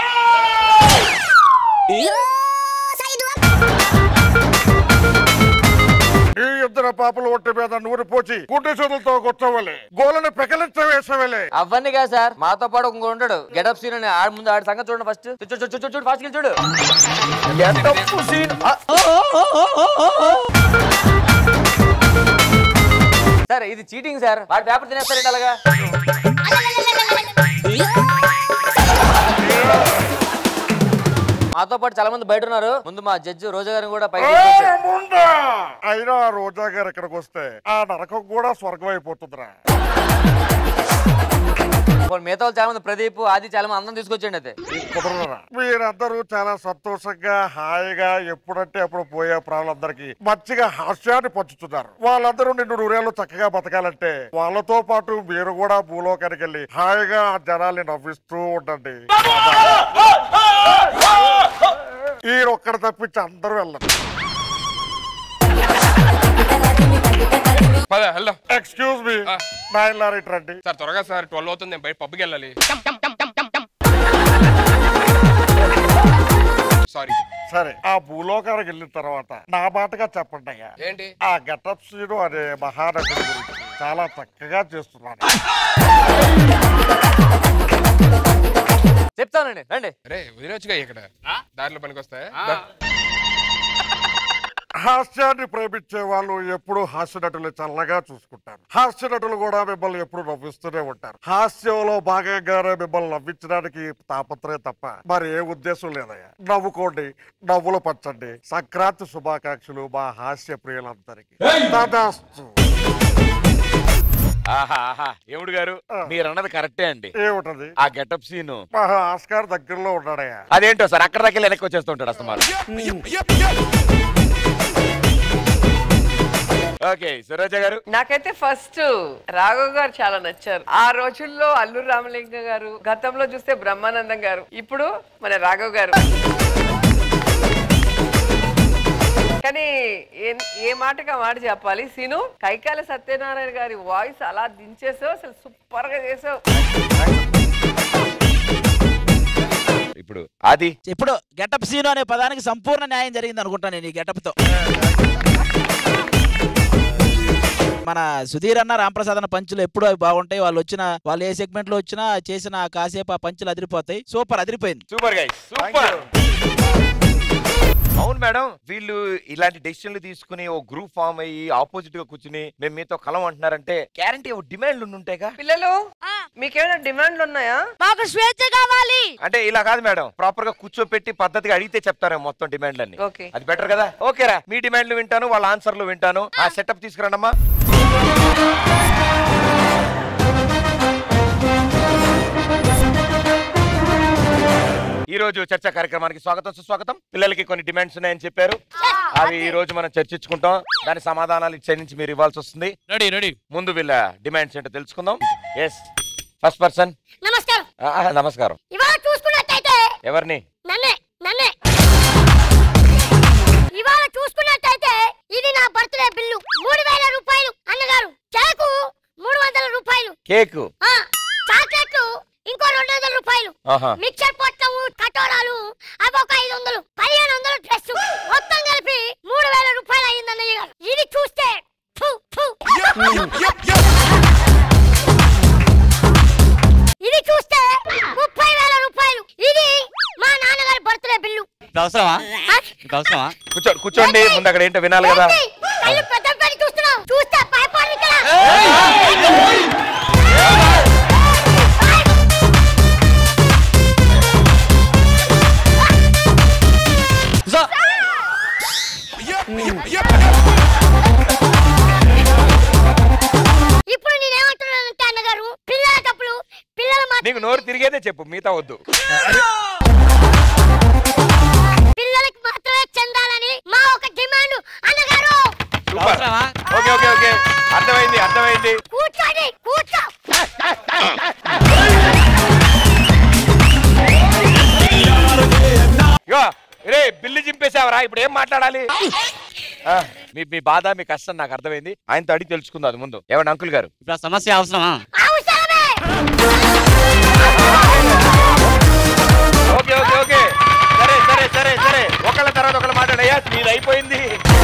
ఈ ఇద్దరు పాపలు ఒట్టి మీద నూనె పోచి గుడ్డి చేతులతో కొట్టవలే, గోలను పెకలించవేసవలే. అవన్నీ కాదు సార్, మాతో పాటు ఇంకో ఉంటాడు గెటప్ సీన్ అని. ఆడి ముందు ఆడి సంగతి చూడండి ఫస్ట్. చూడు ఫాస్ట్ గా చూడు. సార్ ఇది చీటింగ్ సార్. వాడి పేపర్ తినేస్తారండి అలాగా. మాతో పాటు చాలా మంది బయట ఉన్నారు. ముందు మా జడ్జి రోజా గారిని కూడా పైకి. అయినా రోజా గారు ఇక్కడికి వస్తే ఆ నరకం కూడా స్వర్గం అయిపోతుందిరా. మిగతా చాలా మంది ప్రదీప్ ఆది చాలా మంది అందరం తీసుకొచ్చండి. అయితే మీరందరూ చాలా సంతోషంగా హాయిగా ఎప్పుడంటే అప్పుడు పోయే ప్రాణులందరికీ మంచిగా హాస్యాన్ని పంచుతున్నారు. వాళ్ళందరూ నిన్ను నూరేళ్ళు చక్కగా బతకాలంటే వాళ్ళతో పాటు మీరు కూడా భూలోకానికి వెళ్ళి హాయిగా ఆ జనాల్ని నవ్విస్తూ ఉండండి. ఈ ఒక్కడు తప్పించి అందరూ వెళ్ళండి. ఎక్స్క్యూజ్ మీ, నైన్ లారీట్ రండి సార్. త్వరగా సార్, ట్వెల్వ్ అవుతుంది, బయట పబ్కి వెళ్ళాలి. సారీ. సరే, ఆ భూలోకానికి వెళ్ళిన తర్వాత నా మాటగా చెప్పండి అయ్యా. ఏంటి? ఆ గెటప్ సీను అనే మహానటుడి గురించి చాలా చక్కగా చేస్తున్నాను. చెప్తానండి, రండి. అరే వదిలేచ్చుగా, ఇక్కడ దారిలో పనికి వస్తాయి. హాస్యాన్ని ప్రేమించే వాళ్ళు ఎప్పుడు హాస్య నటులు చల్లగా చూసుకుంటారు. హాస్య నటులు కూడా మిమ్మల్ని ఎప్పుడు నవ్విస్తూనే ఉంటారు. హాస్యంలో భాగంగానే మిమ్మల్ని నవ్వించడానికి తాపత్రయం తప్ప మరి ఏ ఉద్దేశం లేదయ్యా. నవ్వుకోండి, నవ్వులు పంచండి. సంక్రాంతి శుభాకాంక్షలు మా హాస్య ప్రియులందరికీ. ఆహా ఆహా ఏముడు గారు మీరు అన్నది కరెక్టే అండి. ఏమిటది? ఆ గెటప్ సీన్ ఆస్కార్ దగ్గరలో ఉన్నాడయ్యా. అదేంటో సార్ అక్కడ దగ్గర వెనక్కి వచ్చేస్తుంటాడు అసలు. ఓకే సురేజ గారు. నాకైతే ఫస్ట్ రాఘవ్ గారు చాలా నచ్చారు. ఆ రోజుల్లో అల్లూరు రామలింగ గారు, గతంలో చూస్తే బ్రహ్మానందం గారు, ఇప్పుడు మన రాఘవ్ గారు. కానీ ఏ మాటగా మాట చెప్పాలి, సీను కైకాల సత్యనారాయణ గారి వాయిస్ అలా దించేసావు, అసలు సూపర్ గా చేసావు. ఇప్పుడు అది ఇప్పుడు గెటప్ సీను అనే పదానికి సంపూర్ణ న్యాయం జరిగింది అనుకుంటా నేను ఈ గెటప్ తో. మన సుధీర్ అన్న రాంప్రసాద్ అన్న పంచులు ఎప్పుడు అవి బాగుంటాయి. వాళ్ళు వచ్చిన వాళ్ళు ఏ సెగ్మెంట్ లో వచ్చినా చేసిన కాసేపు ఆ పంచులు అదిరిపోతాయి. సూపర్, అదిరిపోయింది. Super guys, super. అవును మేడం, వీళ్ళు ఇలాంటి డెసిషన్లు తీసుకుని ఓ గ్రూప్ ఫామ్ అయ్యి ఆపోజిట్ గా కూర్చుని మేము మీతో కలం అంటున్నారంటే గ్యారంటీ ఓ డిమాండ్లు ఉంటాయిగా. పిల్లలు మీకేమైనా డిమాండ్లు ఉన్నాయా? మాకు స్వేచ్ఛ కావాలి. అంటే ఇలా కాదు మేడం, ప్రాపర్ గా కూర్చోపెట్టి పద్ధతిగా అడిగితే చెప్తారేమో మొత్తం డిమాండ్లన్నీ. అది బెటర్ కదా. ఓకేరా, మీ డిమాండ్లు వింటాను, వాళ్ళ ఆన్సర్లు వింటాను. ఆ సెటప్ తీసుకురండమ్మా. ఈ రోజు చర్చా కార్యక్రమానికి స్వాగతం సుస్వాగతం. పిల్లలకి కొన్ని డిమాండ్స్ ఉన్నాయని చెప్పారు, అవి ఈ రోజు మనం చర్చించుకుంటాం. దాని సమాధానాలు ఇచ్చే నుంచి మీరు ఇవ్వాల్సి వస్తుంది. రెడీ రెడీ ముందు వీళ్ళ డిమాండ్స్ ఏంటో తెలుసుకుందాం. Yes, first person. నమస్కారం. నమస్కారం. ఇవాళ చూసుకున్నట్టయితే ఎవరిని? నన్నే నన్నే ఇవాళ చూసుకున్నట్టయితే ఇది నా బర్త్డే బిల్లు మూడు వేల రూపాయలు. అన్నగారు కేకు మూడు వందల రూపాయలు. కేకు, చాక్లెట్లు ఇంకో రెండు వందల రూపాయలు. మిక్చర్ పొట్టం, కటోరాలు అవి ఒక ఐదు వందలు, పదిహేను వందలు డ్రెస్, మొత్తం కలిపి మూడు వేల రూపాయలు అయింది అన్నయ్య గారు. ఇది చూస్తే ఇది చూస్తే ముప్పై వేల రూపాయలు. ఇది మా నాన్నగారి బర్త్డే బిల్లు. అవసరమా అవసరమా కూర్చోండి కూర్చోండి, ముందు అక్కడ ఏంటో వినాలి కదా. పెద్ద పని చూస్తున్నావు, చూస్తే భయపడి ఇప్పుడు నేనేమంటున్నానంటే అన్నగారు, పిల్లల తప్పులు పిల్లల నీకు నోరు తిరిగేదే చెప్పు, మిగతా వద్దు. పిల్లలకి మాత్రమే చెందాలని మా ఒక డిమాండ్ అన్నగారు. సూపర్. ఓకే ఓకే ఓకే, అర్థమైంది అర్థమైంది. కూర్చోండి, కూర్చో. రే బిల్లు చింపేసావరా, ఇప్పుడు ఏం మాట్లాడాలి? మీ మీ బాధ మీ కష్టం నాకు అర్థమైంది. ఆయనతో అడిగి తెలుసుకుందాం అది ముందు. ఏమండి అంకుల్ గారు, ఇప్పుడు సమస్య అవసరమా? ఓకే ఓకే ఓకే, సరే సరే సరే సరే, ఒకళ్ళ తర్వాత ఒకళ్ళ మాట్లాడయ్యా, మీది అయిపోయింది.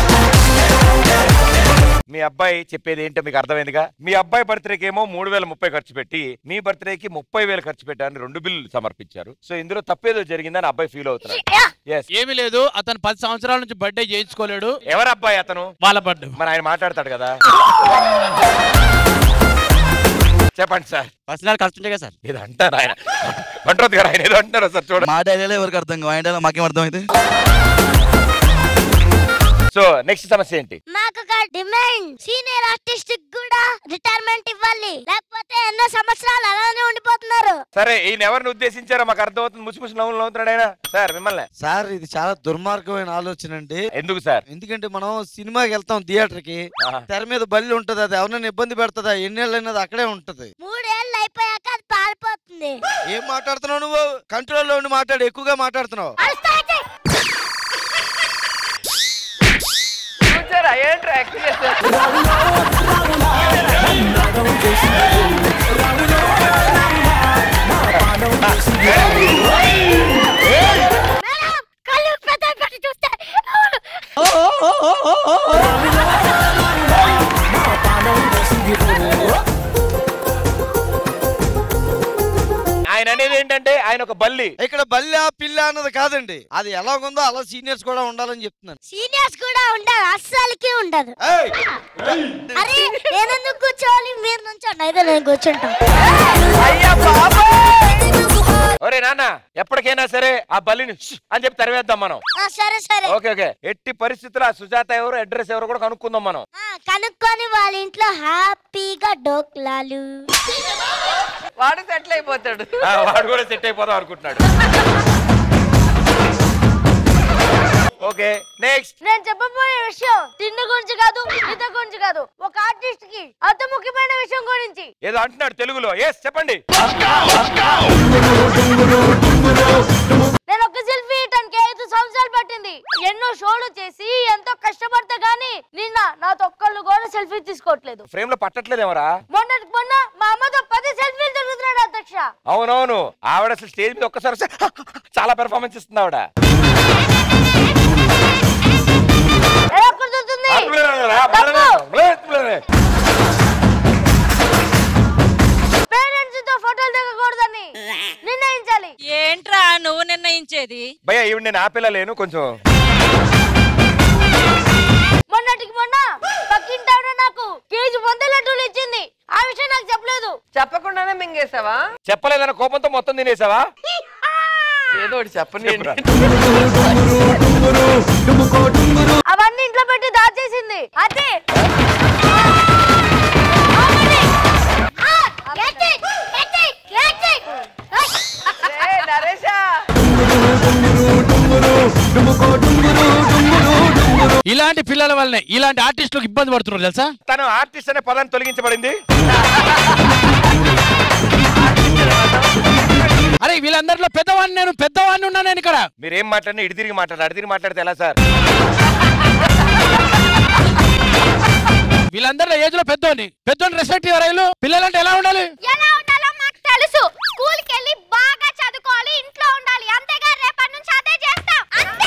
మీ అబ్బాయి చెప్పేది ఏంటో మీకు అర్థమైందిగా. మీ అబ్బాయి బర్త్డేకి ఏమో మూడు వేల ముప్పై ఖర్చు పెట్టి మీ బర్త్డేకి ముప్పై వేలు ఖర్చు పెట్టారని రెండు బిల్లులు సమర్పించారు. సో ఇందులో తప్పేదో జరిగిందని అబ్బాయి ఫీల్ అవుతున్నాడు. ఏమీ లేదు, అతను పది సంవత్సరాల నుంచి బర్త్డే చేయించుకోలేడు. ఎవరు అబ్బాయి? అతను వాళ్ళ బర్త్డే. మరి ఆయన మాట్లాడతాడు కదా. చెప్పండి సార్. పర్సనల్ ఖర్చు ఉంటాయి కదా సార్. ఇది అంటారు ఆయన అంటారు కదా, ఆయన ఏదో అంటారు సార్. చూడండి, మా డైలాగ్ ఎవరికి అర్థం కాదు, ఆయన డైలాగ్ మాకేం అర్థం అయితే. సో నెక్స్ట్ సమస్య ఏంటి? మాకు ఒక డిమాండ్, సీనియర్ ఆర్టిస్ట్ కూడా రిటైర్మెంట్ ఇవ్వాలి, లేకపోతే ఎన్నో సంవత్సరాలు అలానే ఉండిపోతున్నారు. సరే, ఈయన ఎవరిని ఉద్దేశించారో మాకు అర్థమవుతుంది. ముసి ముసి నవ్వులు నవ్వుతున్నాడు ఆయన. సార్ మిమ్మల్ని. సార్ ఇది చాలా దుర్మార్గమైన ఆలోచన అండి. ఎందుకు సార్? ఎందుకంటే మనం సినిమాకి వెళ్తాం థియేటర్ కి, తెర మీద బల్లి ఉంటది, అది ఎవరైనా ఇబ్బంది పెడతదా? ఎన్నేళ్ళు అయినది అక్కడే ఉంటది. మూడేళ్ళు అయిపోయాక అది పారిపోతుంది. ఏం మాట్లాడుతున్నావు నువ్వు? కంట్రోల్లో ఉండి మాట్లాడు, ఎక్కువగా మాట్లాడుతున్నావు. ఆయన అనేది ఏంటంటే ఆయన ఒక బల్లి. ఇక్కడ బల్లి పిల్ల అన్నది కాదండి, అది ఎలాగుందో అలా సీనియర్స్ కూడా ఉండాలని చెప్తున్నాను. సీనియర్స్ కూడా ఉండదు, అస్సలకి ఉండదు. అరే నేనెందుకు కూర్చోవాలి, మీరు నుంచోండి, అయితే నేను కూర్చుంటాను. ఒరే నాన్న, ఎప్పటికైనా సరే ఆ బల్లిని ష్ అని చెప్పి తరివేద్దాం మనం. సరే సరే ఓకే ఓకే. ఎట్టి పరిస్థితుల్లో ఆ సుజాత ఎవరు, అడ్రస్ ఎవరు కూడా కనుక్కుందాం మనం. కనుక్కొని వాళ్ళ ఇంట్లో హ్యాపీగా డోక్లాలు. వాడు సెటిల్ అయిపోతాడు. వాడు కూడా సెట్ అయిపోదాం అనుకుంటున్నాడు. Okay next. నేను చెప్పబోయే విషయం తిండి గురించి కాదు, ఈత గురించి కాదు, ఒక ఆర్టిస్ట్ కి అతి ముఖ్యమైన విషయం గురించి. ఏదో అంటున్నాడు తెలుగులో. ఎస్ చెప్పండి. నేను ఒక సెల్ఫీ ఇయటానికి ఐదు సంవత్సరాలు పట్టింది. ఎన్నో షోలు చేసి ఎంతో కష్టపడతా గానీ నిన్న నాతో ఒక్కళ్ళు కూడా సెల్ఫీ తీసుకోవట్లేదు. ఫ్రేమ్ లో పట్టట్లేదేమరా? మొన్నటి మొన్న మా అమ్మతో పది సెల్ఫీలు తిరుగుతున్నాడు అధ్యక్ష. అవునవును, ఆవిడ అసలు స్టేజ్ మీద ఒక్కసారి చాలా పెర్ఫార్మెన్స్ ఇస్తుంది ఆవిడ. పేరెంట్స్ తో ఫోటోలు దిగకూడదని నిర్ణయించాలి. ఏంట్రా నువ్వు నిర్ణయించేది? భయ్యా ఈవిడ నేను ఆపేలా కొంచెం. మొన్నటికి మొన్న పక్కింటావిడ నాకు కేజీ వంద లడ్డూలు ఇచ్చింది. ఆ విషయం నాకు చెప్పలేదు. చెప్పకుండానే మింగేసావా? చెప్పలేదన్న కోపంతో మొత్తం తినేసావా? ఏదో ఒకటి చెప్పండి. అవన్నీ ఇంట్లో పెట్టి దాచేసింది. అదే ఇలాంటి పిల్లల వల్లనే ఇలాంటి ఆర్టిస్టులకు ఇబ్బంది పడుతున్నారు తెలుసా? తను ఆర్టిస్ట్ అనే పదాన్ని తొలగించబడింది. అరే వీళ్ళందరిలో పెద్దవాడిని, నేను పెద్దవాడిని ఉన్నా నేను ఇక్కడ. మీరేం మాట్లాడినా ఇటు తిరిగి మాట్లాడారు, అటు తిరిగి మాట్లాడితే ఎలా సార్? వీళ్ళందరిలో ఏజ్ లో పెద్దోని పెద్దోని రెస్పెక్ట్ ఇవ్వరు. పిల్లలంటే ఎలా ఉండాలి? ఎలా ఉండాలో మాకు తెలుసు. స్కూల్ కి వెళ్ళి బాగా చదువుకోవాలి, ఇంట్లో ఉండాలి. అంతేగా రేపటి నుంచి అదే చేస్తాం. అంతే.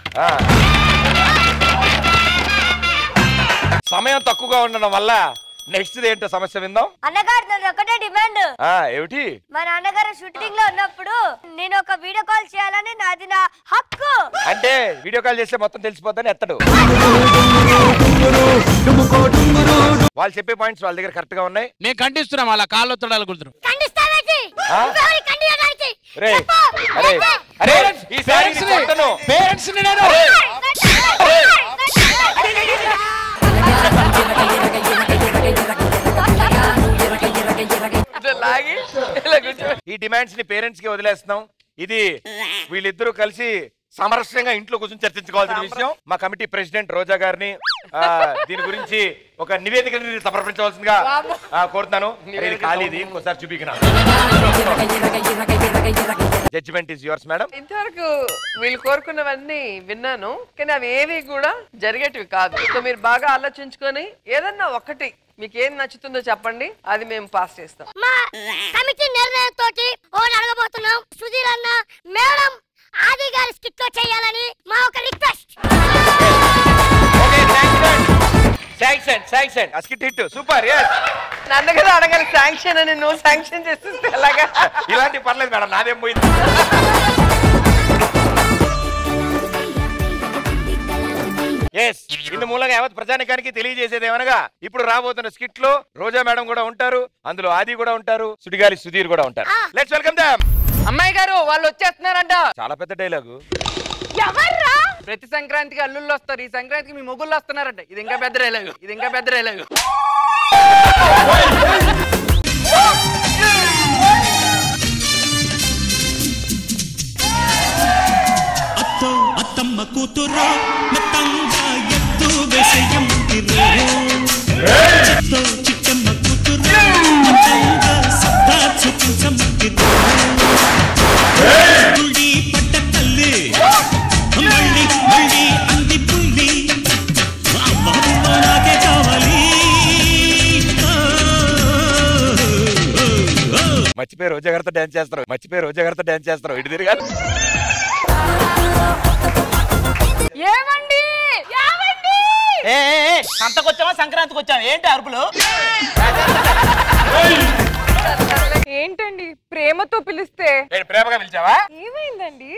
సమయం తక్కువగా ఉండడం వల్ల నెక్స్ట్ ఏంటో సమస్య విందాం. అన్నగారు నన్ను ఒకటే డిమాండ్. ఏమిటి? మా నాన్నగారు షూటింగ్ లో ఉన్నప్పుడు నేను ఒక వీడియో కాల్ చేయాలని నాది నా హక్కు. అంటే వీడియో కాల్ చేస్తే మొత్తం తెలిసిపోద్దని ఎత్తడు. వాళ్ళు చెప్పే పాయింట్స్ వాళ్ళ దగ్గర కరెక్ట్ గా ఉన్నాయి. నేను ఖండిస్తున్నా వాళ్ళ కాళ్ళు తొడాలి కుదురు. రే అరే అరే ఈసారి కొట్టను. పేరెంట్స్ ని నేను ఈ డిమాండ్స్ ని పేరెంట్స్ కి వదిలేస్తున్నాం. ఇది వీళ్ళిద్దరూ కలిసి సమరస్యంగా ఇంట్లో కూర్చొని చర్చించుకోవాల్సిన విషయం. మా కమిటీ ప్రెసిడెంట్ రోజా గారిని దీని గురించి ఒక నివేదికని సమర్పించవలసిందిగా కోరుతున్నాను. ఖాళీది ఇంకోసారి చూపిన జడ్జిమెంట్ ఇస్ యువర్స్ మేడం. ఇంతవరకు వీళ్ళు కోరుకున్నవన్నీ విన్నాను, కానీ అవి ఏవి కూడా జరిగేటివి కాదు. సో మీరు బాగా ఆలోచించుకొని ఏదన్నా ఒకటి మీకు ఏం నచ్చుతుందో చెప్పండి, అది మేము పాస్ చేస్తాం. మా కమిటీ నిర్ణయంతో ఓన్ అడగబోతున్నాం. సుధీర్ అన్న మేడం ఆది గారి స్కిట్ లో చేయాలని మా ఒక రిక్వెస్ట్. శాంక్షన్ శాంక్షన్ ఆ స్కిట్ హిట్ సూపర్. yes నన్ను కదా అడగాలి శాంక్షన్ అని, నువ్వు శాంక్షన్ చేస్తే ఎలాగా? ఇలాంటి పర్లేదు మేడం, నాదేం పోయింది. ఎస్ ఇందు మూలంగా యావత్ ప్రజానికానికి తెలియజేసేది ఏమనగా ఇప్పుడు రాబోతున్న స్కిట్ లో రోజా మేడం కూడా ఉంటారు, అందులో ఆది కూడా ఉంటారు, సుడిగాలి సుధీర్ కూడా ఉంటారు. Let's welcome them. అమ్మాయి గారు వాళ్ళు వచ్చేస్తున్నారంట. చాలా పెద్ద డైలాగు. ఎవర్రా? ప్రతి సంక్రాంతికి అల్లుళ్ళు వస్తారు, ఈ సంక్రాంతికి మీ మొగుళ్ళు వస్తున్నారంట. ఇది ఇంకా పెద్ద డైలాగు, ఇది ఇంకా పెద్ద డైలాగు. అత్తో అత్తమ్మ కూతురు మెత్తంగా ఎత్తు వేసేయమ్మిరో, చిత్తో చిట్టమ్మ కూతురు మెత్తంగా సత్తా చూపించమ్మిరో. గుడి పట్ట తల్లి మళ్ళీ మళ్ళీ అంది పుల్లి, అమ్మ నాకే కావాలి. మర్చిపోయి రోజా గారితో డాన్స్ చేస్తారు, మర్చిపోయి రోజా గారితో డాన్స్ చేస్తారు. ఇటు తిరిగా ఏమండి ఏమండి సంతకొచ్చామా సంక్రాంతికి వచ్చాము ఏంటి అరుపులు? ఏంటండి ప్రేమతో పిలిస్తే ప్రేమగా పిలిచావా? ఏమైందండి?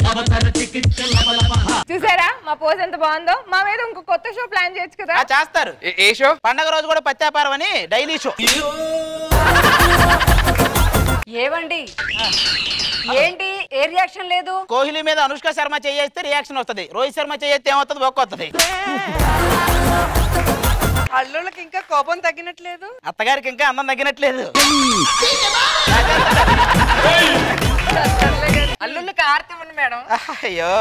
చూసారా మా పోజ్ ఎంత బాగుందో? మా మీద ఇంకో కొత్త షో ప్లాన్ చేయొచ్చు కదా. చేస్తారు. ఏ షో? పండగ రోజు కూడా పత్యాపారం అని డైలీ షో. ఏవండి ఏంటి ఏ రియాక్షన్ లేదు? కోహ్లీ మీద అనుష్క శర్మ చేస్తే రియాక్షన్ వస్తుంది, రోహిత్ శర్మ చేస్తే ఏమవుతుంది? బొక్క వస్తుంది. అల్లుళ్ళకి ఇంకా కోపం తగ్గినట్లేదు, అత్తగారికి ఇంకా అందం తగ్గినట్లేదు. అల్లుళ్ళకి ఆర్తి ఉంది మేడం. అయ్యో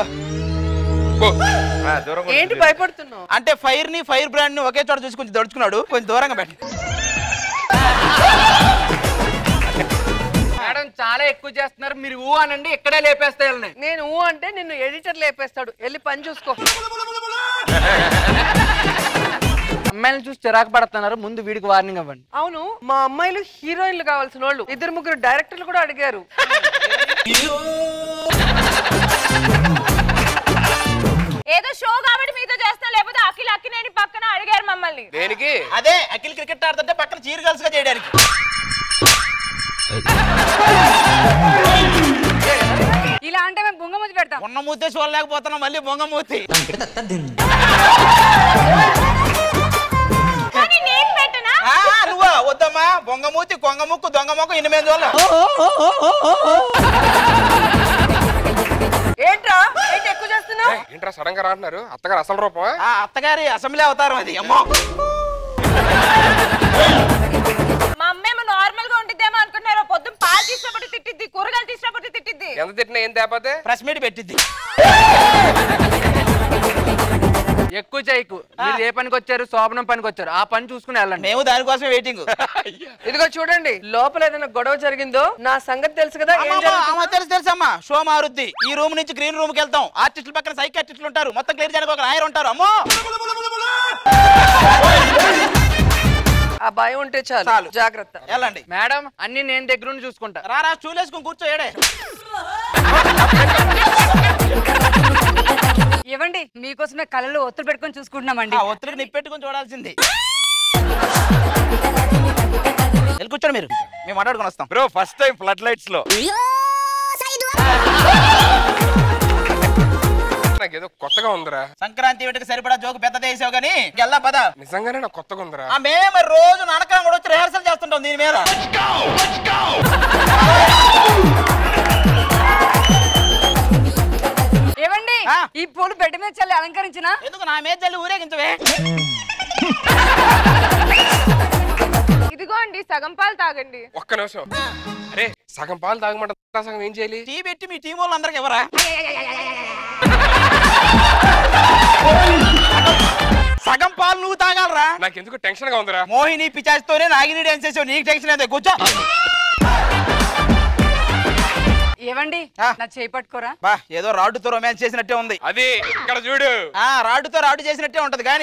ఏంటి భయపడుతున్నావు? అంటే ఫైర్ ని ఫైర్ బ్రాండ్ ని ఒకే చోట చూసి కొంచెం దడుచుకున్నాడు, కొంచెం దూరంగా పెట్టి. మేడం చాలా ఎక్కువ చేస్తున్నారు, మీరు ఊ అనండి ఇక్కడే లేపేస్తాయి. నేను ఊ అంటే నిన్ను ఎడిటర్ లేపేస్తాడు, వెళ్ళి పని చూసుకో. అమ్మాయిలను చూసి చిరాకు పడుతున్నారు, ముందు వీడికి వార్నింగ్ ఇవ్వండి. అవును, మా అమ్మాయిలు హీరోయిన్లు కావాల్సిన వాళ్ళు ఇద్దరు ముగ్గురు డైరెక్టర్లు కూడా అడిగారు. ఏదో షో కాబట్టి మీతో చేస్తా, లేకపోతే అఖిల్ అక్కినేని పక్కన అడిగారు మమ్మల్ని. దేనికి? అదే అఖిల్ క్రికెట్ ఆడుతుంటే పక్కన చీర గర్ల్స్ గా చేయడానికి. ఇలా అంటే మేము బొంగమూతి పెడతాం. ఉన్న మూతే చూడలేకపోతున్నాం, మళ్ళీ బొంగమూతి. నువ్వా వద్దమ్మా, బొంగమూతి కొంగముక్కు దొంగ మొక్క ఇన్ని మీద చూడాలి. ఏంట్రా ఏంటి ఎక్కువ చేస్తున్నావు? ఏంట్రా సడన్ గా రాంటున్నారు? అత్తగారు అసలు రూపమా? అత్తగారి అసెంబ్లీ అవతారం అది. అమ్మో మా అమ్మేమో నార్మల్ గా ఉంటుందేమో అనుకుంటున్నారు, పొద్దున్న పాలు తీసినప్పుడు తిట్టిద్ది, కూరగాయలు తీసినప్పుడు తిట్టిద్ది. ఎంత తిట్టినా ఏం తేపోతే ప్రెస్ మీట్ పెట్టిద్ది. ఎక్కువ చేయకు. మీరు ఏ పనికి వచ్చారు? శోభనం పనికి వచ్చారు, ఆ పని చూసుకుని వెళ్ళండి. మేము దానికోసమే వెయిటింగ్. ఇదిగో చూడండి, లోపల ఏదైనా గొడవ జరిగిందో నా సంగతి తెలుసు కదా. తెలుసు తెలుసమ్మా, షో మారుద్ది. ఈ రూమ్ నుంచి గ్రీన్ రూమ్ కి వెళ్తాం. ఆర్టిస్టుల పక్కన సైకాట్రిస్టులు ఉంటారు, మొత్తం క్లియర్ చేయడానికి ఒక నాయర్ ఉంటారు. అమ్మో ఆ భయం ఉంటే చాలు, జాగ్రత్త. వెళ్ళండి మేడం, అన్ని నేను దగ్గర నుండి చూసుకుంటా. రారా చూలేసుకుని కూర్చోయడే. ఇవ్వండి, మీకోసమే కళ్ళలో ఒత్తులు పెట్టుకొని చూసుకుంటున్నామండి. ఒత్తులకు నిప్పు పెట్టుకొని చూడాల్సింది. వెళ్ళి కూర్చోండి, మీరు మేము మాట్లాడుకుని వస్తాం. Bro first time flood lights లో నాకు ఏదో కొత్తగా ఉందిరా. సంక్రాంతి వీటికి సరిపడా జోకు పెద్దదే వేసావు కానీ వెళ్దా పద. నిజంగానే నాకు కొత్తగా ఉందిరా. మేము రోజు నాటకం కూడా వచ్చి రిహార్సల్ చేస్తుంటాం దీని మీద. ఏవండి, ఈ పూలు బెడ్ మీద చల్లి అలంకరించిన ఎందుకు నా మీద చల్లి ఊరేగించవే? ఇదిగో అండి, సగం పాలు తాగండి. ఒక్క నిమిషం. అరే సగం పాలు తాగమంట, సగం ఏం చేయాలి? టీ పెట్టి మీ టీం వాళ్ళు అందరికి ఎవరా? సగం పాలు నువ్వు తాగాలరా? నాకు ఎందుకు టెన్షన్ గా ఉందిరా. మోహిని పిచాచితోనే నాగిని డాన్స్ చేసావు, నీకు టెన్షన్ అయితే కూర్చో. ఏవండి, నా చేయి పట్టుకోరా. బా ఏదో రాడ్డుతో రొమాన్స్ చేసినట్టే ఉంది. అది ఇక్కడ చూడు. ఆ రాడ్డుతో రాడ్డు చేసినట్టే ఉంటది కానీ.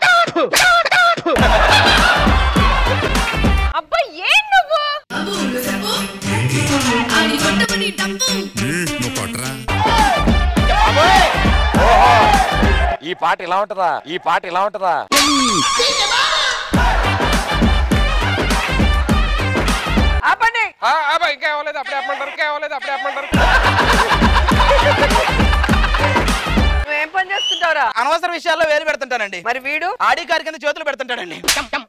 అబ్బా ఏం నువ్వు? ఈ పాట ఇలా ఉంటదా? ఈ పాట ఇలా ఉంటదా? ఆపండి. ఇంకా అవ్వలేదు, అప్పుడే ఆపమంటారు. ఇంకా అవ్వలేదు, అప్పుడే ఆపమంటారు. నువ్వేం పని చేస్తుంటావురా? అనవసర విషయాల్లో వేలు పెడుతుంటానండి. మరి వీడు ఆడి కారు కింద చేతులు పెడుతుంటాడండి.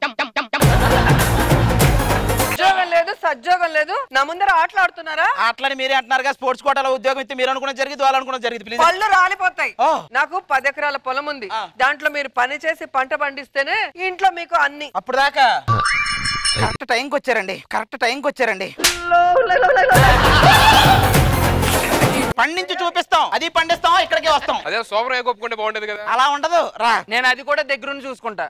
ఉద్యోగం లేదు, సద్యోగం లేదు, నా ముందర ఆటలు ఆడుతున్నారా? ఆటలని మీరే అంటున్నారుగా. స్పోర్ట్స్ కోటాలో ఉద్యోగం ఇస్తే మీరు అనుకున్న జరిగింది, వాళ్ళు అనుకున్న జరిగింది. పళ్ళు రాలిపోతాయి. నాకు పది ఎకరాల పొలం ఉంది, దాంట్లో మీరు పని చేసి పంట పండిస్తేనే ఇంట్లో మీకు అన్ని. అప్పుడు దాకా కరెక్ట్ టైంకి వచ్చారండి, కరెక్ట్ టైంకి వచ్చారండి. పండించి చూపిస్తాం, అది పండిస్తాం, ఇక్కడికి వస్తాం. అదే సోమరం ఏ ఒప్పుకుంటే బాగుంటది కదా. అలా ఉండదు రా. నేను అది కూడా దగ్గరుండి చూసుకుంటా.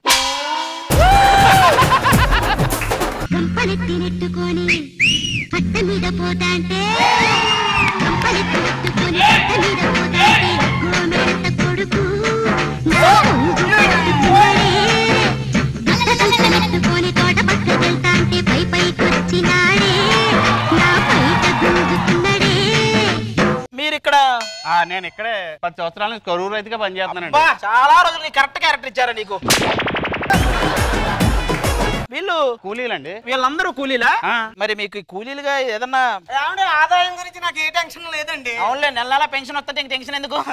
కంపలెత్తినెట్టుకొని పట్ట మీద పోతాంటే కంపలెత్తినెట్టుకొని పట్ట మీద పోతాంటే గోమెడత కొడుకు నెట్టుకొని తోట పక్కకెళ్తాంటే పై పైకొచ్చినాడే నా పైట గుంజుతున్నడే. మీరు ఇక్కడ? నేను ఇక్కడే పది సంవత్సరాల నుంచి కరూరు రైతుగా పనిచేస్తున్నానండి. చాలా రోజులు కరెక్ట్ క్యారెక్టర్ ఇచ్చారా నీకు? వీళ్ళు కూలీలండి. వీళ్ళందరూ కూలీలా? మరి మీకు ఈ కూలీలుగా ఏదన్నా ఆదాయం గురించి నాకు ఏ టెన్షన్ లేదండి. అవునులే, నెల నెల పెన్షన్ వస్తుంటే ఇంక టెన్షన్ ఎందుకు?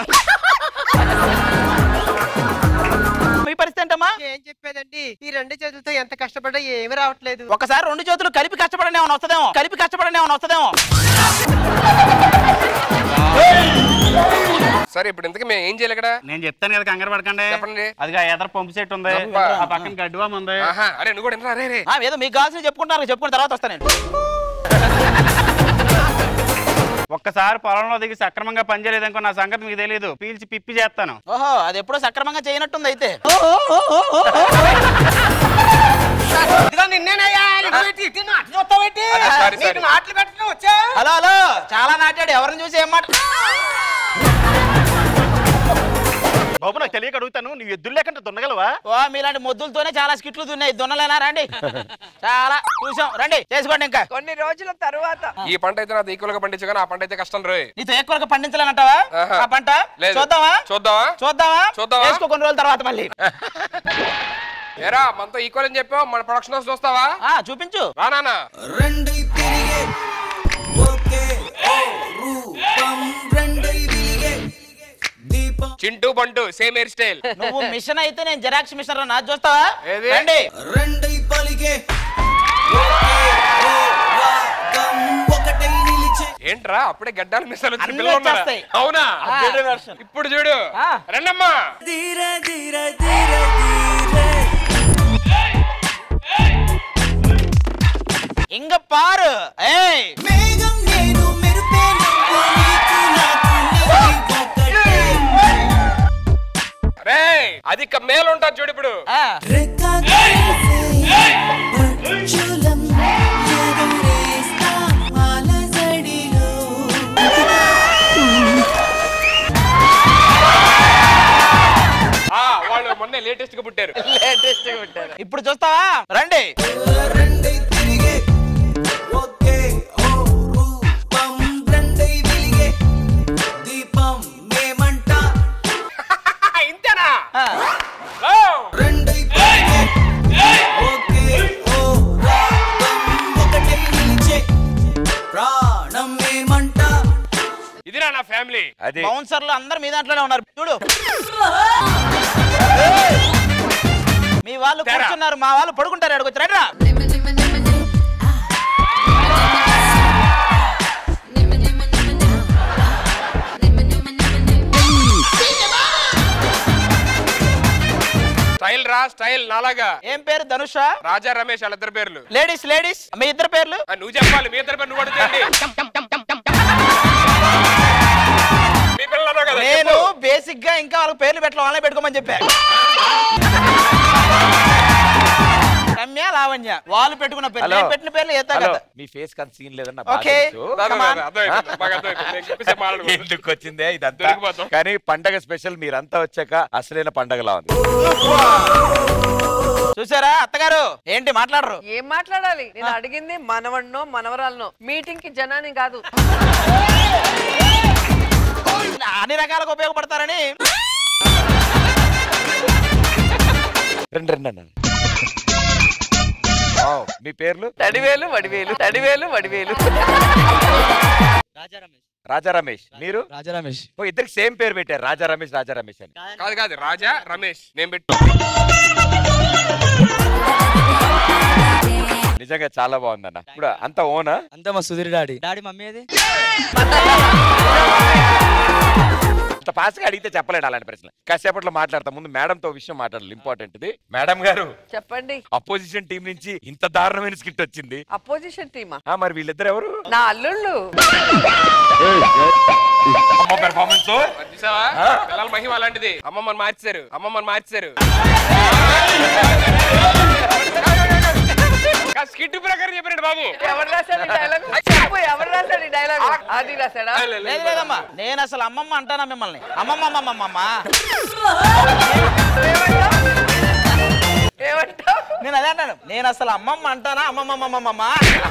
మీ పరిస్థితి ఏంటమ్మా? ఏం చెప్పేదండి, ఈ రెండు చేతులతో ఎంత కష్టపడ్డా ఏమి రావట్లేదు. ఒకసారి రెండు చేతులు కలిపి కష్టపడని ఏమైనా వస్తుందేమో, కలిపి కష్టపడని ఏమైనా వస్తుందేమో. సరే ఇప్పుడు ఇంతకీ మేము ఏం చేయాలి ఇక్కడ? నేను చెప్తాను కదా, కంగారు పడకండి. చెప్పండి. అదిగా ఎదర పంపు సెట్ ఉంది, ఆ పక్కన గడ్డివామ ఉంది. అరే నువ్వు కూడా రే రే. ఏదో మీకు కావాల్సిన చెప్పుకుంటారు, చెప్పుకున్న తర్వాత వస్తాను నేను. ఒక్కసారి పొలంలో దిగి సక్రమంగా పనిచేయలేదనుకో నా సంగతి మీకు తెలియదు, పీల్చి పిప్పి చేస్తాను. ఓహో, అది ఎప్పుడో సక్రమంగా చేయనట్టుంది అయితే. హలో హలో, చాలా నాటాడు, ఎవరిని చూసి ఏం మాట. బాబు నాకు తెలియక అడుగుతాను, నువ్వు ఎద్దులు లేకంటే దున్నగలవా? ఓ మీలాంటి మొద్దులతోనే చాలా స్కిట్లు దున్నాయి, దున్నలేనా? రండి, చాలా చూసాం, రండి చేసుకోండి. ఇంకా కొన్ని రోజుల తర్వాత ఈ పంట అయితే నాది ఈక్వల్ గా పండించు కానీ ఆ పంట అయితే కష్టం రోయ్. నీతో ఎక్కువగా పండించాలంటావా ఆ పంట? చూద్దామా చూద్దామా చూద్దామా చూద్దామా వేసుకో కొన్ని రోజుల తర్వాత మళ్ళీ. ఏరా మనతో ఈక్వల్ అని చెప్పావు, మన ప్రొడక్షన్ హౌస్ చూస్తావా? చూపించు. రా నాన్న. Chintu Bantu same hair style. నువ్వు మిషన్ అయితే నేను జెరాక్స్ మిషన్ నా చూస్తావా? రండి. ఏంట్రా అప్పుడే గడ్డాలు మిసాలు వచ్చిన పిల్లలు ఉన్నారా? అవునా? ఇప్పుడు చూడు రండమ్మా. ఇంక పారు. ఏయ్ అధిక మేలు ఉంటారు చూడు ఇప్పుడు. వాళ్ళు మొన్నే లేటెస్ట్ గా పుట్టారు. లేటెస్ట్ గా పుట్టారు. ఇప్పుడు చూస్తావా? రండి. ఇంతేనా? ఇదిరా నా ఫ్యామిలీ. అది బౌన్సర్లు అందరు మీ దాంట్లోనే ఉన్నారు చూడు. మీ వాళ్ళు కూర్చున్నారు, మా వాళ్ళు పడుకుంటారు. అడుగుతారు రా. స్టైల్ రా స్టైల్ నాలాగా. ఏం పేరు? ధనుష, రాజా, రమేష్ వాళ్ళిద్దరు పేర్లు. లేడీస్ లేడీస్ మీ ఇద్దరు పేర్లు నువ్వు చెప్పాలి. మీ ఇద్దరు పేరు నువ్వు అడుగుతండి. నేను బేసిక్ గా ఇంకా వాళ్ళకి పేర్లు పెట్టడం వాళ్ళే పెట్టుకోమని చెప్పారు. రమ్య, లావణ్య వాళ్ళు పెట్టుకున్న పేర్లు, నేను పెట్టిన పేర్లు ఏతా కదా. మీ ఫేస్ కన్ సీన్ లేదన్న. ఓకే ఎందుకు వచ్చిందే ఇదంతా? కానీ పండగ స్పెషల్ మీరంతా వచ్చాక అసలైన పండగలా ఉంది. చూసారా అత్తగారు? ఏంటి మాట్లాడరు? ఏం మాట్లాడాలి? నేను అడిగింది మనవన్నో మనవరాలనో, మీటింగ్ కి జనాన్ని కాదు. అన్ని రకాలుగా ఉపయోగపడతారని. రండి రండి అన్న. మీ పేర్లు? తడివేలు వడివేలు. తడివేలు వడివేలు. రాజా రమేష్. మీరు? రాజా రమేష్. ఓ ఇద్దరికి సేమ్ పేరు పెట్టారు, రాజా రమేష్ రాజా రమేష్ అని. కాదు కాదు, రాజా రమేష్ నేను పెట్టు. నిజంగా చాలా బాగుందన్న. ఇప్పుడు అంత ఓనా? అంతా మా సుధీర్ డాడీ. డాడీ మమ్మీ అది అంత ఫాస్ట్ గా అడిగితే చెప్పలేడు అలాంటి ప్రశ్న. కాసేపట్లో మాట్లాడతా. ముందు మేడం తో విషయం మాట్లాడాలి, ఇంపార్టెంట్ ఇది. మేడం గారు చెప్పండి. అపోజిషన్ టీం నుంచి ఇంత దారుణమైన స్కిట్ వచ్చింది. అపోజిషన్ టీమా? మరి వీళ్ళిద్దరు ఎవరు? నా అల్లుళ్ళు. అమ్మ పెర్ఫార్మెన్స్ చూసావా? పిల్లల మహిమ అలాంటిది. అమ్మమ్మని మార్చారు, అమ్మమ్మని మార్చారు. స్కిట్ ప్రకారం చెప్పాడు బాబు. ఎవరు రాశాడు ఈ డైలాగ్? చెప్పు, ఎవరు రాశాడు ఈ డైలాగ్? అది రాశాడా? లేదు లేదమ్మా, నేను అసలు అమ్మమ్మ అంటానా మిమ్మల్ని? అమ్మమ్మ అమ్మమ్మ ఏమంటావు? నేను అదే అంటాను. నేను అసలు అమ్మమ్మ అంటానా అమ్మమ్మమ్మమ్మ?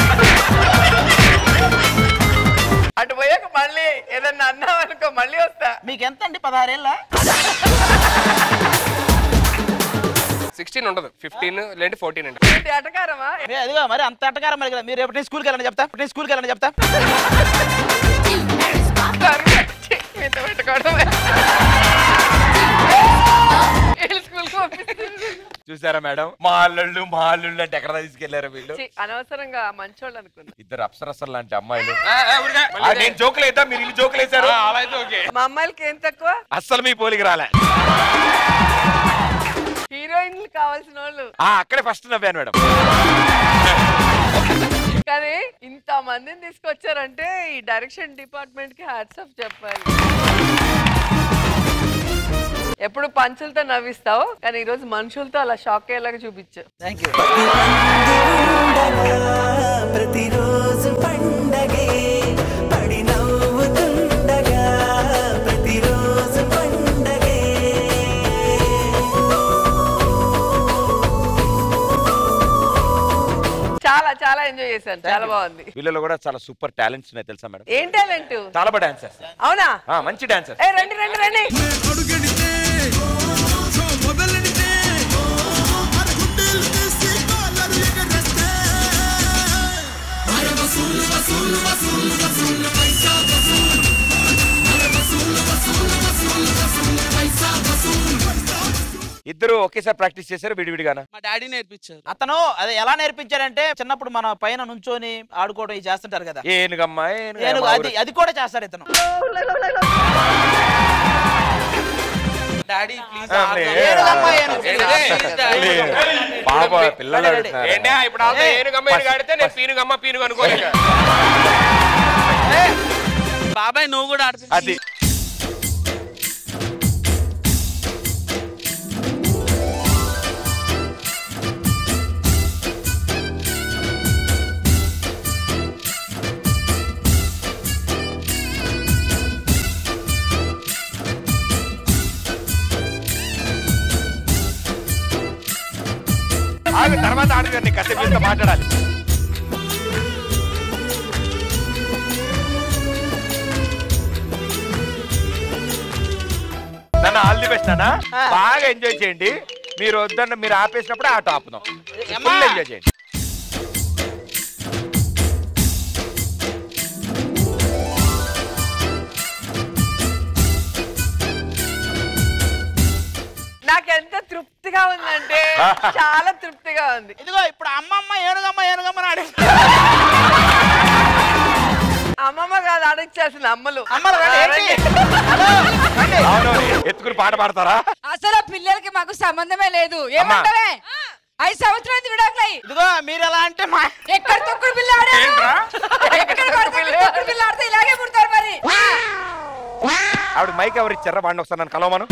అటు పోయాక మళ్ళీ ఏదన్నా అన్నావు అనుకో మళ్ళీ వస్తా. మీకు ఎంత అండి? పదహారేళ్ళ? సిక్స్టీన్ ఉండదు, ఫిఫ్టీన్ లేదంటే ఫోర్టీన్ అండి. ఎటకారమా? అదిగో మరి అంత ఎటకారం మరి కదా. మీరు ఎప్పుడు స్కూల్కి వెళ్ళండి చెప్తా, నేను స్కూల్కి వెళ్ళండి చెప్తా. చూసారా మేడం, మా అల్లుళ్ళు మా అల్లుళ్ళు అంటే ఎక్కడ తీసుకెళ్లారు వీళ్ళు? అనవసరంగా మంచోళ్ళు అనుకున్నా. ఇద్దరు అప్సరసలు లాంటి అమ్మాయిలు. నేను జోకులు వేద్దా, మీరు ఇల్లు జోకులు వేసారు. మా అమ్మాయిలకి ఏం తక్కువ? అస్సలు మీ పోలికి రాలే. హీరోయిన్లు కావాల్సిన వాళ్ళు అక్కడే ఫస్ట్ నవ్వాను మేడం. కానీ ఇంత మందిని తీసుకొచ్చారంటే ఈ డైరెక్షన్ డిపార్ట్మెంట్ కి హ్యాట్స్ ఆఫ్ చెప్పాలి. ఎప్పుడు పంచులతో నవ్విస్తావు, కానీ ఈ రోజు మనుషులతో అలా షాక్ అయ్యేలాగా చూపించావు. Thank you. ప్రతిరోజు పండగే పడి నవ్వుతుండగా, ప్రతిరోజు పండగే. చాలా చాలా ఎంజాయ్ చేశాను, చాలా బాగుంది. వీళ్ళలో కూడా చాలా సూపర్ టాలెంట్స్ ఉన్నాయి తెలుసా మేడం? ఏం టాలెంట్? చాలా బాగా డాన్సర్స్. అవునా? మంచి డాన్సర్. ఏ రండి రండి రండి. ఇద్దరు ఒకేసారి ప్రాక్టీస్ చేశారు విడివిడిగానా? మా డాడీ నేర్పించారు. అతను అది ఎలా నేర్పించారంటే, చిన్నప్పుడు మన పైన నుంచొని ఆడుకోవడం ఇవి చేస్తుంటారు కదా, ఏనుగమ్మా ఏనుగు, అది అది కూడా చేస్తాడు ఇతను. డాడీ ప్లీజ్ పాప పిల్లలు ఇప్పుడు ఏనుగమ్మ ఏనుగు ఆడితే నేను పీనుగమ్మ పీనుగు అనుకోలేక. బాబాయ్ నువ్వు కూడా ఆడుతుంది అది. తర్వాత ఆడుగారిని కసేపు మాట్లాడాలి. నన్ను ఆల్ ది బెస్ట్ నాన్న, బాగా ఎంజాయ్ చేయండి. మీరు వద్దన్న మీరు ఆపేసినప్పుడు ఆటో ఆపుదాం. ఫుల్ ఎంజాయ్ చేయండి. నాకెంత తృప్తిగా ఉందంటే చాలా తృప్తిగా ఉంది. ఇదిగో ఇప్పుడు అమ్మమ్మ ఏనుగమ్మ ఏనుగమ్మ ఆడే అమ్మమ్మ కాదు ఆడించాల్సిన అమ్మలు. ఎత్తుకుని పాట పాడతారా? అసలు పిల్లలకి మాకు సంబంధమే లేదు. ఏమంటావే? ఐదు సంవత్సరాలు విడాకులై. ఇదిగో మీరు ఎలా అంటే మా ఎక్కడ తొక్కుడు పిల్ల ఆడారు, ఎక్కడ తొక్కుడు పిల్ల ఆడితే ఇలాగే పుడతారు మరి. ఆవిడ మైక్ ఎవరు ఇచ్చారా? వాడిని ఒకసారి నన్ను కలవమను.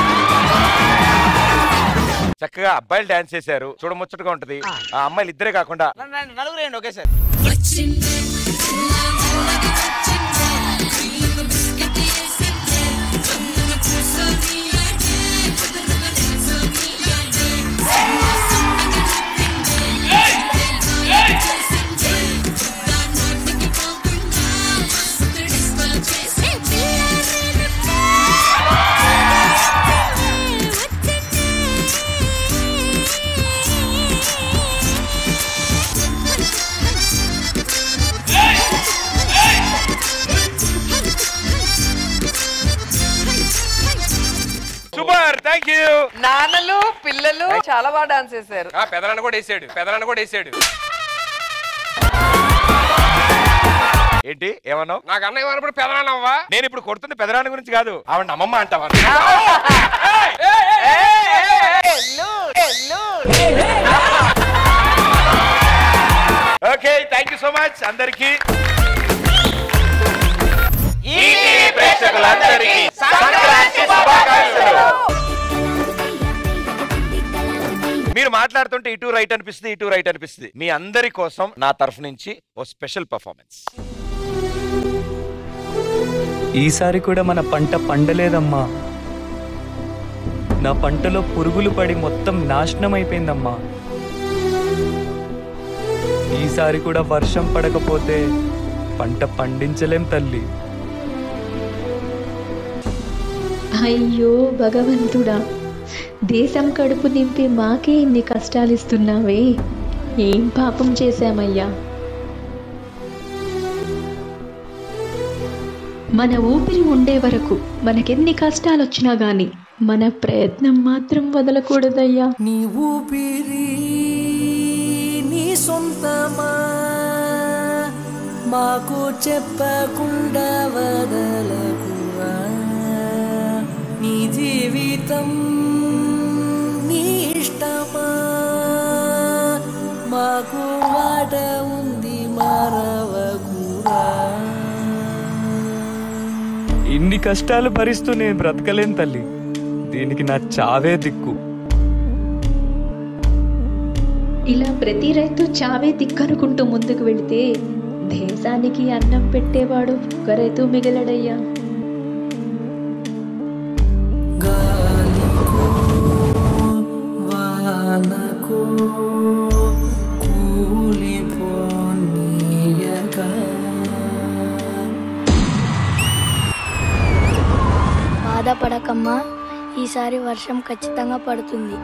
చక్కగా అబ్బాయిలు డాన్స్ చేశారు, చూడముచ్చటగా ఉంటది. ఆ అమ్మాయిలు ఇద్దరే కాకుండా నలుగురు ఏంటి ఒకేసారి. Super, thank you. నాన్నలు పిల్లలు చాలా బాగా డాన్స్ చేశారు. పెదనాన్న కూడా వేసాడు, పెదనాన్న కూడా వేసాడు. ఏంటి ఏమన్నావు? నాకు అన్నయ్య ఏమన్నప్పుడు పెదనాన్నవ్వా? నేను ఇప్పుడు కొడుతుంది పెదనాన్న గురించి కాదు, ఆవిడ అమ్మమ్మ అంటావా? Okay, thank you so much అందరికి. ప్రేక్షకులందరికీ సంక్రాంతి శుభాకాంక్షలు. మీరు మాట్లాడుతుంటే ఇటు రైట్ అనిపిస్తుంది, ఇటు రైట్ అనిపిస్తుంది. మీ అందరి కోసం నా తరఫు నుంచి ఓ స్పెషల్ పర్ఫార్మెన్స్. ఈసారి కూడా మన పంట పండలేదమ్మా. నా పంటలో పురుగులు పడి మొత్తం నాశనం అయిపోయిందమ్మా. ఈసారి కూడా వర్షం పడకపోతే పంట పండించలేం తల్లి. అయ్యో భగవంతుడా, దేశం కడుపు నింపి మాకే ఇన్ని కష్టాలు ఇస్తున్నావే, ఏం పాపం చేశామయ్యా? మన ఊపిరి ఉండే వరకు మనకెన్ని కష్టాలు వచ్చినా గాని మన ప్రయత్నం మాత్రం వదలకూడదయ్యా. నీ ఊపిరి నీ సొంతమా, మాకు చెప్పకుండా వదలకువా. నీ జీవితం నీ ఇష్టమా, మాకు వాట ఉంది మరవకురా. ఇన్ని కష్టాలు భరిస్తూ నేను బ్రతకలేను తల్లి, దీనికి నా చావే దిక్కు. ఇలా ప్రతి రైతు చావే దిక్కనుకుంటూ ముందుకు వెళితే దేశానికి అన్నం పెట్టేవాడు ఒక రైతు మిగలడయ్యా. బాధపడకమ్మా, ఈసారి వర్షం ఖచ్చితంగా పడుతుంది.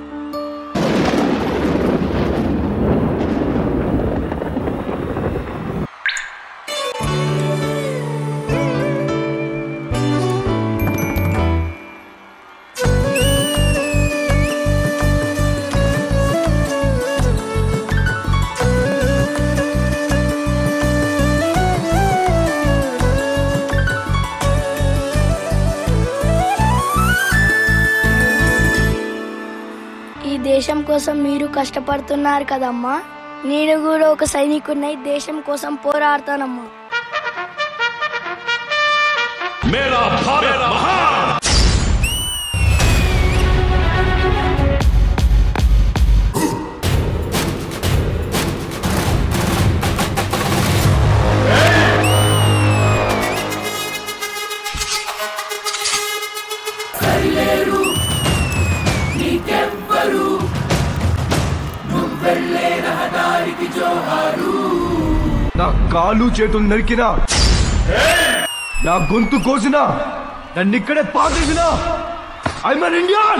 దేశం కోసం మీరు కష్టపడుతున్నారు కదమ్మా, నేను కూడా ఒక సైనికుడినై దేశం కోసం పోరాడతానమ్మా. మేరా భారత్ మహాన్. సరిలేరు నీకెవ్వరు, నువ్వెళ్ళే రహదారికి జోహారు. నా కాలు చేతులు నరికినా, నా గొంతు కోసినా, నన్ను ఇక్కడే పాతేసినా, ఐఎమ్ అన్ ఇండియన్.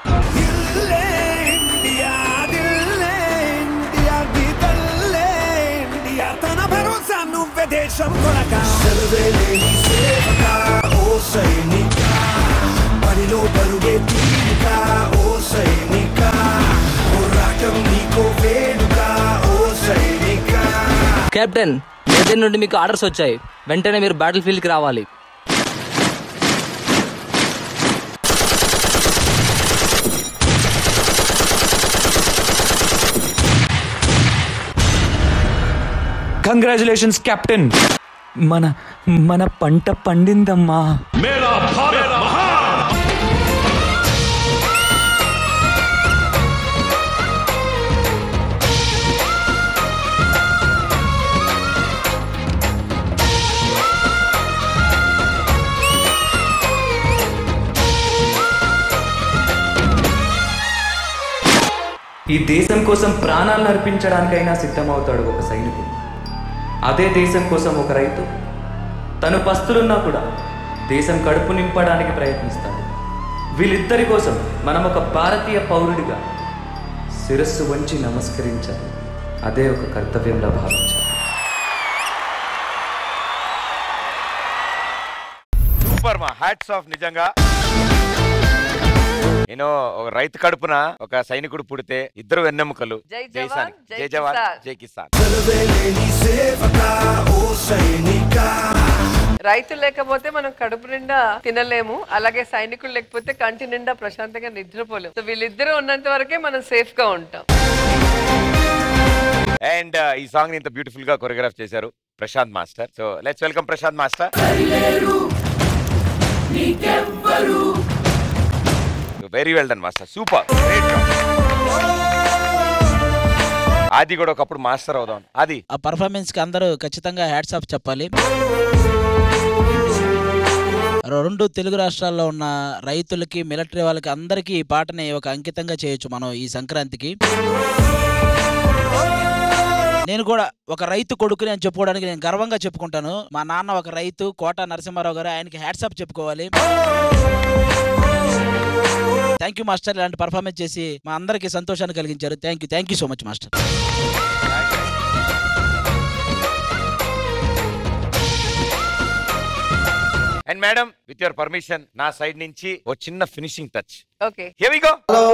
తన భరోసా నువ్వే దేశం కొనక. సెలవేలేని సేవక ఓ సైనిక, పనిలో బరుగే తీరిక ఓ సైనిక, పోరాటం నీకో వేడుక ఓ సైనిక. కెప్టెన్, దగ్గర నుండి మీకు ఆర్డర్స్ వచ్చాయి, వెంటనే మీరు బ్యాటిల్ ఫీల్డ్కి రావాలి. కంగ్రాచులేషన్స్ కెప్టెన్, మన మన పంట పండిందమ్మా. మేరా భారత్ మహాన్. ఈ దేశం కోసం ప్రాణాలను అర్పించడానికైనా సిద్ధమవుతాడు ఒక సైనికుడు. అదే దేశం కోసం ఒక రైతు తను పస్తులున్నా కూడా దేశం కడుపు నింపడానికి ప్రయత్నిస్తాడు. వీళ్ళిద్దరి కోసం మనం ఒక భారతీయ పౌరుడిగా శిరస్సు వంచి నమస్కరించాలి. అదే ఒక కర్తవ్యంలా భావించాలి. సూపర్ మా, హ్యాట్స్ ఆఫ్. నిజంగా నేను ఒక రైతు కడుపున ఒక సైనికుడు పుడితే ఇద్దరు వెన్నెముకలు. జై జవాన్, జై జవాన్, జై కిసాన్. రైతు లేకపోతే మనం కడుపు నిండా తినలేము, అలాగే సైనికులు లేకపోతే కంటి నిండా ప్రశాంతంగా నిద్రపోలేము. సో వీళ్ళిద్దరూ ఉన్నంత వరకే మనం సేఫ్ గా ఉంటాం. అండ్ ఈ సాంగ్ ఇంత బ్యూటిఫుల్ గా కొరియోగ్రాఫ్ చేశారు Prashanth master. So let's welcome Prashanth master. Very well done master, super. Aadi కూడా ఒకప్పుడు మాస్టర్ అవుదాం. అది ఆ పర్ఫార్మెన్స్ కి అందరూ ఖచ్చితంగా హ్యాట్స్ ఆఫ్ చెప్పాలి. రెండు తెలుగు రాష్ట్రాల్లో ఉన్న రైతులకి, మిలిటరీ వాళ్ళకి అందరికీ ఈ పాటని ఒక అంకితంగా చేయొచ్చు మనం ఈ సంక్రాంతికి. నేను కూడా ఒక రైతు కొడుకుని అని చెప్పుకోవడానికి నేను గర్వంగా చెప్పుకుంటాను. మా నాన్న ఒక రైతు, కోట నరసింహారావు గారు, ఆయనకి హ్యాట్స్ ఆఫ్ చెప్పుకోవాలి. థ్యాంక్ యూ మాస్టర్, ఇలాంటి పర్ఫార్మెన్స్ చేసి మా అందరికి సంతోషాన్ని కలిగించారు. Thank you thank you so much master. And madam with your permission నా సైడ్ నుంచి ఓ చిన్న finishing touch. Okay here we go. Hello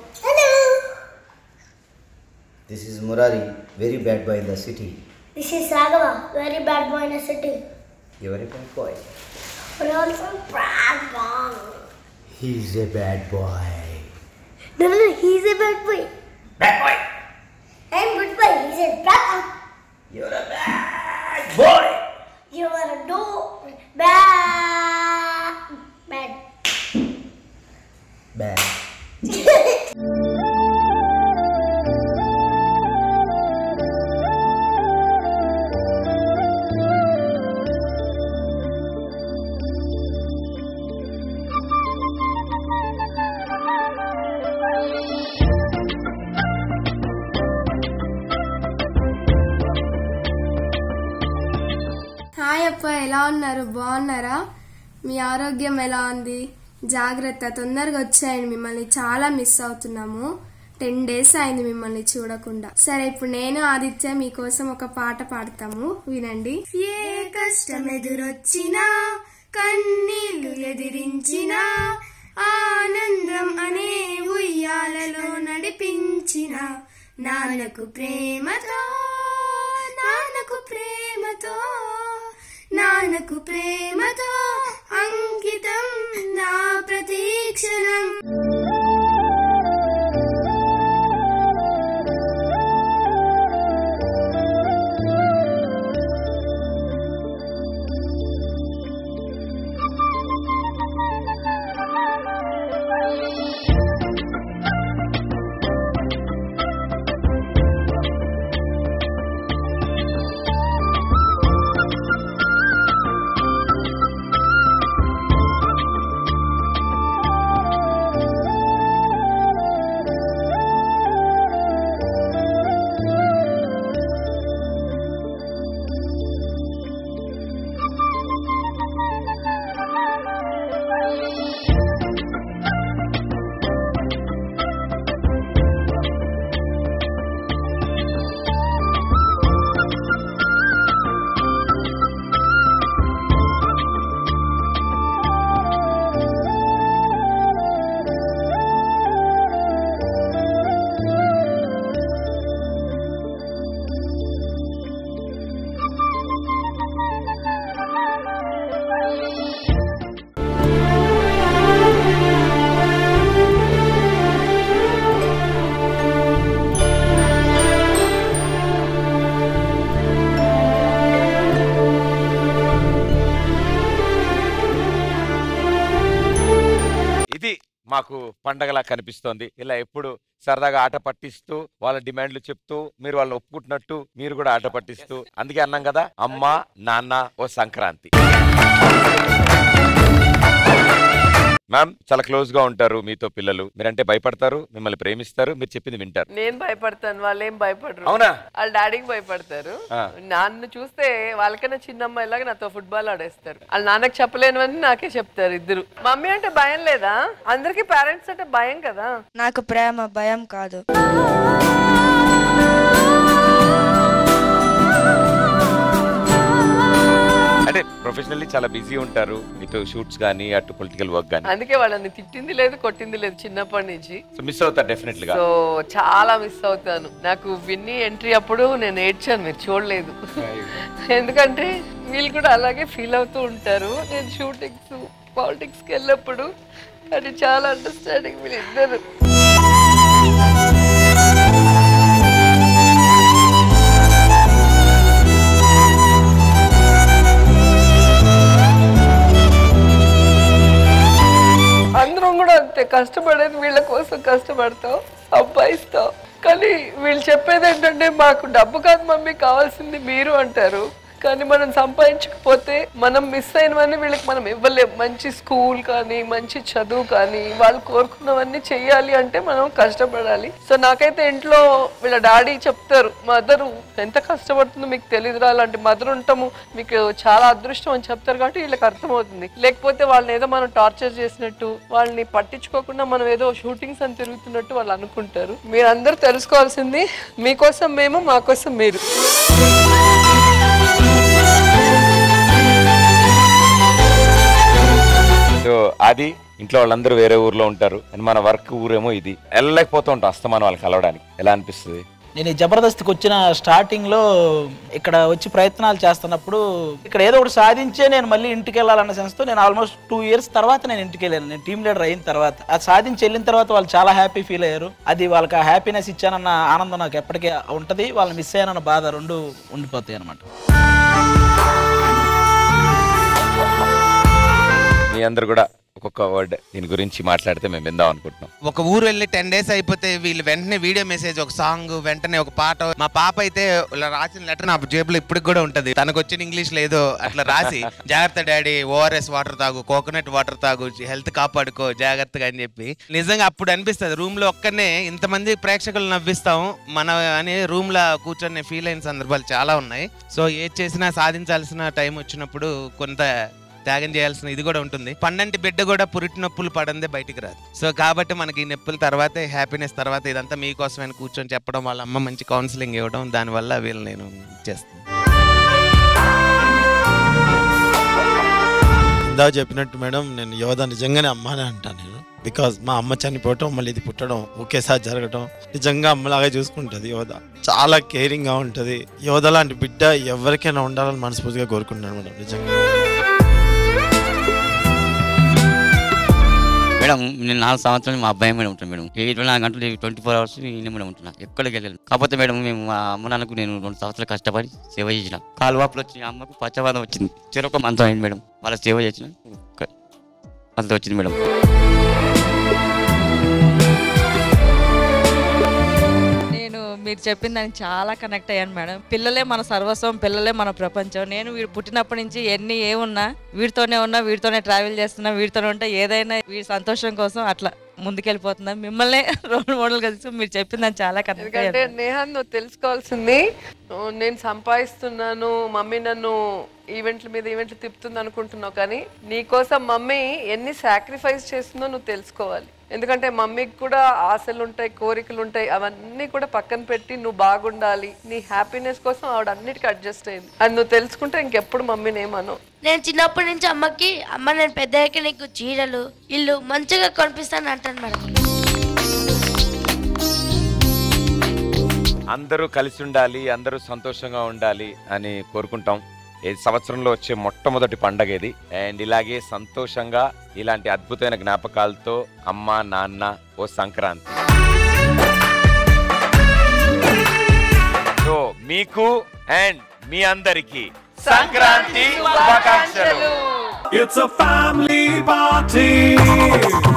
this is Murari, very bad boy in the city. This is Ragava, very bad boy in the city. You very bad boy. But also bad boy. He's a bad boy. No, no, no, he's a bad boy. Bad boy. I'm good boy, he's a bad boy. You're a bad boy. You are a do bad bad. Bad. Hi అప్ప, ఎలా ఉన్నారు? బాగున్నారా? మీ ఆరోగ్యం ఎలా ఉంది? జాగ్రత్త, తొందరగా వచ్చాయండి, మిమ్మల్ని చాలా మిస్ అవుతున్నాము. టెన్ డేస్ అయింది మిమ్మల్ని చూడకుండా. సరే, ఇప్పుడు నేను ఆదిత్య మీకోసం ఒక పాట పాడతాము, వినండి. ఏ కష్టం ఎదురొచ్చినా, కన్నీళ్లు ఎదిరించినా, ఆనందం అనే ఉయ్యాలలో నడిపించిన నాన్నకు ప్రేమతో, నాన్నకు ప్రేమతో, నాన్నకు ప్రేమతో అంకితం నా ప్రతీక్షణం. మాకు పండగలా కనిపిస్తోంది. ఇలా ఎప్పుడు సరదాగా ఆట పట్టిస్తూ వాళ్ళ డిమాండ్లు చెప్తూ మీరు వాళ్ళని ఒప్పుకుంటున్నట్టు మీరు కూడా ఆట పట్టిస్తూ, అందుకే అన్నాం కదా అమ్మ నాన్న ఓ సంక్రాంతి. మ్యామ్ చాలా క్లోజ్ గా ఉంటారు మీతో పిల్లలు, మీరంటే భయపడతారు, మిమ్మల్ని ప్రేమిస్తారు, మీరు చెప్పింది వింటారు. నేను భయపడతాను, వాళ్ళు ఏం భయపడరు. అవునా? వాళ్ళ డాడీకి భయపడతారు. నాన్న చూస్తే వాళ్ళకన్నా చిన్న అమ్మాయి లాగా నాతో ఫుట్బాల్ ఆడేస్తారు. వాళ్ళ నాన్నకి చెప్పలేనివన్నీ నాకే చెప్తారు ఇద్దరు. మమ్మీ అంటే భయం లేదా? అందరికి పేరెంట్స్ అంటే భయం కదా. నాకు ప్రేమ భయం కాదు. అంటే ప్రొఫెషనల్లీ చాలా బిజీ ఉంటారు, ఇటు షూట్స్ గానీ అటు పొలిటికల్ వర్క్ గానీ. అందుకే వాళ్ళని తిట్టింది లేదు, కొట్టింది లేదు చిన్నప్పటి నుంచి. సో మిస్ అవుతారు డెఫినెట్లీ గా. సో చాలా మిస్ అవుతాను. నాకు విన్నీ ఎంట్రీ అప్పుడు నేను ఏడ్చాను, మీరు చూడలేదు. ఎందుకంటే వీళ్ళు కూడా అలాగే ఫీల్ అవుతూ ఉంటారు. నేను షూటింగ్స్ పాలిటిక్స్కి వెళ్ళినప్పుడు అది చాలా అండర్స్టాండింగ్ వీళ్ళిద్దరు. అందరం కూడా అంతే, కష్టపడేది వీళ్ళ కోసం కష్టపడతాం, సంపాదిస్తాం. కానీ వీళ్ళు చెప్పేది ఏంటంటే మాకు డబ్బు కాదు మమ్మీ కావాల్సింది మీరు అంటారు. కానీ మనం సంపాదించకపోతే మనం మిస్ అయినవన్నీ వీళ్ళకి మనం ఇవ్వలేం. మంచి స్కూల్ కానీ మంచి చదువు కానీ వాళ్ళు కోరుకున్నవన్నీ చెయ్యాలి అంటే మనం కష్టపడాలి. సో నాకైతే ఇంట్లో వీళ్ళ డాడీ చెప్తారు, మదరు ఎంత కష్టపడుతుందో మీకు తెలియదురా, అలాంటి మదర్ ఉంటాము మీకు చాలా అదృష్టం అని చెప్తారు. కాబట్టి వీళ్ళకి అర్థమవుతుంది. లేకపోతే వాళ్ళని ఏదో మనం టార్చర్ చేసినట్టు, వాళ్ళని పట్టించుకోకుండా మనం ఏదో షూటింగ్స్ అని తిరుగుతున్నట్టు వాళ్ళు అనుకుంటారు. మీరందరూ తెలుసుకోవాల్సింది మీకోసం మేము, మా కోసం మీరు. సో అది ఇంట్లో వాళ్ళందరూ వేరే ఊర్లో ఉంటారు అని మన వర్క్ ఊరేమో ఇది. వెళ్ళలేకపోతూ ఉంటాం అస్తమానం వాళ్ళకి కలవడానికి. ఎలా అనిపిస్తుంది? నేను ఈ జబర్దస్త్కి వచ్చిన స్టార్టింగ్లో ఇక్కడ వచ్చి ప్రయత్నాలు చేస్తున్నప్పుడు ఇక్కడ ఏదో ఒకటి సాధించే నేను మళ్ళీ ఇంటికి వెళ్ళాలన్న సెన్స్తో నేను ఆల్మోస్ట్ టూ ఇయర్స్ తర్వాత నేను ఇంటికి వెళ్ళాను. నేను టీమ్ లీడర్ అయిన తర్వాత అది సాధించి వెళ్ళిన తర్వాత వాళ్ళు చాలా హ్యాపీ ఫీల్ అయ్యారు. అది వాళ్ళకి ఆ హ్యాపీనెస్ ఇచ్చానన్న ఆనందం నాకు ఎప్పటికీ ఉంటుంది. వాళ్ళని మిస్ అయ్యానన్న బాధ రెండు ఉండిపోతాయి అనమాట. మీ అందరు కూడా ఒక్కొక్క వర్డ్ దీని గురించి మాట్లాడితే మేము విందాం అనుకుంటున్నాం. ఒక ఊరు వెళ్ళి టెన్ డేస్ అయిపోతే వీళ్ళు వెంటనే వీడియో మెసేజ్, ఒక సాంగ్, వెంటనే ఒక పాట. మా పాప అయితే ఇలా రాసిన లెటర్ నా జేబులో ఇప్పటికి కూడా ఉంటది. తనకు వచ్చిన ఇంగ్లీష్ లేదో అట్లా రాసి, జాగ్రత్త డాడీ, ఓఆర్ఎస్ వాటర్ తాగు, కోకోనట్ వాటర్ తాగు, హెల్త్ కాపాడుకో జాగ్రత్తగా అని చెప్పి. నిజంగా అప్పుడు అనిపిస్తుంది రూమ్ లో ఒక్కనే ఇంతమంది ప్రేక్షకులు నవ్విస్తాం మన అని రూమ్ లో కూర్చొని ఫీల్ అయిన సందర్భాలు చాలా ఉన్నాయి. సో ఏది చేసినా సాధించాల్సిన టైం వచ్చినప్పుడు కొంత త్యాగం చేయాల్సిన ఇది కూడా ఉంటుంది. పండంటి బిడ్డ కూడా పురిటి నొప్పులు పడందే బయటికి రాదు. సో కాబట్టి మనకి ఈ నొప్పుల తర్వాతే హ్యాపీనెస్ తర్వాత ఇదంతా మీకోసమని కూర్చొని చెప్పడం, వాళ్ళ అమ్మ మంచి కౌన్సిలింగ్ ఇవ్వడం, దానివల్ల వీళ్ళు నేను చేస్తాను. ఇందా చెప్పినట్టు మేడం, నేను యోధ నిజంగానే అమ్మానే అంటాను నేను. బికాజ్ మా అమ్మ చనిపోవటం మళ్ళీ ఇది పుట్టడం ఒకేసారి జరగటం నిజంగా అమ్మలాగా చూసుకుంటుంది యోధ. చాలా కేరింగ్గా ఉంటుంది. యోధ లాంటి బిడ్డ ఎవరికైనా ఉండాలని మనస్ఫూర్తిగా కోరుకుంటున్నాను మేడం నిజంగా. మేడం నేను నాలుగు సంవత్సరాలు మా అబ్బాయి మేడం ఉంటాను మేడం. ఇరవై నాలుగు గంటలు ట్వంటీ ఫోర్ అవర్స్ నేను మేడం ఉంటున్నా, ఎక్కడికి వెళ్ళాను. కాకపోతే మేడం మేము మా అమ్మ నాన్నకు నేను రెండు సంవత్సరాలు కష్టపడి సేవ చేసిన. కాలువాపులు వచ్చి అమ్మకు పచ్చవాదం వచ్చింది, చెరొక మంచం అయింది మేడం. వాళ్ళ సేవ చేసిన అంత వచ్చింది మేడం. మీరు చెప్పిన దానికి చాలా కనెక్ట్ అయ్యాను మేడం. పిల్లలే మన సర్వస్వం, పిల్లలే మన ప్రపంచం. నేను వీడు పుట్టినప్పటి నుంచి ఎన్ని ఏమున్నా వీడితోనే ఉన్నా, వీడితోనే ట్రావెల్ చేస్తున్నా, వీడితోనే ఉంటే ఏదైనా వీడి సంతోషం కోసం అట్లా ముందుకెళ్ళిపోతున్నా. మిమ్మల్ని రోల్ మోడల్ గా తీసుకుని మీరు చెప్పిన దాన్ని చాలా కనెక్ట్ అయ్యాను. ఎందుకంటే నేహా నువ్వు తెలుసుకోవాల్సింది, నేను సంపాదిస్తున్నాను, మమ్మీ నన్ను ఈవెంట్ల మీద ఈవెంట్లు తిప్పుతుంది అనుకుంటున్నావు, కానీ నీకోసం మమ్మీ ఎన్ని సాక్రిఫైస్ చేస్తుందో నువ్వు తెలుసుకోవాలి. ఎందుకంటే మమ్మీకి కూడా ఆశలు ఉంటాయి, కోరికలు ఉంటాయి, అవన్నీ కూడా పక్కన పెట్టి నువ్వు బాగుండాలి, నీ హ్యాపీనెస్ కోసం ఆవిడ అన్నిటికీ అడ్జస్ట్ అయింది. అది నువ్వు తెలుసుకుంటే ఇంకెప్పుడు మమ్మీని ఏమను. నేను చిన్నప్పటి నుంచి అమ్మకి, అమ్మ నేను పెద్దయ్యాక నీకు చీరలు ఇల్లు మంచిగా కొనిపిస్తాను అంటాను మేడం. అందరూ కలిసి ఉండాలి, అందరూ సంతోషంగా ఉండాలి అని కోరుకుంటాం. ఈ సంవత్సరంలో వచ్చే మొట్టమొదటి పండగ ఇది. అండ్ ఇలాగే సంతోషంగా ఇలాంటి అద్భుతమైన జ్ఞాపకాలతో అమ్మ నాన్న ఓ సంక్రాంతి. సో మీకు అండ్ మీ అందరికి సంక్రాంతి శుభాకాంక్షలు. It's a family party.